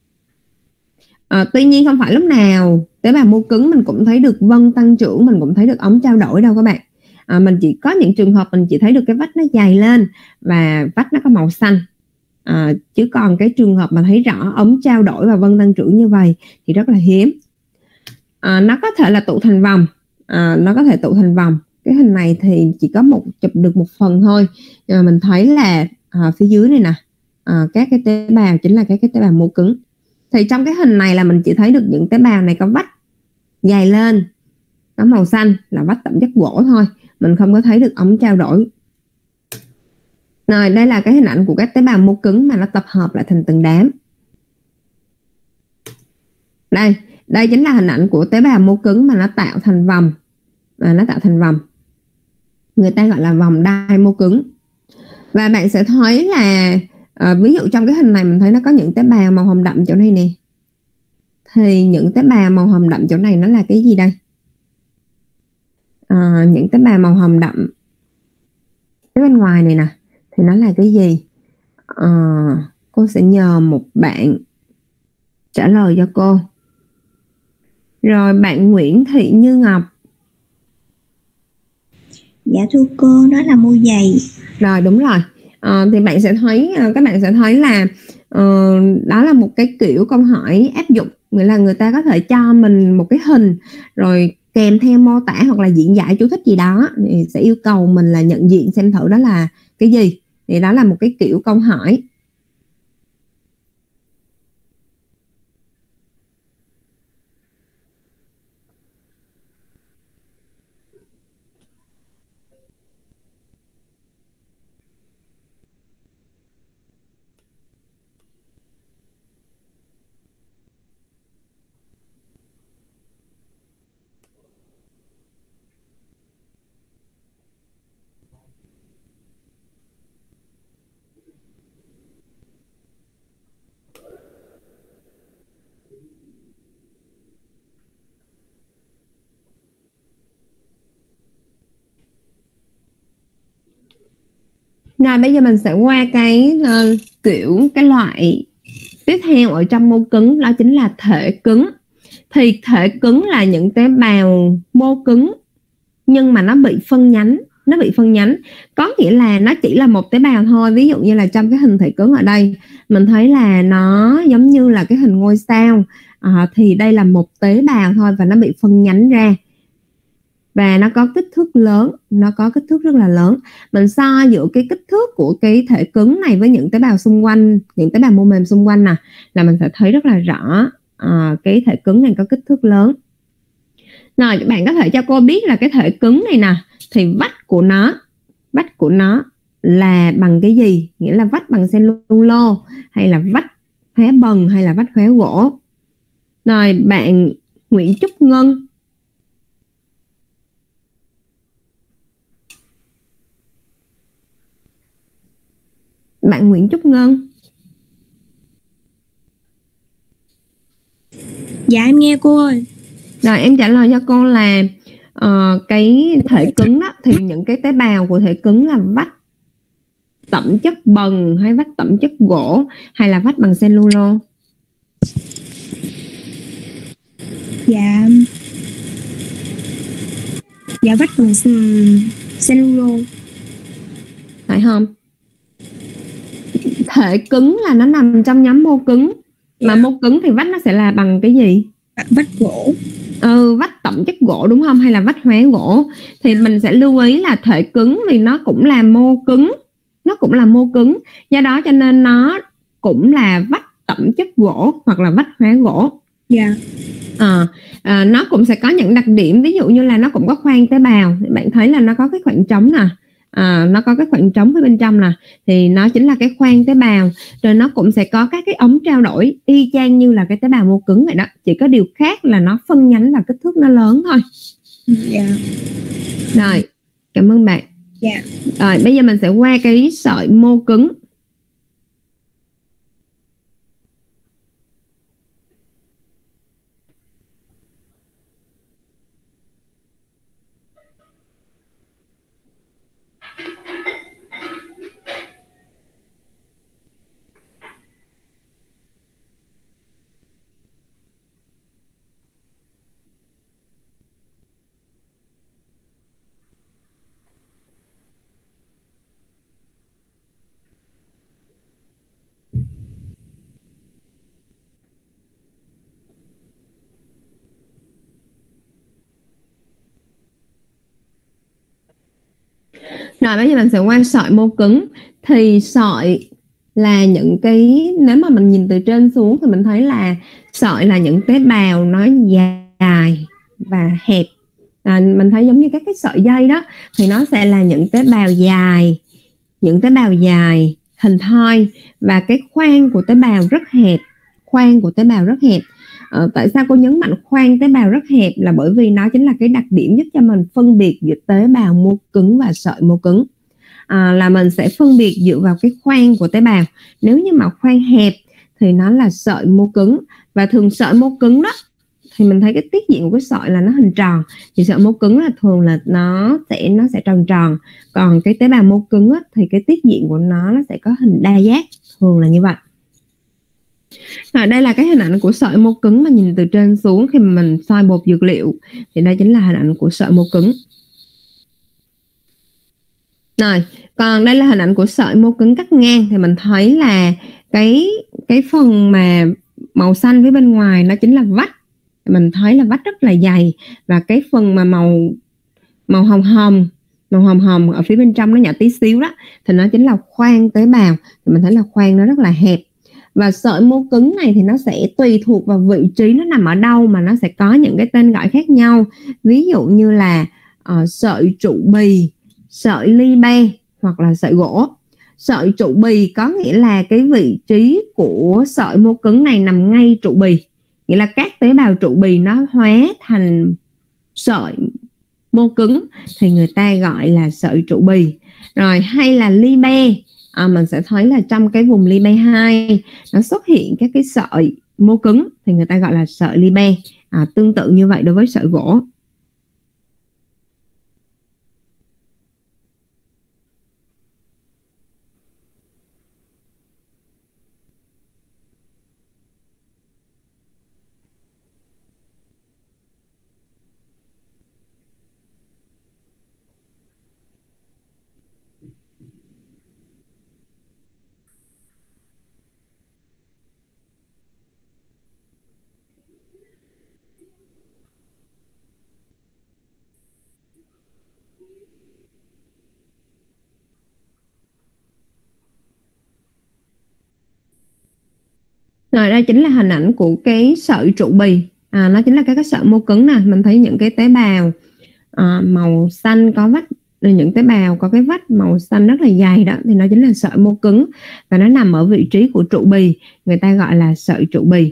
Tuy nhiên không phải lúc nào tế bào mô cứng mình cũng thấy được vân tăng trưởng, mình cũng thấy được ống trao đổi đâu các bạn. Mình chỉ có những trường hợp mình chỉ thấy được cái vách nó dày lên và vách nó có màu xanh. Chứ còn cái trường hợp mà thấy rõ ống trao đổi và vân tăng trưởng như vậy thì rất là hiếm. Nó có thể là tụ thành vòng. Nó có thể tụ thành vòng. Cái hình này thì chỉ có chụp được một phần thôi. Nhưng mà mình thấy là phía dưới này nè, các cái tế bào chính là các cái tế bào mô cứng. Thì trong cái hình này là mình chỉ thấy được những tế bào này có vách dày lên, có màu xanh là vách tẩm chất gỗ thôi. Mình không có thấy được ống trao đổi. Rồi, đây là cái hình ảnh của các tế bào mô cứng mà nó tập hợp lại thành từng đám. Đây chính là hình ảnh của tế bào mô cứng mà nó tạo thành vòng. Nó tạo thành vòng. Người ta gọi là vòng đai mô cứng. Và bạn sẽ thấy là ví dụ trong cái hình này mình thấy nó có những tế bào màu hồng đậm chỗ này nè. Thì những tế bào màu hồng đậm chỗ này nó là cái gì đây? Những tế bào màu hồng đậm phía bên ngoài này nè thì nó là cái gì? Cô sẽ nhờ một bạn trả lời cho cô. Rồi, bạn Nguyễn Thị Như Ngọc. Dạ thưa cô, đó là mô dày. Rồi, đúng rồi. Thì các bạn sẽ thấy là đó là một cái kiểu câu hỏi áp dụng, nghĩa là người ta có thể cho mình một cái hình rồi kèm theo mô tả hoặc là diễn giải chú thích gì đó thì sẽ yêu cầu mình là nhận diện xem thử đó là cái gì. Thì đó là một cái kiểu câu hỏi. Rồi bây giờ mình sẽ qua cái loại tiếp theo ở trong mô cứng, đó chính là thể cứng. Thì thể cứng là những tế bào mô cứng nhưng mà nó bị phân nhánh, có nghĩa là nó chỉ là một tế bào thôi. Ví dụ như là trong cái hình thể cứng ở đây mình thấy là nó giống như là cái hình ngôi sao, thì đây là một tế bào thôi và nó bị phân nhánh ra. Và nó có kích thước lớn, nó có kích thước rất là lớn. Mình so giữa cái kích thước của cái thể cứng này với những tế bào xung quanh, những tế bào mô mềm xung quanh nè, là mình sẽ thấy rất là rõ cái thể cứng này có kích thước lớn. Rồi, bạn có thể cho cô biết là cái thể cứng này nè, thì vách của nó là bằng cái gì? Nghĩa là vách bằng cellulose hay là vách hóa bần hay là vách hóa gỗ? Rồi, bạn Nguyễn Trúc Ngân. Bạn Nguyễn Trúc Ngân. Dạ em nghe cô ơi. Rồi em trả lời cho cô là cái thể cứng đó, thì những cái tế bào của thể cứng là vách tẩm chất bần hay vách tẩm chất gỗ hay là vách bằng cellulose? Dạ Dạ vách bằng cellulose. phải không? Thể cứng là nó nằm trong nhóm mô cứng, mà mô cứng thì vách nó sẽ là bằng cái gì? Vách gỗ. Vách tẩm chất gỗ đúng không, hay là vách hóa gỗ. Thì mình sẽ lưu ý là thể cứng vì nó cũng là mô cứng, do đó cho nên nó cũng là vách tẩm chất gỗ hoặc là vách hóa gỗ. Dạ. Nó cũng sẽ có những đặc điểm, ví dụ như là nó cũng có khoang tế bào. Bạn thấy là nó có cái khoảng trống nè, nó có cái khoảng trống phía bên trong nè, thì nó chính là cái khoang tế bào. Rồi nó cũng sẽ có các cái ống trao đổi y chang như là cái tế bào mô cứng vậy đó, chỉ có điều khác là nó phân nhánh và kích thước nó lớn thôi. Dạ. Rồi, cảm ơn bạn. Dạ. Rồi, bây giờ mình sẽ qua cái sợi mô cứng. Rồi bây giờ mình sẽ qua sợi mô cứng. Thì sợi là những cái, nếu mà mình nhìn từ trên xuống thì mình thấy là sợi là những tế bào nó dài và hẹp. Mình thấy giống như các cái sợi dây đó, thì nó sẽ là những tế bào dài, hình thoi, và cái khoang của tế bào rất hẹp. Tại sao cô nhấn mạnh khoang tế bào rất hẹp, là bởi vì nó chính là cái đặc điểm giúp cho mình phân biệt giữa tế bào mô cứng và sợi mô cứng. Là mình sẽ phân biệt dựa vào cái khoang của tế bào. Nếu như mà khoang hẹp thì nó là sợi mô cứng, và thường sợi mô cứng đó thì mình thấy cái tiết diện của cái sợi là nó hình tròn, thì sợi mô cứng là thường là nó sẽ tròn tròn. Còn cái tế bào mô cứng á, thì cái tiết diện của nó sẽ có hình đa giác, thường là như vậy. Rồi, đây là cái hình ảnh của sợi mô cứng mà nhìn từ trên xuống khi mà mình soi bột dược liệu, thì đây chính là hình ảnh của sợi mô cứng. Rồi, còn đây là hình ảnh của sợi mô cứng cắt ngang, thì mình thấy là cái phần mà màu xanh phía bên ngoài nó chính là vách. Mình thấy là vách rất là dày, và cái phần mà màu hồng hồng ở phía bên trong nó nhỏ tí xíu đó, thì nó chính là khoang tế bào. Thì mình thấy là khoang nó rất là hẹp. Và sợi mô cứng này thì nó sẽ tùy thuộc vào vị trí nó nằm ở đâu mà nó sẽ có những cái tên gọi khác nhau. Ví dụ như là sợi trụ bì, sợi ly be hoặc là sợi gỗ. Sợi trụ bì có nghĩa là cái vị trí của sợi mô cứng này nằm ngay trụ bì, nghĩa là các tế bào trụ bì nó hóa thành sợi mô cứng thì người ta gọi là sợi trụ bì. Rồi, hay là ly be, mình sẽ thấy là trong cái vùng ly be 2 nó xuất hiện các cái sợi mô cứng thì người ta gọi là sợi ly be. Tương tự như vậy đối với sợi gỗ. Rồi, đây chính là hình ảnh của cái sợi trụ bì. Nó chính là cái sợi mô cứng nè. Mình thấy những cái tế bào màu xanh có vách, những tế bào có cái vách màu xanh rất là dày đó, thì nó chính là sợi mô cứng, và nó nằm ở vị trí của trụ bì, người ta gọi là sợi trụ bì.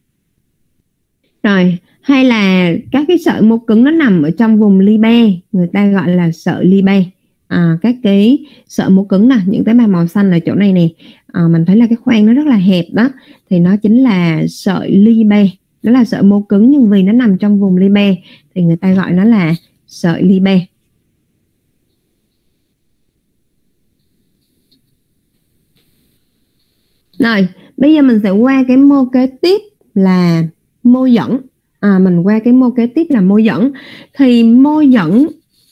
Rồi, hay là các cái sợi mô cứng nó nằm ở trong vùng ly be, người ta gọi là sợi ly be. Các cái sợi mô cứng nè, những tế bào màu xanh ở chỗ này nè, mình thấy là cái khoang nó rất là hẹp đó, thì nó chính là sợi ly be. Nó là sợi mô cứng, nhưng vì nó nằm trong vùng ly be thì người ta gọi nó là sợi ly be. Rồi, bây giờ mình sẽ qua cái mô kế tiếp là mô dẫn. Mình qua cái mô kế tiếp là mô dẫn. Thì mô dẫn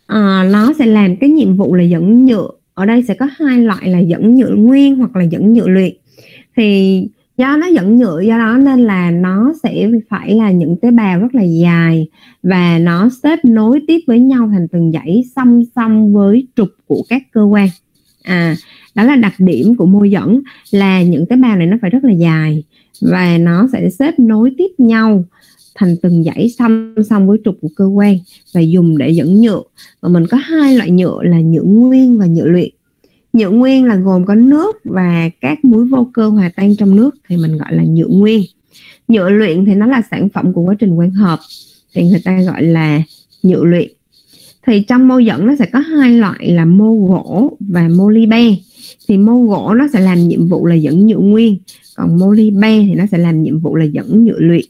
nó sẽ làm cái nhiệm vụ là dẫn nhựa. Ở đây sẽ có hai loại là dẫn nhựa nguyên hoặc là dẫn nhựa luyện. Thì do nó dẫn nhựa, do đó nên là nó sẽ phải là những tế bào rất là dài và nó xếp nối tiếp với nhau thành từng dãy song song với trục của các cơ quan. Đó là đặc điểm của mô dẫn, là những tế bào này nó phải rất là dài và nó sẽ xếp nối tiếp nhau thành từng dãy song song với trục của cơ quan và dùng để dẫn nhựa. Và mình có hai loại nhựa là nhựa nguyên và nhựa luyện. Nhựa nguyên là gồm có nước và các muối vô cơ hòa tan trong nước thì mình gọi là nhựa nguyên. Nhựa luyện thì nó là sản phẩm của quá trình quang hợp thì người ta gọi là nhựa luyện. Thì trong mô dẫn nó sẽ có hai loại là mô gỗ và mô ly be. Thì mô gỗ nó sẽ làm nhiệm vụ là dẫn nhựa nguyên, còn mô ly be thì nó sẽ làm nhiệm vụ là dẫn nhựa luyện.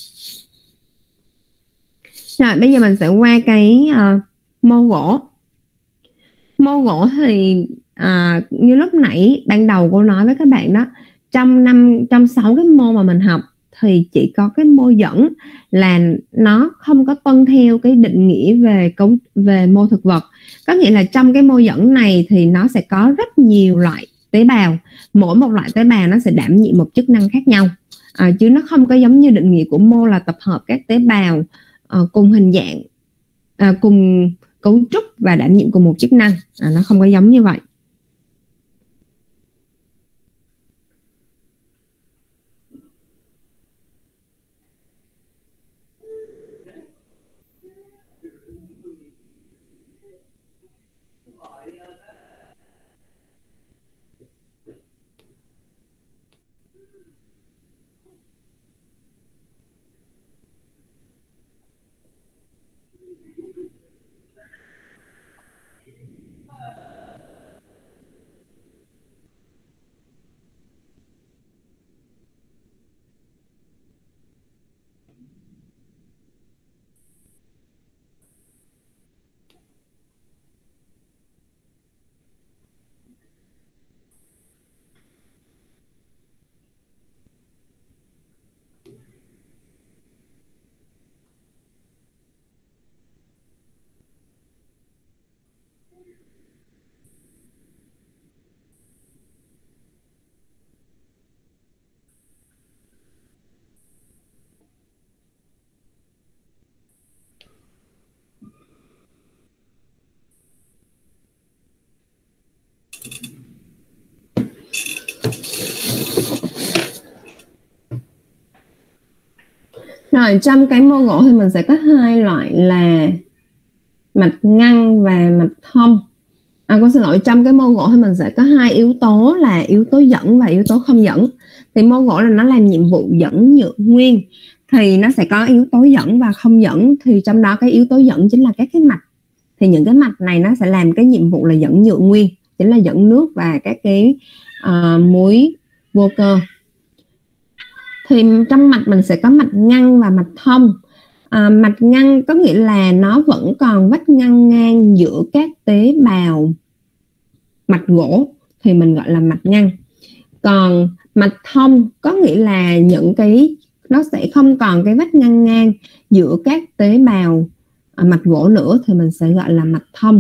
Rồi bây giờ mình sẽ qua cái mô gỗ. Mô gỗ thì như lúc nãy ban đầu cô nói với các bạn đó, trong 6 cái mô mà mình học thì chỉ có cái mô dẫn là nó không có tuân theo cái định nghĩa về mô thực vật. Có nghĩa là trong cái mô dẫn này thì nó sẽ có rất nhiều loại tế bào, mỗi một loại tế bào nó sẽ đảm nhiệm một chức năng khác nhau, chứ nó không có giống như định nghĩa của mô là tập hợp các tế bào cùng hình dạng, cùng cấu trúc và đảm nhiệm cùng một chức năng. Nó không có giống như vậy. Rồi trong cái mô gỗ thì mình sẽ có hai loại là mạch ngăn và mạch thông. Con xin lỗi, trong cái mô gỗ thì mình sẽ có hai yếu tố là yếu tố dẫn và yếu tố không dẫn. Thì mô gỗ là nó làm nhiệm vụ dẫn nhựa nguyên, thì nó sẽ có yếu tố dẫn và không dẫn. Thì trong đó cái yếu tố dẫn chính là các cái mạch. Thì những cái mạch này nó sẽ làm cái nhiệm vụ là dẫn nhựa nguyên, chính là dẫn nước và các cái muối vô cơ. Thì trong mạch mình sẽ có mạch ngăn và mạch thông. Mạch ngăn có nghĩa là nó vẫn còn vách ngăn ngang giữa các tế bào mạch gỗ thì mình gọi là mạch ngăn. Còn mạch thông có nghĩa là nó sẽ không còn cái vách ngăn ngang giữa các tế bào mạch gỗ nữa thì mình sẽ gọi là mạch thông.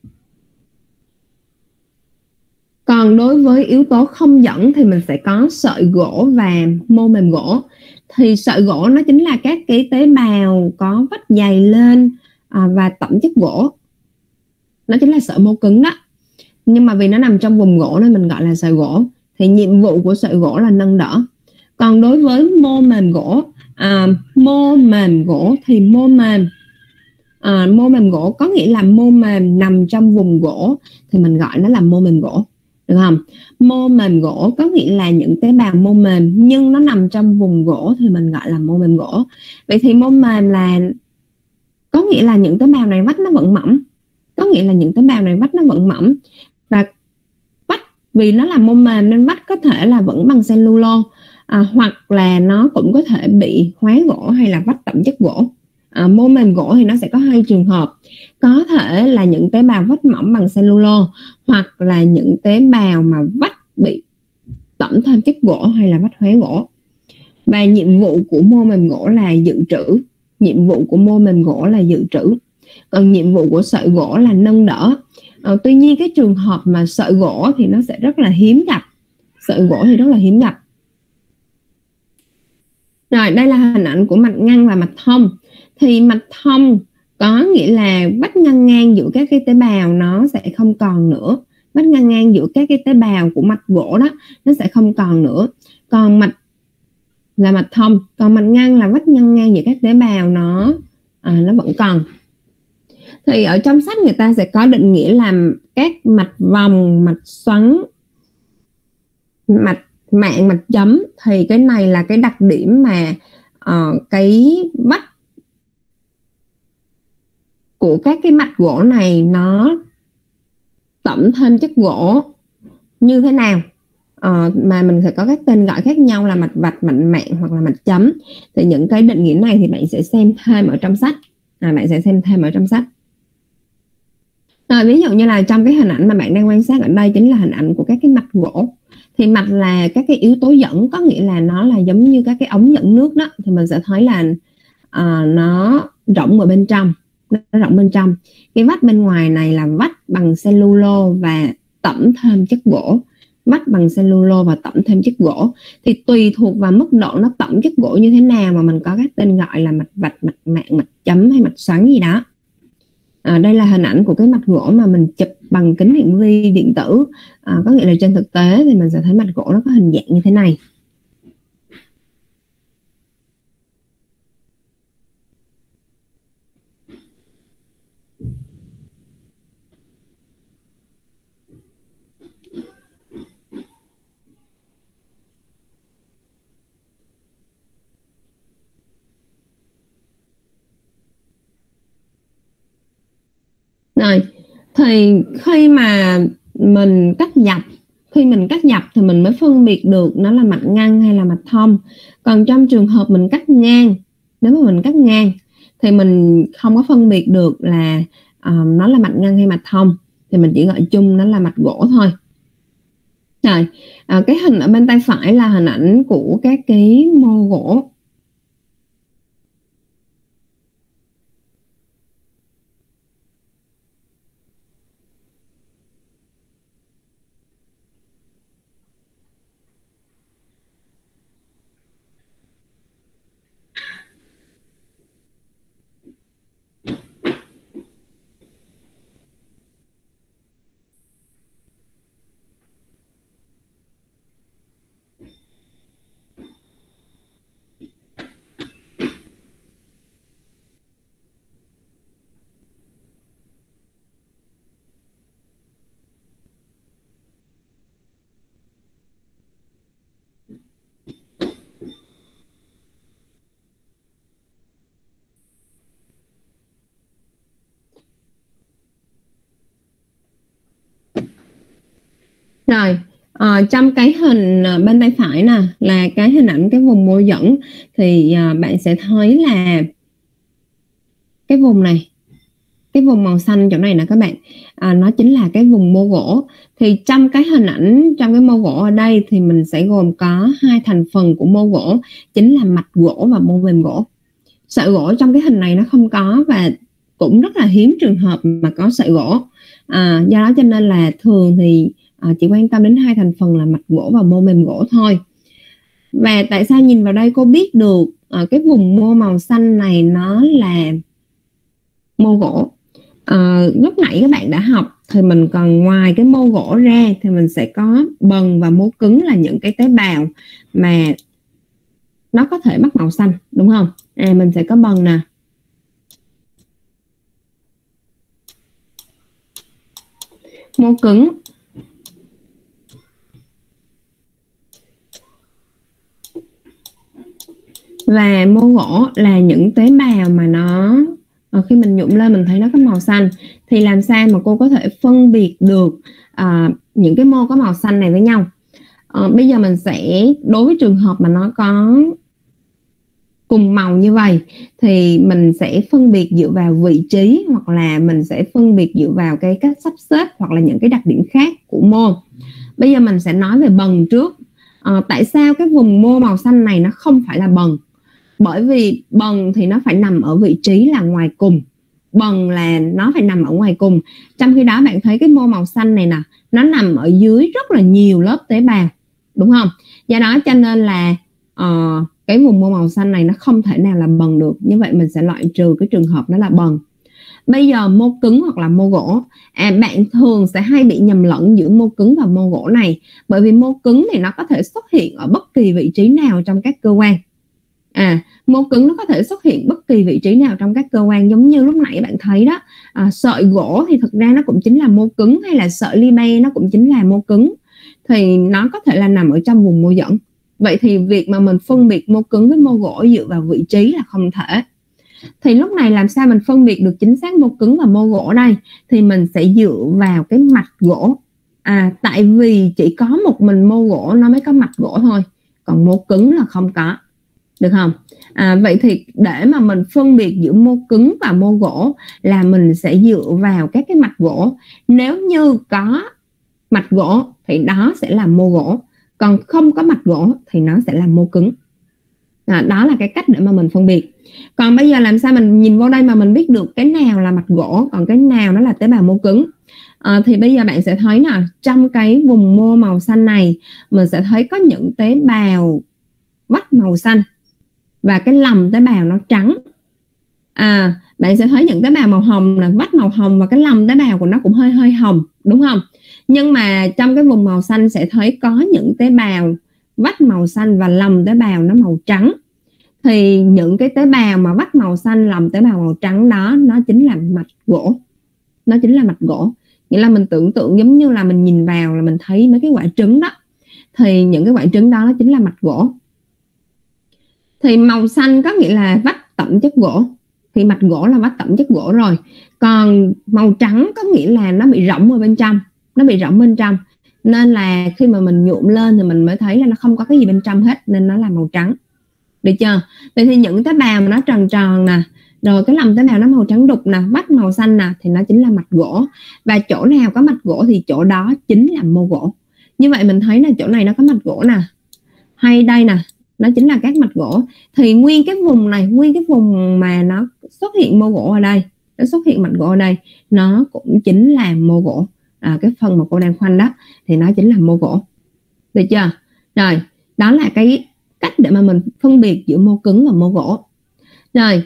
Còn đối với yếu tố không dẫn thì mình sẽ có sợi gỗ và mô mềm gỗ. Thì sợi gỗ nó chính là các cái tế bào có vách dày lên và tẩm chất gỗ. Nó chính là sợi mô cứng đó. Nhưng mà vì nó nằm trong vùng gỗ nên mình gọi là sợi gỗ. Thì nhiệm vụ của sợi gỗ là nâng đỡ. Còn đối với mô mềm gỗ, thì mô mềm gỗ có nghĩa là mô mềm nằm trong vùng gỗ thì mình gọi nó là mô mềm gỗ. Được không? Mô mềm gỗ có nghĩa là những tế bào mô mềm nhưng nó nằm trong vùng gỗ thì mình gọi là mô mềm gỗ. Vậy thì mô mềm là có nghĩa là những tế bào này vách nó vẫn mỏng. Và vách vì nó là mô mềm nên vách có thể là vẫn bằng cellulose, hoặc là nó cũng có thể bị hóa gỗ hay là vách tẩm chất gỗ. Mô mềm gỗ thì nó sẽ có hai trường hợp, có thể là những tế bào vách mỏng bằng cellulose hoặc là những tế bào mà vách bị tẩm thêm chất gỗ hay là vách hóa gỗ. Và nhiệm vụ của mô mềm gỗ là dự trữ. Còn nhiệm vụ của sợi gỗ là nâng đỡ. Tuy nhiên cái trường hợp mà sợi gỗ thì nó sẽ rất là hiếm gặp. Sợi gỗ thì rất là hiếm gặp. Rồi đây là hình ảnh của mạch ngăn và mạch thông. Thì mạch thông có nghĩa là vách ngăn ngang giữa các cái tế bào nó sẽ không còn nữa. Vách ngăn ngang giữa các cái tế bào của mạch gỗ đó nó sẽ không còn nữa. Còn mạch là mạch thông, còn mạch ngăn là vách ngăn ngang giữa các tế bào nó vẫn còn. Thì ở trong sách người ta sẽ có định nghĩa là các mạch vòng, mạch xoắn, mạch mạng, mạch chấm. Thì cái này là cái đặc điểm mà cái vách của các cái mạch gỗ này nó tẩm thêm chất gỗ như thế nào, mà mình sẽ có các tên gọi khác nhau là mạch vạch, mạch mạng hoặc là mạch chấm. Thì những cái định nghĩa này thì bạn sẽ xem thêm ở trong sách. Rồi, ví dụ như là trong cái hình ảnh mà bạn đang quan sát ở đây chính là hình ảnh của các cái mạch gỗ. Thì mạch là các cái yếu tố dẫn, có nghĩa là nó là giống như các cái ống dẫn nước đó. Thì mình sẽ thấy là nó rỗng ở bên trong. Cái vách bên ngoài này là vách bằng cellulo và tẩm thêm chất gỗ. Vách bằng cellulo và tẩm thêm chất gỗ. Thì tùy thuộc vào mức độ nó tẩm chất gỗ như thế nào mà mình có các tên gọi là mạch vạch, mạch mạng, mạch chấm hay mạch xoắn gì đó. Đây là hình ảnh của cái mạch gỗ mà mình chụp bằng kính hiển vi điện tử. Có nghĩa là trên thực tế thì mình sẽ thấy mạch gỗ nó có hình dạng như thế này. Rồi, thì khi mà mình cắt dọc thì mình mới phân biệt được nó là mạch ngăn hay là mạch thông. Còn trong trường hợp mình cắt ngang, nếu mà mình cắt ngang thì mình không có phân biệt được là nó là mạch ngăn hay mạch thông, thì mình chỉ gọi chung nó là mạch gỗ thôi. Rồi, cái hình ở bên tay phải là hình ảnh của các cái mô gỗ. Rồi, trong cái hình bên tay phải nè là cái hình ảnh cái vùng mô dẫn. Thì bạn sẽ thấy là cái vùng này, cái vùng màu xanh chỗ này nè các bạn, nó chính là cái vùng mô gỗ. Thì trong cái hình ảnh, trong cái mô gỗ ở đây thì mình sẽ gồm có hai thành phần của mô gỗ, chính là mạch gỗ và mô mềm gỗ. Sợi gỗ trong cái hình này nó không có, và cũng rất là hiếm trường hợp mà có sợi gỗ. Do đó cho nên là thường thì chỉ quan tâm đến hai thành phần là mạch gỗ và mô mềm gỗ thôi. Và tại sao nhìn vào đây cô biết được cái vùng mô màu xanh này nó là mô gỗ? Lúc nãy các bạn đã học thì mình còn ngoài cái mô gỗ ra thì mình sẽ có bần và mô cứng, là những cái tế bào mà nó có thể mắc màu xanh, đúng không? Mình sẽ có bần nè, mô cứng, và mô gỗ là những tế bào mà nó khi mình nhuộm lên mình thấy nó có màu xanh. Thì làm sao mà cô có thể phân biệt được những cái mô có màu xanh này với nhau? Bây giờ mình sẽ, đối với trường hợp mà nó có cùng màu như vậy thì mình sẽ phân biệt dựa vào vị trí, hoặc là mình sẽ phân biệt dựa vào cái cách sắp xếp, hoặc là những cái đặc điểm khác của mô. Bây giờ mình sẽ nói về bần trước. Tại sao cái vùng mô màu xanh này nó không phải là bần? Bởi vì bần thì nó phải nằm ở vị trí là ngoài cùng. bần là nó phải nằm ở ngoài cùng. Trong khi đó bạn thấy cái mô màu xanh này nè, nó nằm ở dưới rất là nhiều lớp tế bào, đúng không? Do đó cho nên là cái vùng mô màu xanh này nó không thể nào là bần được. Như vậy mình sẽ loại trừ cái trường hợp nó là bần. Bây giờ mô cứng hoặc là mô gỗ, bạn thường sẽ hay bị nhầm lẫn giữa mô cứng và mô gỗ này, bởi vì mô cứng thì nó có thể xuất hiện ở bất kỳ vị trí nào trong các cơ quan. Mô cứng nó có thể xuất hiện bất kỳ vị trí nào trong các cơ quan, giống như lúc nãy bạn thấy đó, sợi gỗ thì thực ra nó cũng chính là mô cứng, hay là sợi libe nó cũng chính là mô cứng, thì nó có thể là nằm ở trong vùng mô dẫn. Vậy thì việc mà mình phân biệt mô cứng với mô gỗ dựa vào vị trí là không thể. Thì lúc này làm sao mình phân biệt được chính xác mô cứng và mô gỗ đây? Thì mình sẽ dựa vào cái mạch gỗ. Tại vì chỉ có một mình mô gỗ nó mới có mạch gỗ thôi, còn mô cứng là không có, được không? Vậy thì để mà mình phân biệt giữa mô cứng và mô gỗ là mình sẽ dựa vào các cái mạch gỗ. Nếu như có mạch gỗ thì đó sẽ là mô gỗ, còn không có mạch gỗ thì nó sẽ là mô cứng. Đó là cái cách để mà mình phân biệt. Còn bây giờ làm sao mình nhìn vô đây mà mình biết được cái nào là mạch gỗ, còn cái nào nó là tế bào mô cứng? Thì bây giờ bạn sẽ thấy nè, trong cái vùng mô màu xanh này mình sẽ thấy có những tế bào vách màu xanh và cái lòng tế bào nó trắng. Bạn sẽ thấy những tế bào màu hồng là vách màu hồng và cái lòng tế bào của nó cũng hơi hồng, đúng không? Nhưng mà trong cái vùng màu xanh sẽ thấy có những tế bào vách màu xanh và lòng tế bào nó màu trắng. Thì những cái tế bào mà vách màu xanh, lòng tế bào màu trắng đó, nó chính là mạch gỗ. Nó chính là mạch gỗ. Nghĩa là mình tưởng tượng giống như là mình nhìn vào là mình thấy mấy cái quả trứng đó. Thì những cái quả trứng đó nó chính là mạch gỗ. Thì màu xanh có nghĩa là vách tẩm chất gỗ, thì mạch gỗ là vách tẩm chất gỗ rồi. Còn màu trắng có nghĩa là nó bị rỗng ở bên trong, nó bị rỗng bên trong, nên là khi mà mình nhuộm lên thì mình mới thấy là nó không có cái gì bên trong hết, nên nó là màu trắng, được chưa? Vậy thì những tế bào mà nó tròn tròn nè, rồi cái lòng tế bào nó màu trắng đục nè, vách màu xanh nè, thì nó chính là mạch gỗ. Và chỗ nào có mạch gỗ thì chỗ đó chính là mô gỗ. Như vậy mình thấy là chỗ này nó có mạch gỗ nè, hay đây nè, nó chính là các mạch gỗ. Thì nguyên cái vùng này, nguyên cái vùng mà nó xuất hiện mô gỗ ở đây, nó xuất hiện mạch gỗ ở đây, nó cũng chính là mô gỗ. Cái phần mà cô đang khoanh đó thì nó chính là mô gỗ, được chưa? Rồi, đó là cái cách để mà mình phân biệt giữa mô cứng và mô gỗ. Rồi,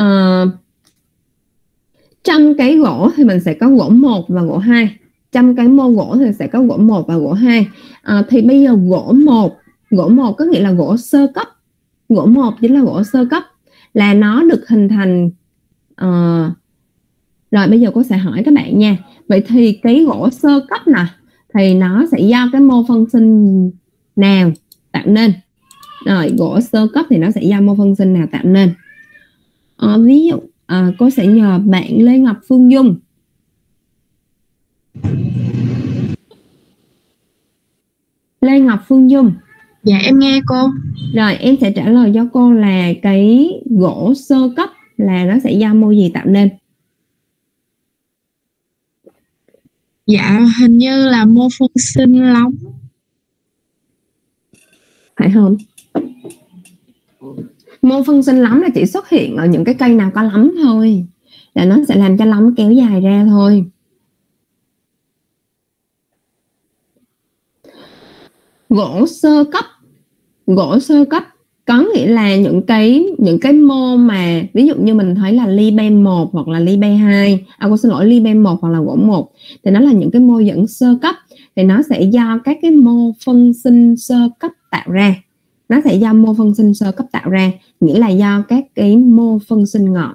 trong cái gỗ thì mình sẽ có gỗ 1 và gỗ 2. Trong cái mô gỗ thì sẽ có gỗ 1 và gỗ 2. Thì bây giờ gỗ 1 có nghĩa là gỗ sơ cấp. Gỗ 1 chính là gỗ sơ cấp, là nó được hình thành. Rồi bây giờ cô sẽ hỏi các bạn nha. Vậy thì cái gỗ sơ cấp nè, thì nó sẽ do cái mô phân sinh nào tạo nên? Rồi, gỗ sơ cấp thì nó sẽ do mô phân sinh nào tạo nên? Ví dụ cô sẽ nhờ bạn Lê Ngọc Phương Dung. Lê Ngọc Phương Dung. Dạ em nghe cô. Rồi em sẽ trả lời cho cô là cái gỗ sơ cấp là nó sẽ do mô gì tạo nên? Dạ hình như là mô phân sinh lóng, phải không? Mô phân sinh lóng là chỉ xuất hiện ở những cái cây nào có lóng thôi, là nó sẽ làm cho lóng kéo dài ra thôi. Gỗ sơ cấp có nghĩa là những cái mô mà ví dụ như mình thấy là libe 1 hoặc là libe 2, libe 1 hoặc là gỗ 1 thì nó là những cái mô dẫn sơ cấp, thì nó sẽ do các cái mô phân sinh sơ cấp tạo ra. Nó sẽ do mô phân sinh sơ cấp tạo ra, nghĩa là do các cái mô phân sinh ngọn.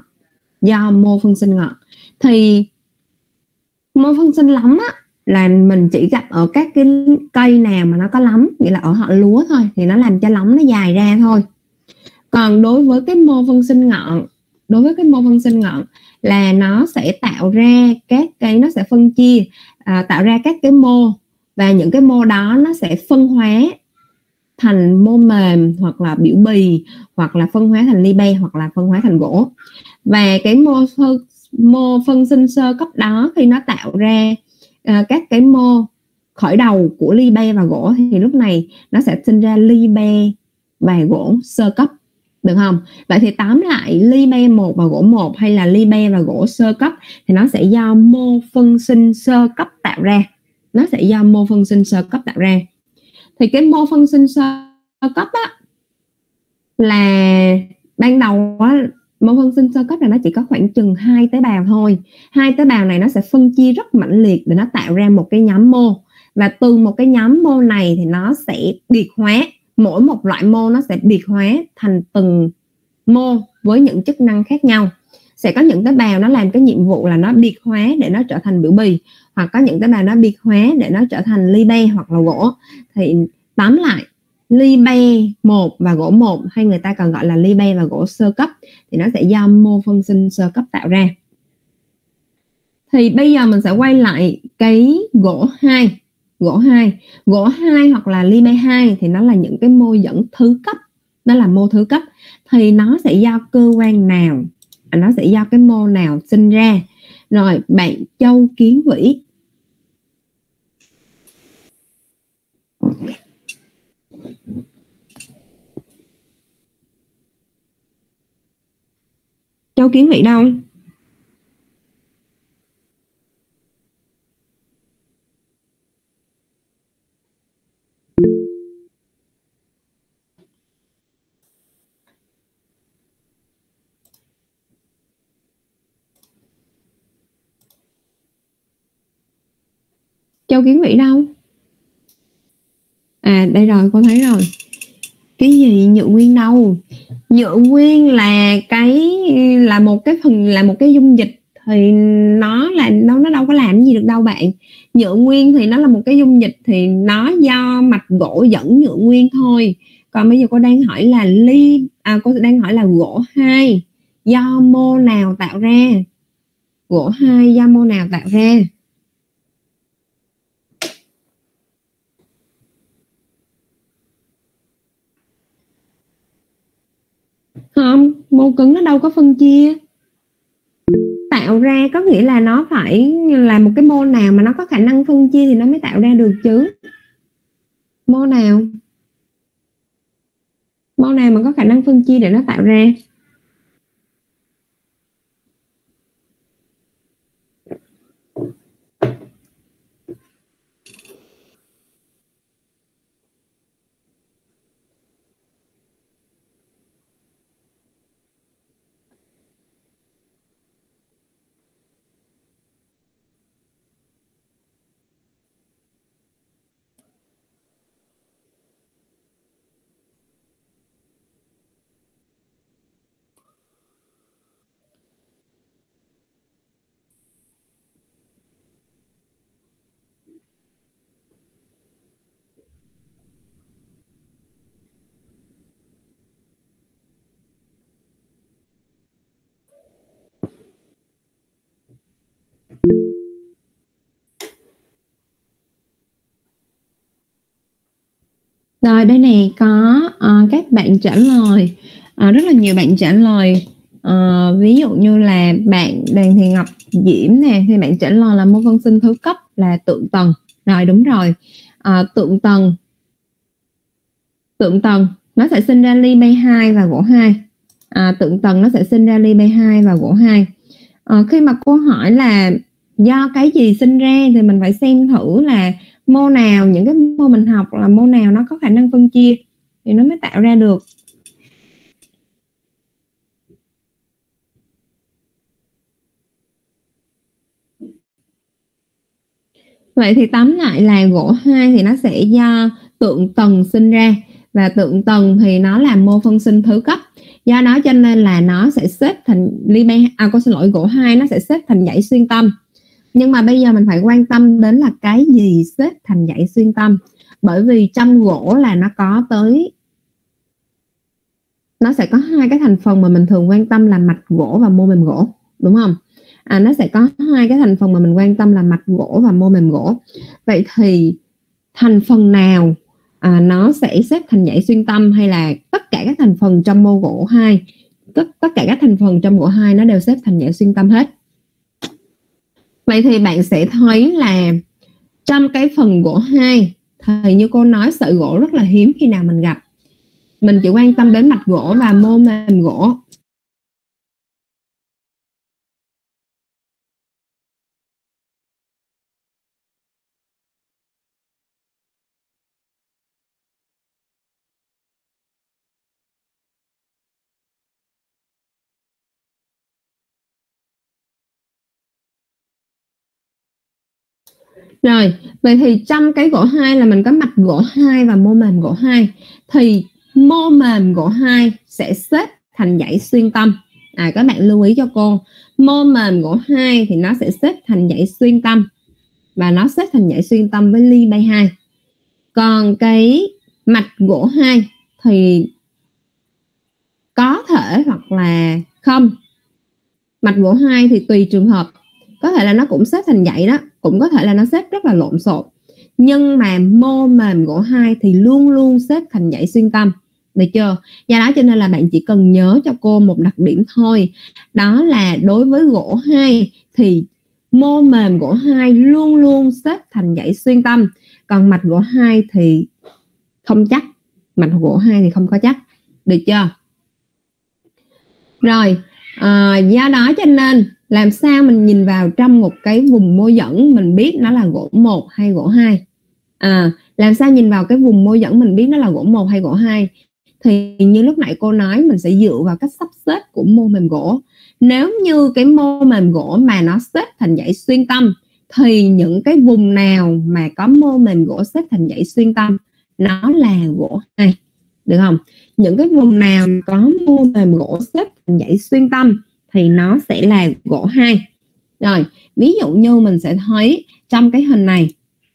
Thì mô phân sinh lóng á là mình chỉ gặp ở các cái cây nào mà nó có lóng, nghĩa là ở họ lúa thôi, thì nó làm cho lóng nó dài ra thôi. Còn đối với cái mô phân sinh ngọn, là nó sẽ tạo ra các cái, nó sẽ phân chia, tạo ra các cái mô, và những cái mô đó nó sẽ phân hóa thành mô mềm hoặc là biểu bì, hoặc là phân hóa thành libe, hoặc là phân hóa thành gỗ. Và cái mô phân sinh sơ cấp đó khi nó tạo ra các cái mô khởi đầu của libe và gỗ thì lúc này nó sẽ sinh ra libe và gỗ sơ cấp. được không? Vậy thì tóm lại ly be 1 và gỗ 1 hay là ly be và gỗ sơ cấp thì nó sẽ do mô phân sinh sơ cấp tạo ra. Nó sẽ do mô phân sinh sơ cấp tạo ra. Thì cái mô phân sinh sơ cấp á, là ban đầu á, mô phân sinh sơ cấp là nó chỉ có khoảng chừng 2 tế bào thôi. 2 tế bào này nó sẽ phân chia rất mãnh liệt để nó tạo ra một cái nhóm mô. Và từ một cái nhóm mô này thì nó sẽ biệt hóa. Mỗi một loại mô nó sẽ biệt hóa thành từng mô với những chức năng khác nhau. Sẽ có những tế bào nó làm cái nhiệm vụ là nó biệt hóa để nó trở thành biểu bì, hoặc có những tế bào nó biệt hóa để nó trở thành ly be hoặc là gỗ. Thì tóm lại ly be 1 và gỗ 1 hay người ta còn gọi là ly be và gỗ sơ cấp thì nó sẽ do mô phân sinh sơ cấp tạo ra. Thì bây giờ mình sẽ quay lại cái gỗ 2. Gỗ 2 hoặc là ly be 2 thì nó là những cái mô dẫn thứ cấp. Nó là mô thứ cấp. Thì nó sẽ do cơ quan nào, nó sẽ do cái mô nào sinh ra. Rồi bạn Châu Kiến Vĩ. Châu Kiến Vĩ đâu? Châu Kiến Vĩ đâu? À đây rồi, con thấy rồi. Cái gì nhựa nguyên đâu? Nhựa nguyên là một cái phần, là một cái dung dịch thì nó đâu có làm gì được đâu bạn. Nhựa nguyên thì nó là một cái dung dịch thì nó do mạch gỗ dẫn nhựa nguyên thôi. Còn bây giờ cô đang hỏi là cô đang hỏi là gỗ 2 do mô nào tạo ra? Gỗ 2 do mô nào tạo ra? Không, mô cứng nó đâu có phân chia. Tạo ra có nghĩa là nó phải là một cái mô nào mà nó có khả năng phân chia thì nó mới tạo ra được chứ. Mô nào mà có khả năng phân chia để nó tạo ra? Rồi đây này có các bạn trả lời, rất là nhiều bạn trả lời. Ví dụ như là bạn Đoàn Thị Ngọc Diễm nè, thì bạn trả lời là mô phân sinh thứ cấp là tượng tầng. Rồi đúng rồi. Tượng tầng nó sẽ sinh ra ly be 2 và gỗ 2. Tượng tầng nó sẽ sinh ra ly be 2 và gỗ 2. Khi mà cô hỏi là do cái gì sinh ra thì mình phải xem thử là mô nào, những cái mô mình học là mô nào nó có khả năng phân chia thì nó mới tạo ra được. Vậy thì tóm lại là gỗ 2 thì nó sẽ do tượng tầng sinh ra, và tượng tầng thì nó là mô phân sinh thứ cấp. Do đó cho nên là nó sẽ xếp thành gỗ 2 nó sẽ xếp thành dãy xuyên tâm. Nhưng mà bây giờ mình phải quan tâm đến là cái gì xếp thành dãy xuyên tâm. Bởi vì trong gỗ là nó sẽ có 2 cái thành phần mà mình thường quan tâm là mạch gỗ và mô mềm gỗ, đúng không? Nó sẽ có 2 cái thành phần mà mình quan tâm là mạch gỗ và mô mềm gỗ. Vậy thì thành phần nào nó sẽ xếp thành dãy xuyên tâm, hay là tất cả các thành phần trong mô gỗ 2, tất cả các thành phần trong gỗ 2 nó đều xếp thành dãy xuyên tâm hết. Vậy thì bạn sẽ thấy là trong cái phần gỗ 2 thì như cô nói sợi gỗ rất là hiếm khi nào mình gặp. Mình chỉ quan tâm đến mạch gỗ và mô mềm gỗ. Rồi, vậy thì trong cái gỗ 2 là mình có mạch gỗ 2 và mô mềm gỗ 2. Thì mô mềm gỗ 2 sẽ xếp thành dãy xuyên tâm. Các bạn lưu ý cho cô. Mô mềm gỗ 2 thì nó sẽ xếp thành dãy xuyên tâm. Và nó xếp thành dãy xuyên tâm với ly bay 2. Còn cái mạch gỗ 2 thì có thể hoặc là không. Mạch gỗ 2 thì tùy trường hợp. Có thể là nó cũng xếp thành dãy đó, cũng có thể là nó xếp rất là lộn xộn. Nhưng mà mô mềm gỗ 2 thì luôn luôn xếp thành dãy xuyên tâm. Được chưa? Do đó cho nên là bạn chỉ cần nhớ cho cô một đặc điểm thôi. Đó là đối với gỗ 2 thì mô mềm gỗ 2 luôn luôn xếp thành dãy xuyên tâm. Còn mạch gỗ 2 thì không chắc. Mạch gỗ 2 thì không có chắc. Được chưa? Rồi, do đó cho nên làm sao mình nhìn vào trong một cái vùng môi dẫn mình biết nó là gỗ 1 hay gỗ 2? Làm sao nhìn vào cái vùng môi dẫn mình biết nó là gỗ 1 hay gỗ 2? Thì như lúc nãy cô nói, mình sẽ dựa vào cách sắp xếp của mô mềm gỗ. Nếu như cái mô mềm gỗ mà nó xếp thành dãy xuyên tâm thì những cái vùng nào mà có mô mềm gỗ xếp thành dãy xuyên tâm nó là gỗ 2. Được không? Những cái vùng nào có mô mềm gỗ xếp thành dãy xuyên tâm thì nó sẽ là gỗ 2. Rồi, ví dụ như mình sẽ thấy trong cái hình này,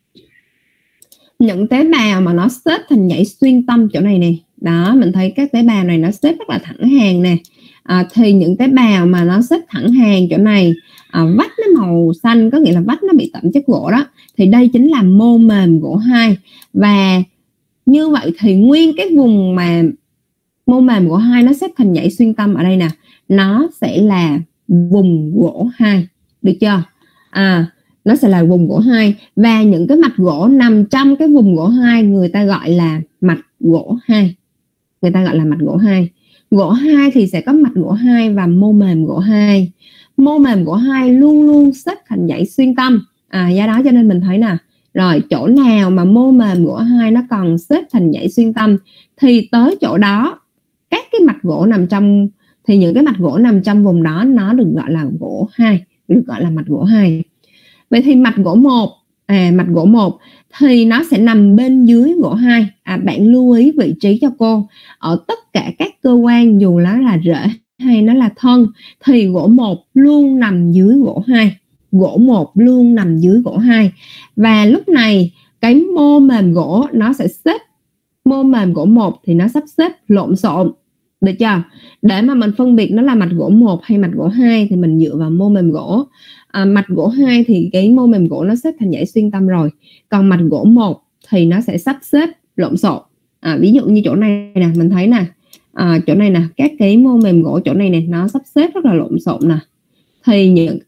những tế bào mà nó xếp thành dãy xuyên tâm chỗ này nè. Đó, mình thấy các tế bào này nó xếp rất là thẳng hàng nè. Thì những tế bào mà nó xếp thẳng hàng chỗ này, vách nó màu xanh, có nghĩa là vách nó bị tẩm chất gỗ đó. Thì đây chính là mô mềm gỗ 2. Và như vậy thì nguyên cái vùng mà mô mềm gỗ 2 nó xếp thành dãy xuyên tâm ở đây nè, nó sẽ là vùng gỗ 2. Được chưa? Nó sẽ là vùng gỗ 2. Và những cái mạch gỗ nằm trong cái vùng gỗ 2 người ta gọi là mạch gỗ 2. Người ta gọi là mạch gỗ 2. Gỗ 2 thì sẽ có mạch gỗ 2 và mô mềm gỗ 2. Mô mềm gỗ 2 luôn luôn xếp thành dãy xuyên tâm. Do đó cho nên mình thấy nè, rồi chỗ nào mà mô mềm gỗ 2 nó còn xếp thành dãy xuyên tâm thì tới chỗ đó các cái mạch gỗ nằm trong, thì những cái mạch gỗ nằm trong vùng đó nó được gọi là gỗ 2, được gọi là mạch gỗ 2. Vậy thì mạch gỗ 1, mạch gỗ 1 thì nó sẽ nằm bên dưới gỗ 2. Bạn lưu ý vị trí cho cô. Ở tất cả các cơ quan dù nó là rễ hay nó là thân thì gỗ 1 luôn nằm dưới gỗ 2. Gỗ 1 luôn nằm dưới gỗ 2. Và lúc này cái mô mềm gỗ nó sẽ xếp, mô mềm gỗ 1 thì nó sắp xếp lộn xộn. Được chưa? Để mà mình phân biệt nó là mạch gỗ 1 hay mạch gỗ 2 thì mình dựa vào mô mềm gỗ. Mạch gỗ 2 thì cái mô mềm gỗ nó xếp thành dãy xuyên tâm rồi. Còn mạch gỗ 1 thì nó sẽ sắp xếp lộn xộn. Ví dụ như chỗ này nè, mình thấy nè, chỗ này nè, các cái mô mềm gỗ chỗ này nè, nó sắp xếp rất là lộn xộn nè. Thì những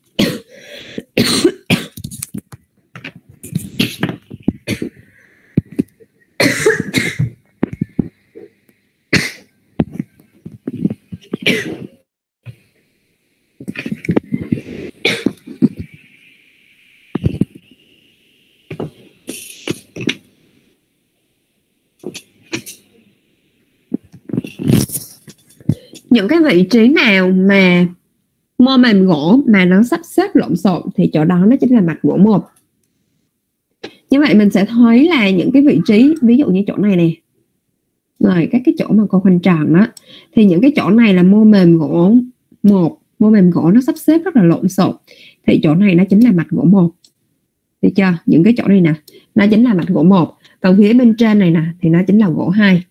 những cái vị trí nào mà mô mềm gỗ mà nó sắp xếp lộn xộn thì chỗ đó nó chính là mạch gỗ 1. Như vậy mình sẽ thấy là những cái vị trí, ví dụ như chỗ này nè, rồi các cái chỗ mà con khoanh tròn đó, thì những cái chỗ này là mô mềm gỗ 1, mô mềm gỗ nó sắp xếp rất là lộn xộn, thì chỗ này nó chính là mạch gỗ 1. Được chưa? Những cái chỗ này nè, nó chính là mạch gỗ 1. Còn phía bên trên này nè thì nó chính là gỗ 2.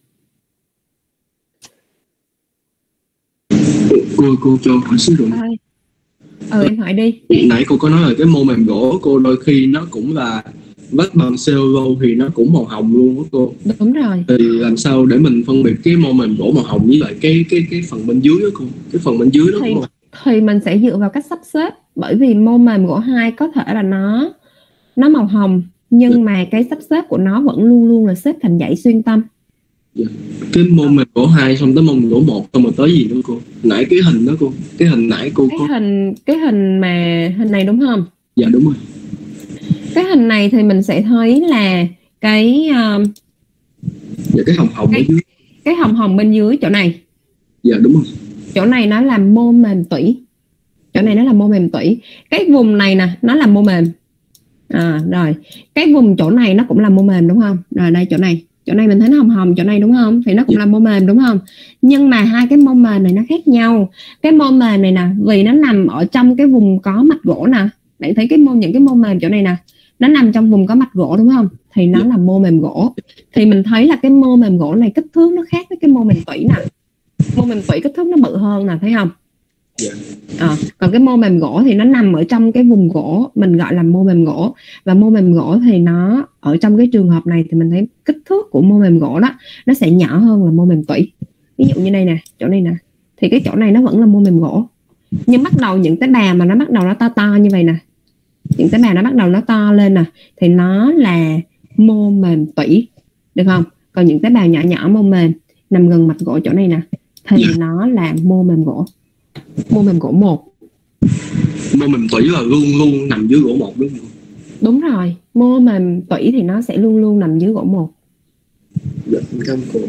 Cô cho hỏi xíu rồi. Em hỏi đi. Nãy cô có nói là cái mô mềm gỗ cô đôi khi nó cũng là vách bằng cellulose thì nó cũng màu hồng luôn đó cô. Đúng rồi. Thì làm sao để mình phân biệt cái mô mềm gỗ màu hồng với lại cái phần bên dưới đó cô? Cái phần bên dưới đó thì mình sẽ dựa vào cách sắp xếp. Bởi vì mô mềm gỗ 2 có thể là nó màu hồng, nhưng mà cái sắp xếp của nó vẫn luôn luôn là xếp thành dãy xuyên tâm. Cái mô mềm gỗ 2 xong tới mô mềm gỗ 1 xong rồi tới gì nữa cô? Nãy cái hình đó cô, cái hình nãy cô có. Cái hình mà hình này đúng không? Dạ đúng rồi. Cái hình này thì mình sẽ thấy là cái Dạ cái hồng hồng ở dưới. Cái hồng hồng bên dưới chỗ này. Dạ đúng rồi. Chỗ này nó là mô mềm tủy. Chỗ này nó là mô mềm tủy. Cái vùng này nè nó là mô mềm. Rồi cái vùng chỗ này nó cũng là mô mềm đúng không? Rồi đây chỗ này mình thấy nó hồng hồng chỗ này đúng không? Thì nó cũng là mô mềm đúng không? Nhưng mà hai cái mô mềm này nó khác nhau. Cái mô mềm này nè, vì nó nằm ở trong cái vùng có mạch gỗ nè. Bạn thấy những cái mô mềm chỗ này nè, nó nằm trong vùng có mạch gỗ đúng không? Thì nó là mô mềm gỗ. Thì mình thấy là cái mô mềm gỗ này kích thước nó khác với cái mô mềm tủy nè. Mô mềm tủy kích thước nó bự hơn nè, thấy không? Còn cái mô mềm gỗ thì nó nằm ở trong cái vùng gỗ, mình gọi là mô mềm gỗ. Và mô mềm gỗ thì nó ở trong cái trường hợp này thì mình thấy kích thước của mô mềm gỗ đó nó sẽ nhỏ hơn là mô mềm tủy. Ví dụ như đây nè, chỗ này nè, thì cái chỗ này nó vẫn là mô mềm gỗ, nhưng bắt đầu những tế bào mà nó bắt đầu nó to to như vậy nè, những tế bào nó bắt đầu nó to lên nè, thì nó là mô mềm tủy, được không? Còn những tế bào nhỏ nhỏ mô mềm nằm gần mạch gỗ chỗ này nè thì nó là mô mềm gỗ. Mô mềm gỗ 1. Mô mềm tủy là luôn luôn nằm dưới gỗ 1 đúng không? Đúng rồi, mô mềm tủy thì nó sẽ luôn luôn nằm dưới gỗ 1. Dạ, cảm ơn cô.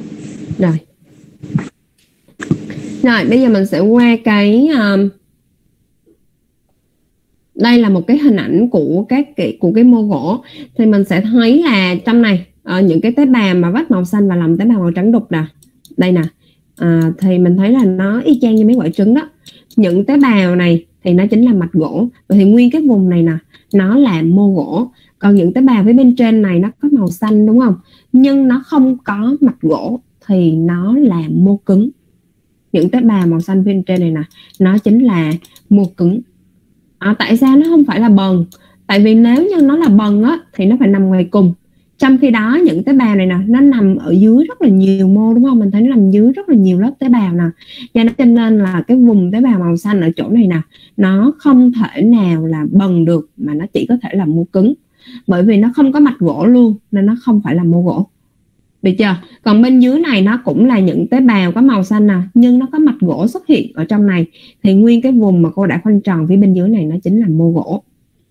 Rồi, bây giờ mình sẽ qua cái đây là một cái hình ảnh của cái mô gỗ. Thì mình sẽ thấy là trong này những cái tế bào mà vách màu xanh và lòng tế bào màu trắng đục nè, đây nè, thì mình thấy là nó y chang như mấy quả trứng đó. Những tế bào này thì nó chính là mạch gỗ, thì nguyên cái vùng này nè nó là mô gỗ. Còn những tế bào phía bên trên này nó có màu xanh đúng không, nhưng nó không có mạch gỗ thì nó là mô cứng. Những tế bào màu xanh bên trên này nè nó chính là mô cứng. Tại sao nó không phải là bần? Tại vì nếu như nó là bần á thì nó phải nằm ngoài cùng. Trong khi đó những tế bào này nè nó nằm ở dưới rất là nhiều mô đúng không? Mình thấy nó nằm dưới rất là nhiều lớp tế bào nè. Cho nên là cái vùng tế bào màu xanh ở chỗ này nè nó không thể nào là bần được, mà nó chỉ có thể là mô cứng. Bởi vì nó không có mạch gỗ luôn nên nó không phải là mô gỗ. Được chưa? Còn bên dưới này nó cũng là những tế bào có màu xanh nè, nhưng nó có mạch gỗ xuất hiện ở trong này, thì nguyên cái vùng mà cô đã khoanh tròn phía bên dưới này nó chính là mô gỗ.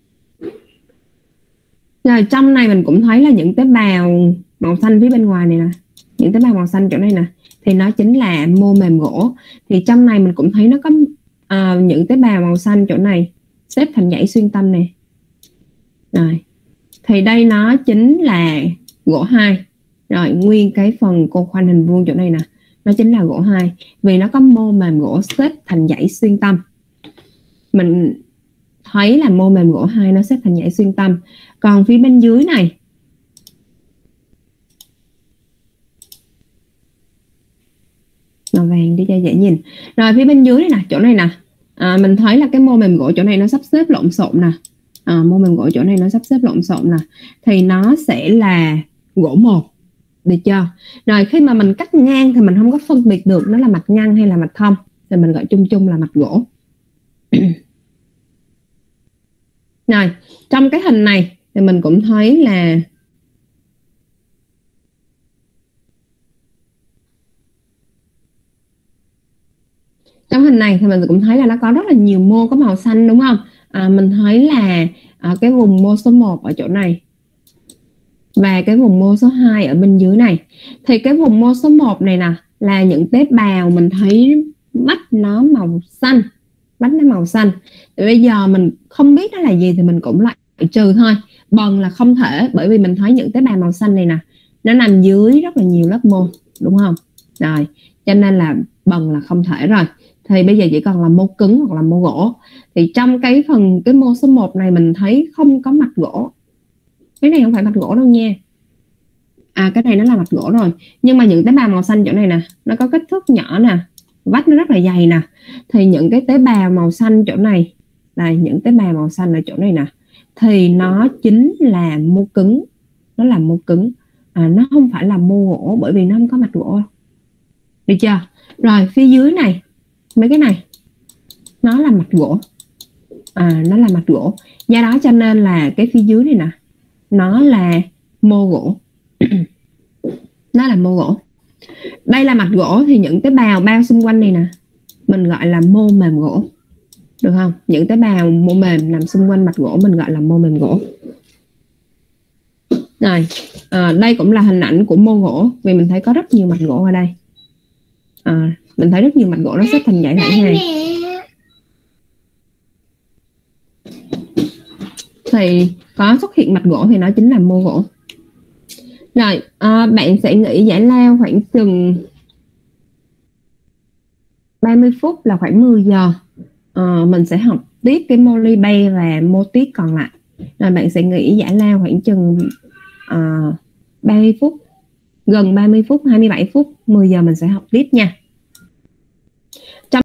Rồi trong này mình cũng thấy là những tế bào màu xanh phía bên ngoài này nè, những tế bào màu xanh chỗ này nè thì nó chính là mô mềm gỗ. Thì trong này mình cũng thấy nó có những tế bào màu xanh chỗ này xếp thành dãy xuyên tâm này. Rồi thì đây nó chính là gỗ 2. Rồi nguyên cái phần cô khoanh hình vuông chỗ này nè nó chính là gỗ 2, vì nó có mô mềm gỗ xếp thành dãy xuyên tâm. Mình thấy là mô mềm gỗ 2 nó xếp thành dãy xuyên tâm. Còn phía bên dưới này màu vàng đi cho dễ nhìn. Rồi phía bên dưới này nè, chỗ này nè, mình thấy là cái mô mềm gỗ chỗ này nó sắp xếp lộn xộn nè. Mô mềm gỗ chỗ này nó sắp xếp lộn xộn nè, thì nó sẽ là gỗ 1. Được chưa? Rồi khi mà mình cắt ngang thì mình không có phân biệt được nó là mạch ngăn hay là mạch thông, thì mình gọi chung chung là mạch gỗ. Rồi trong cái hình này thì mình cũng thấy là trong hình này thì mình cũng thấy là nó có rất là nhiều mô có màu xanh đúng không? Mình thấy là cái vùng mô số 1 ở chỗ này và cái vùng mô số 2 ở bên dưới này. Thì cái vùng mô số 1 này nè là những tế bào mình thấy mắt nó màu xanh. Mắt nó màu xanh. Thì bây giờ mình không biết nó là gì thì mình cũng lại trừ thôi. Bần là không thể, bởi vì mình thấy những tế bào màu xanh này nè nó nằm dưới rất là nhiều lớp mô, đúng không? Rồi, cho nên là bần là không thể rồi. Thì bây giờ chỉ còn là mô cứng hoặc là mô gỗ. Thì trong cái mô số 1 này mình thấy không có mạch gỗ. Cái này không phải mạch gỗ đâu nha. Cái này nó là mạch gỗ rồi. Nhưng mà những tế bào màu xanh chỗ này nè nó có kích thước nhỏ nè, vách nó rất là dày nè. Thì những cái tế bào màu xanh chỗ này, là những tế bào màu xanh ở chỗ này nè, thì nó chính là mô cứng. Nó là mô cứng. Nó không phải là mô gỗ, bởi vì nó không có mạch gỗ. Được chưa? Rồi phía dưới này, mấy cái này nó là mạch gỗ. Nó là mạch gỗ. Do đó cho nên là cái phía dưới này nè nó là mô gỗ. Nó là mô gỗ. Đây là mặt gỗ thì những tế bào bao xung quanh này nè mình gọi là mô mềm gỗ, được không? Những tế bào mô mềm nằm xung quanh mặt gỗ mình gọi là mô mềm gỗ. Rồi, đây cũng là hình ảnh của mô gỗ, vì mình thấy có rất nhiều mặt gỗ ở đây. Mình thấy rất nhiều mặt gỗ nó xếp thành dãy thẳng hàng. Thì có xuất hiện mặt gỗ thì nó chính là mô gỗ. Rồi, bạn sẽ nghỉ giải lao khoảng chừng 30 phút là khoảng 10 giờ. Mình sẽ học tiếp cái mô ly bay và mô tiết còn lại. Rồi bạn sẽ nghỉ giải lao khoảng chừng 30 phút, gần 30 phút, 27 phút, 10 giờ mình sẽ học tiếp nha.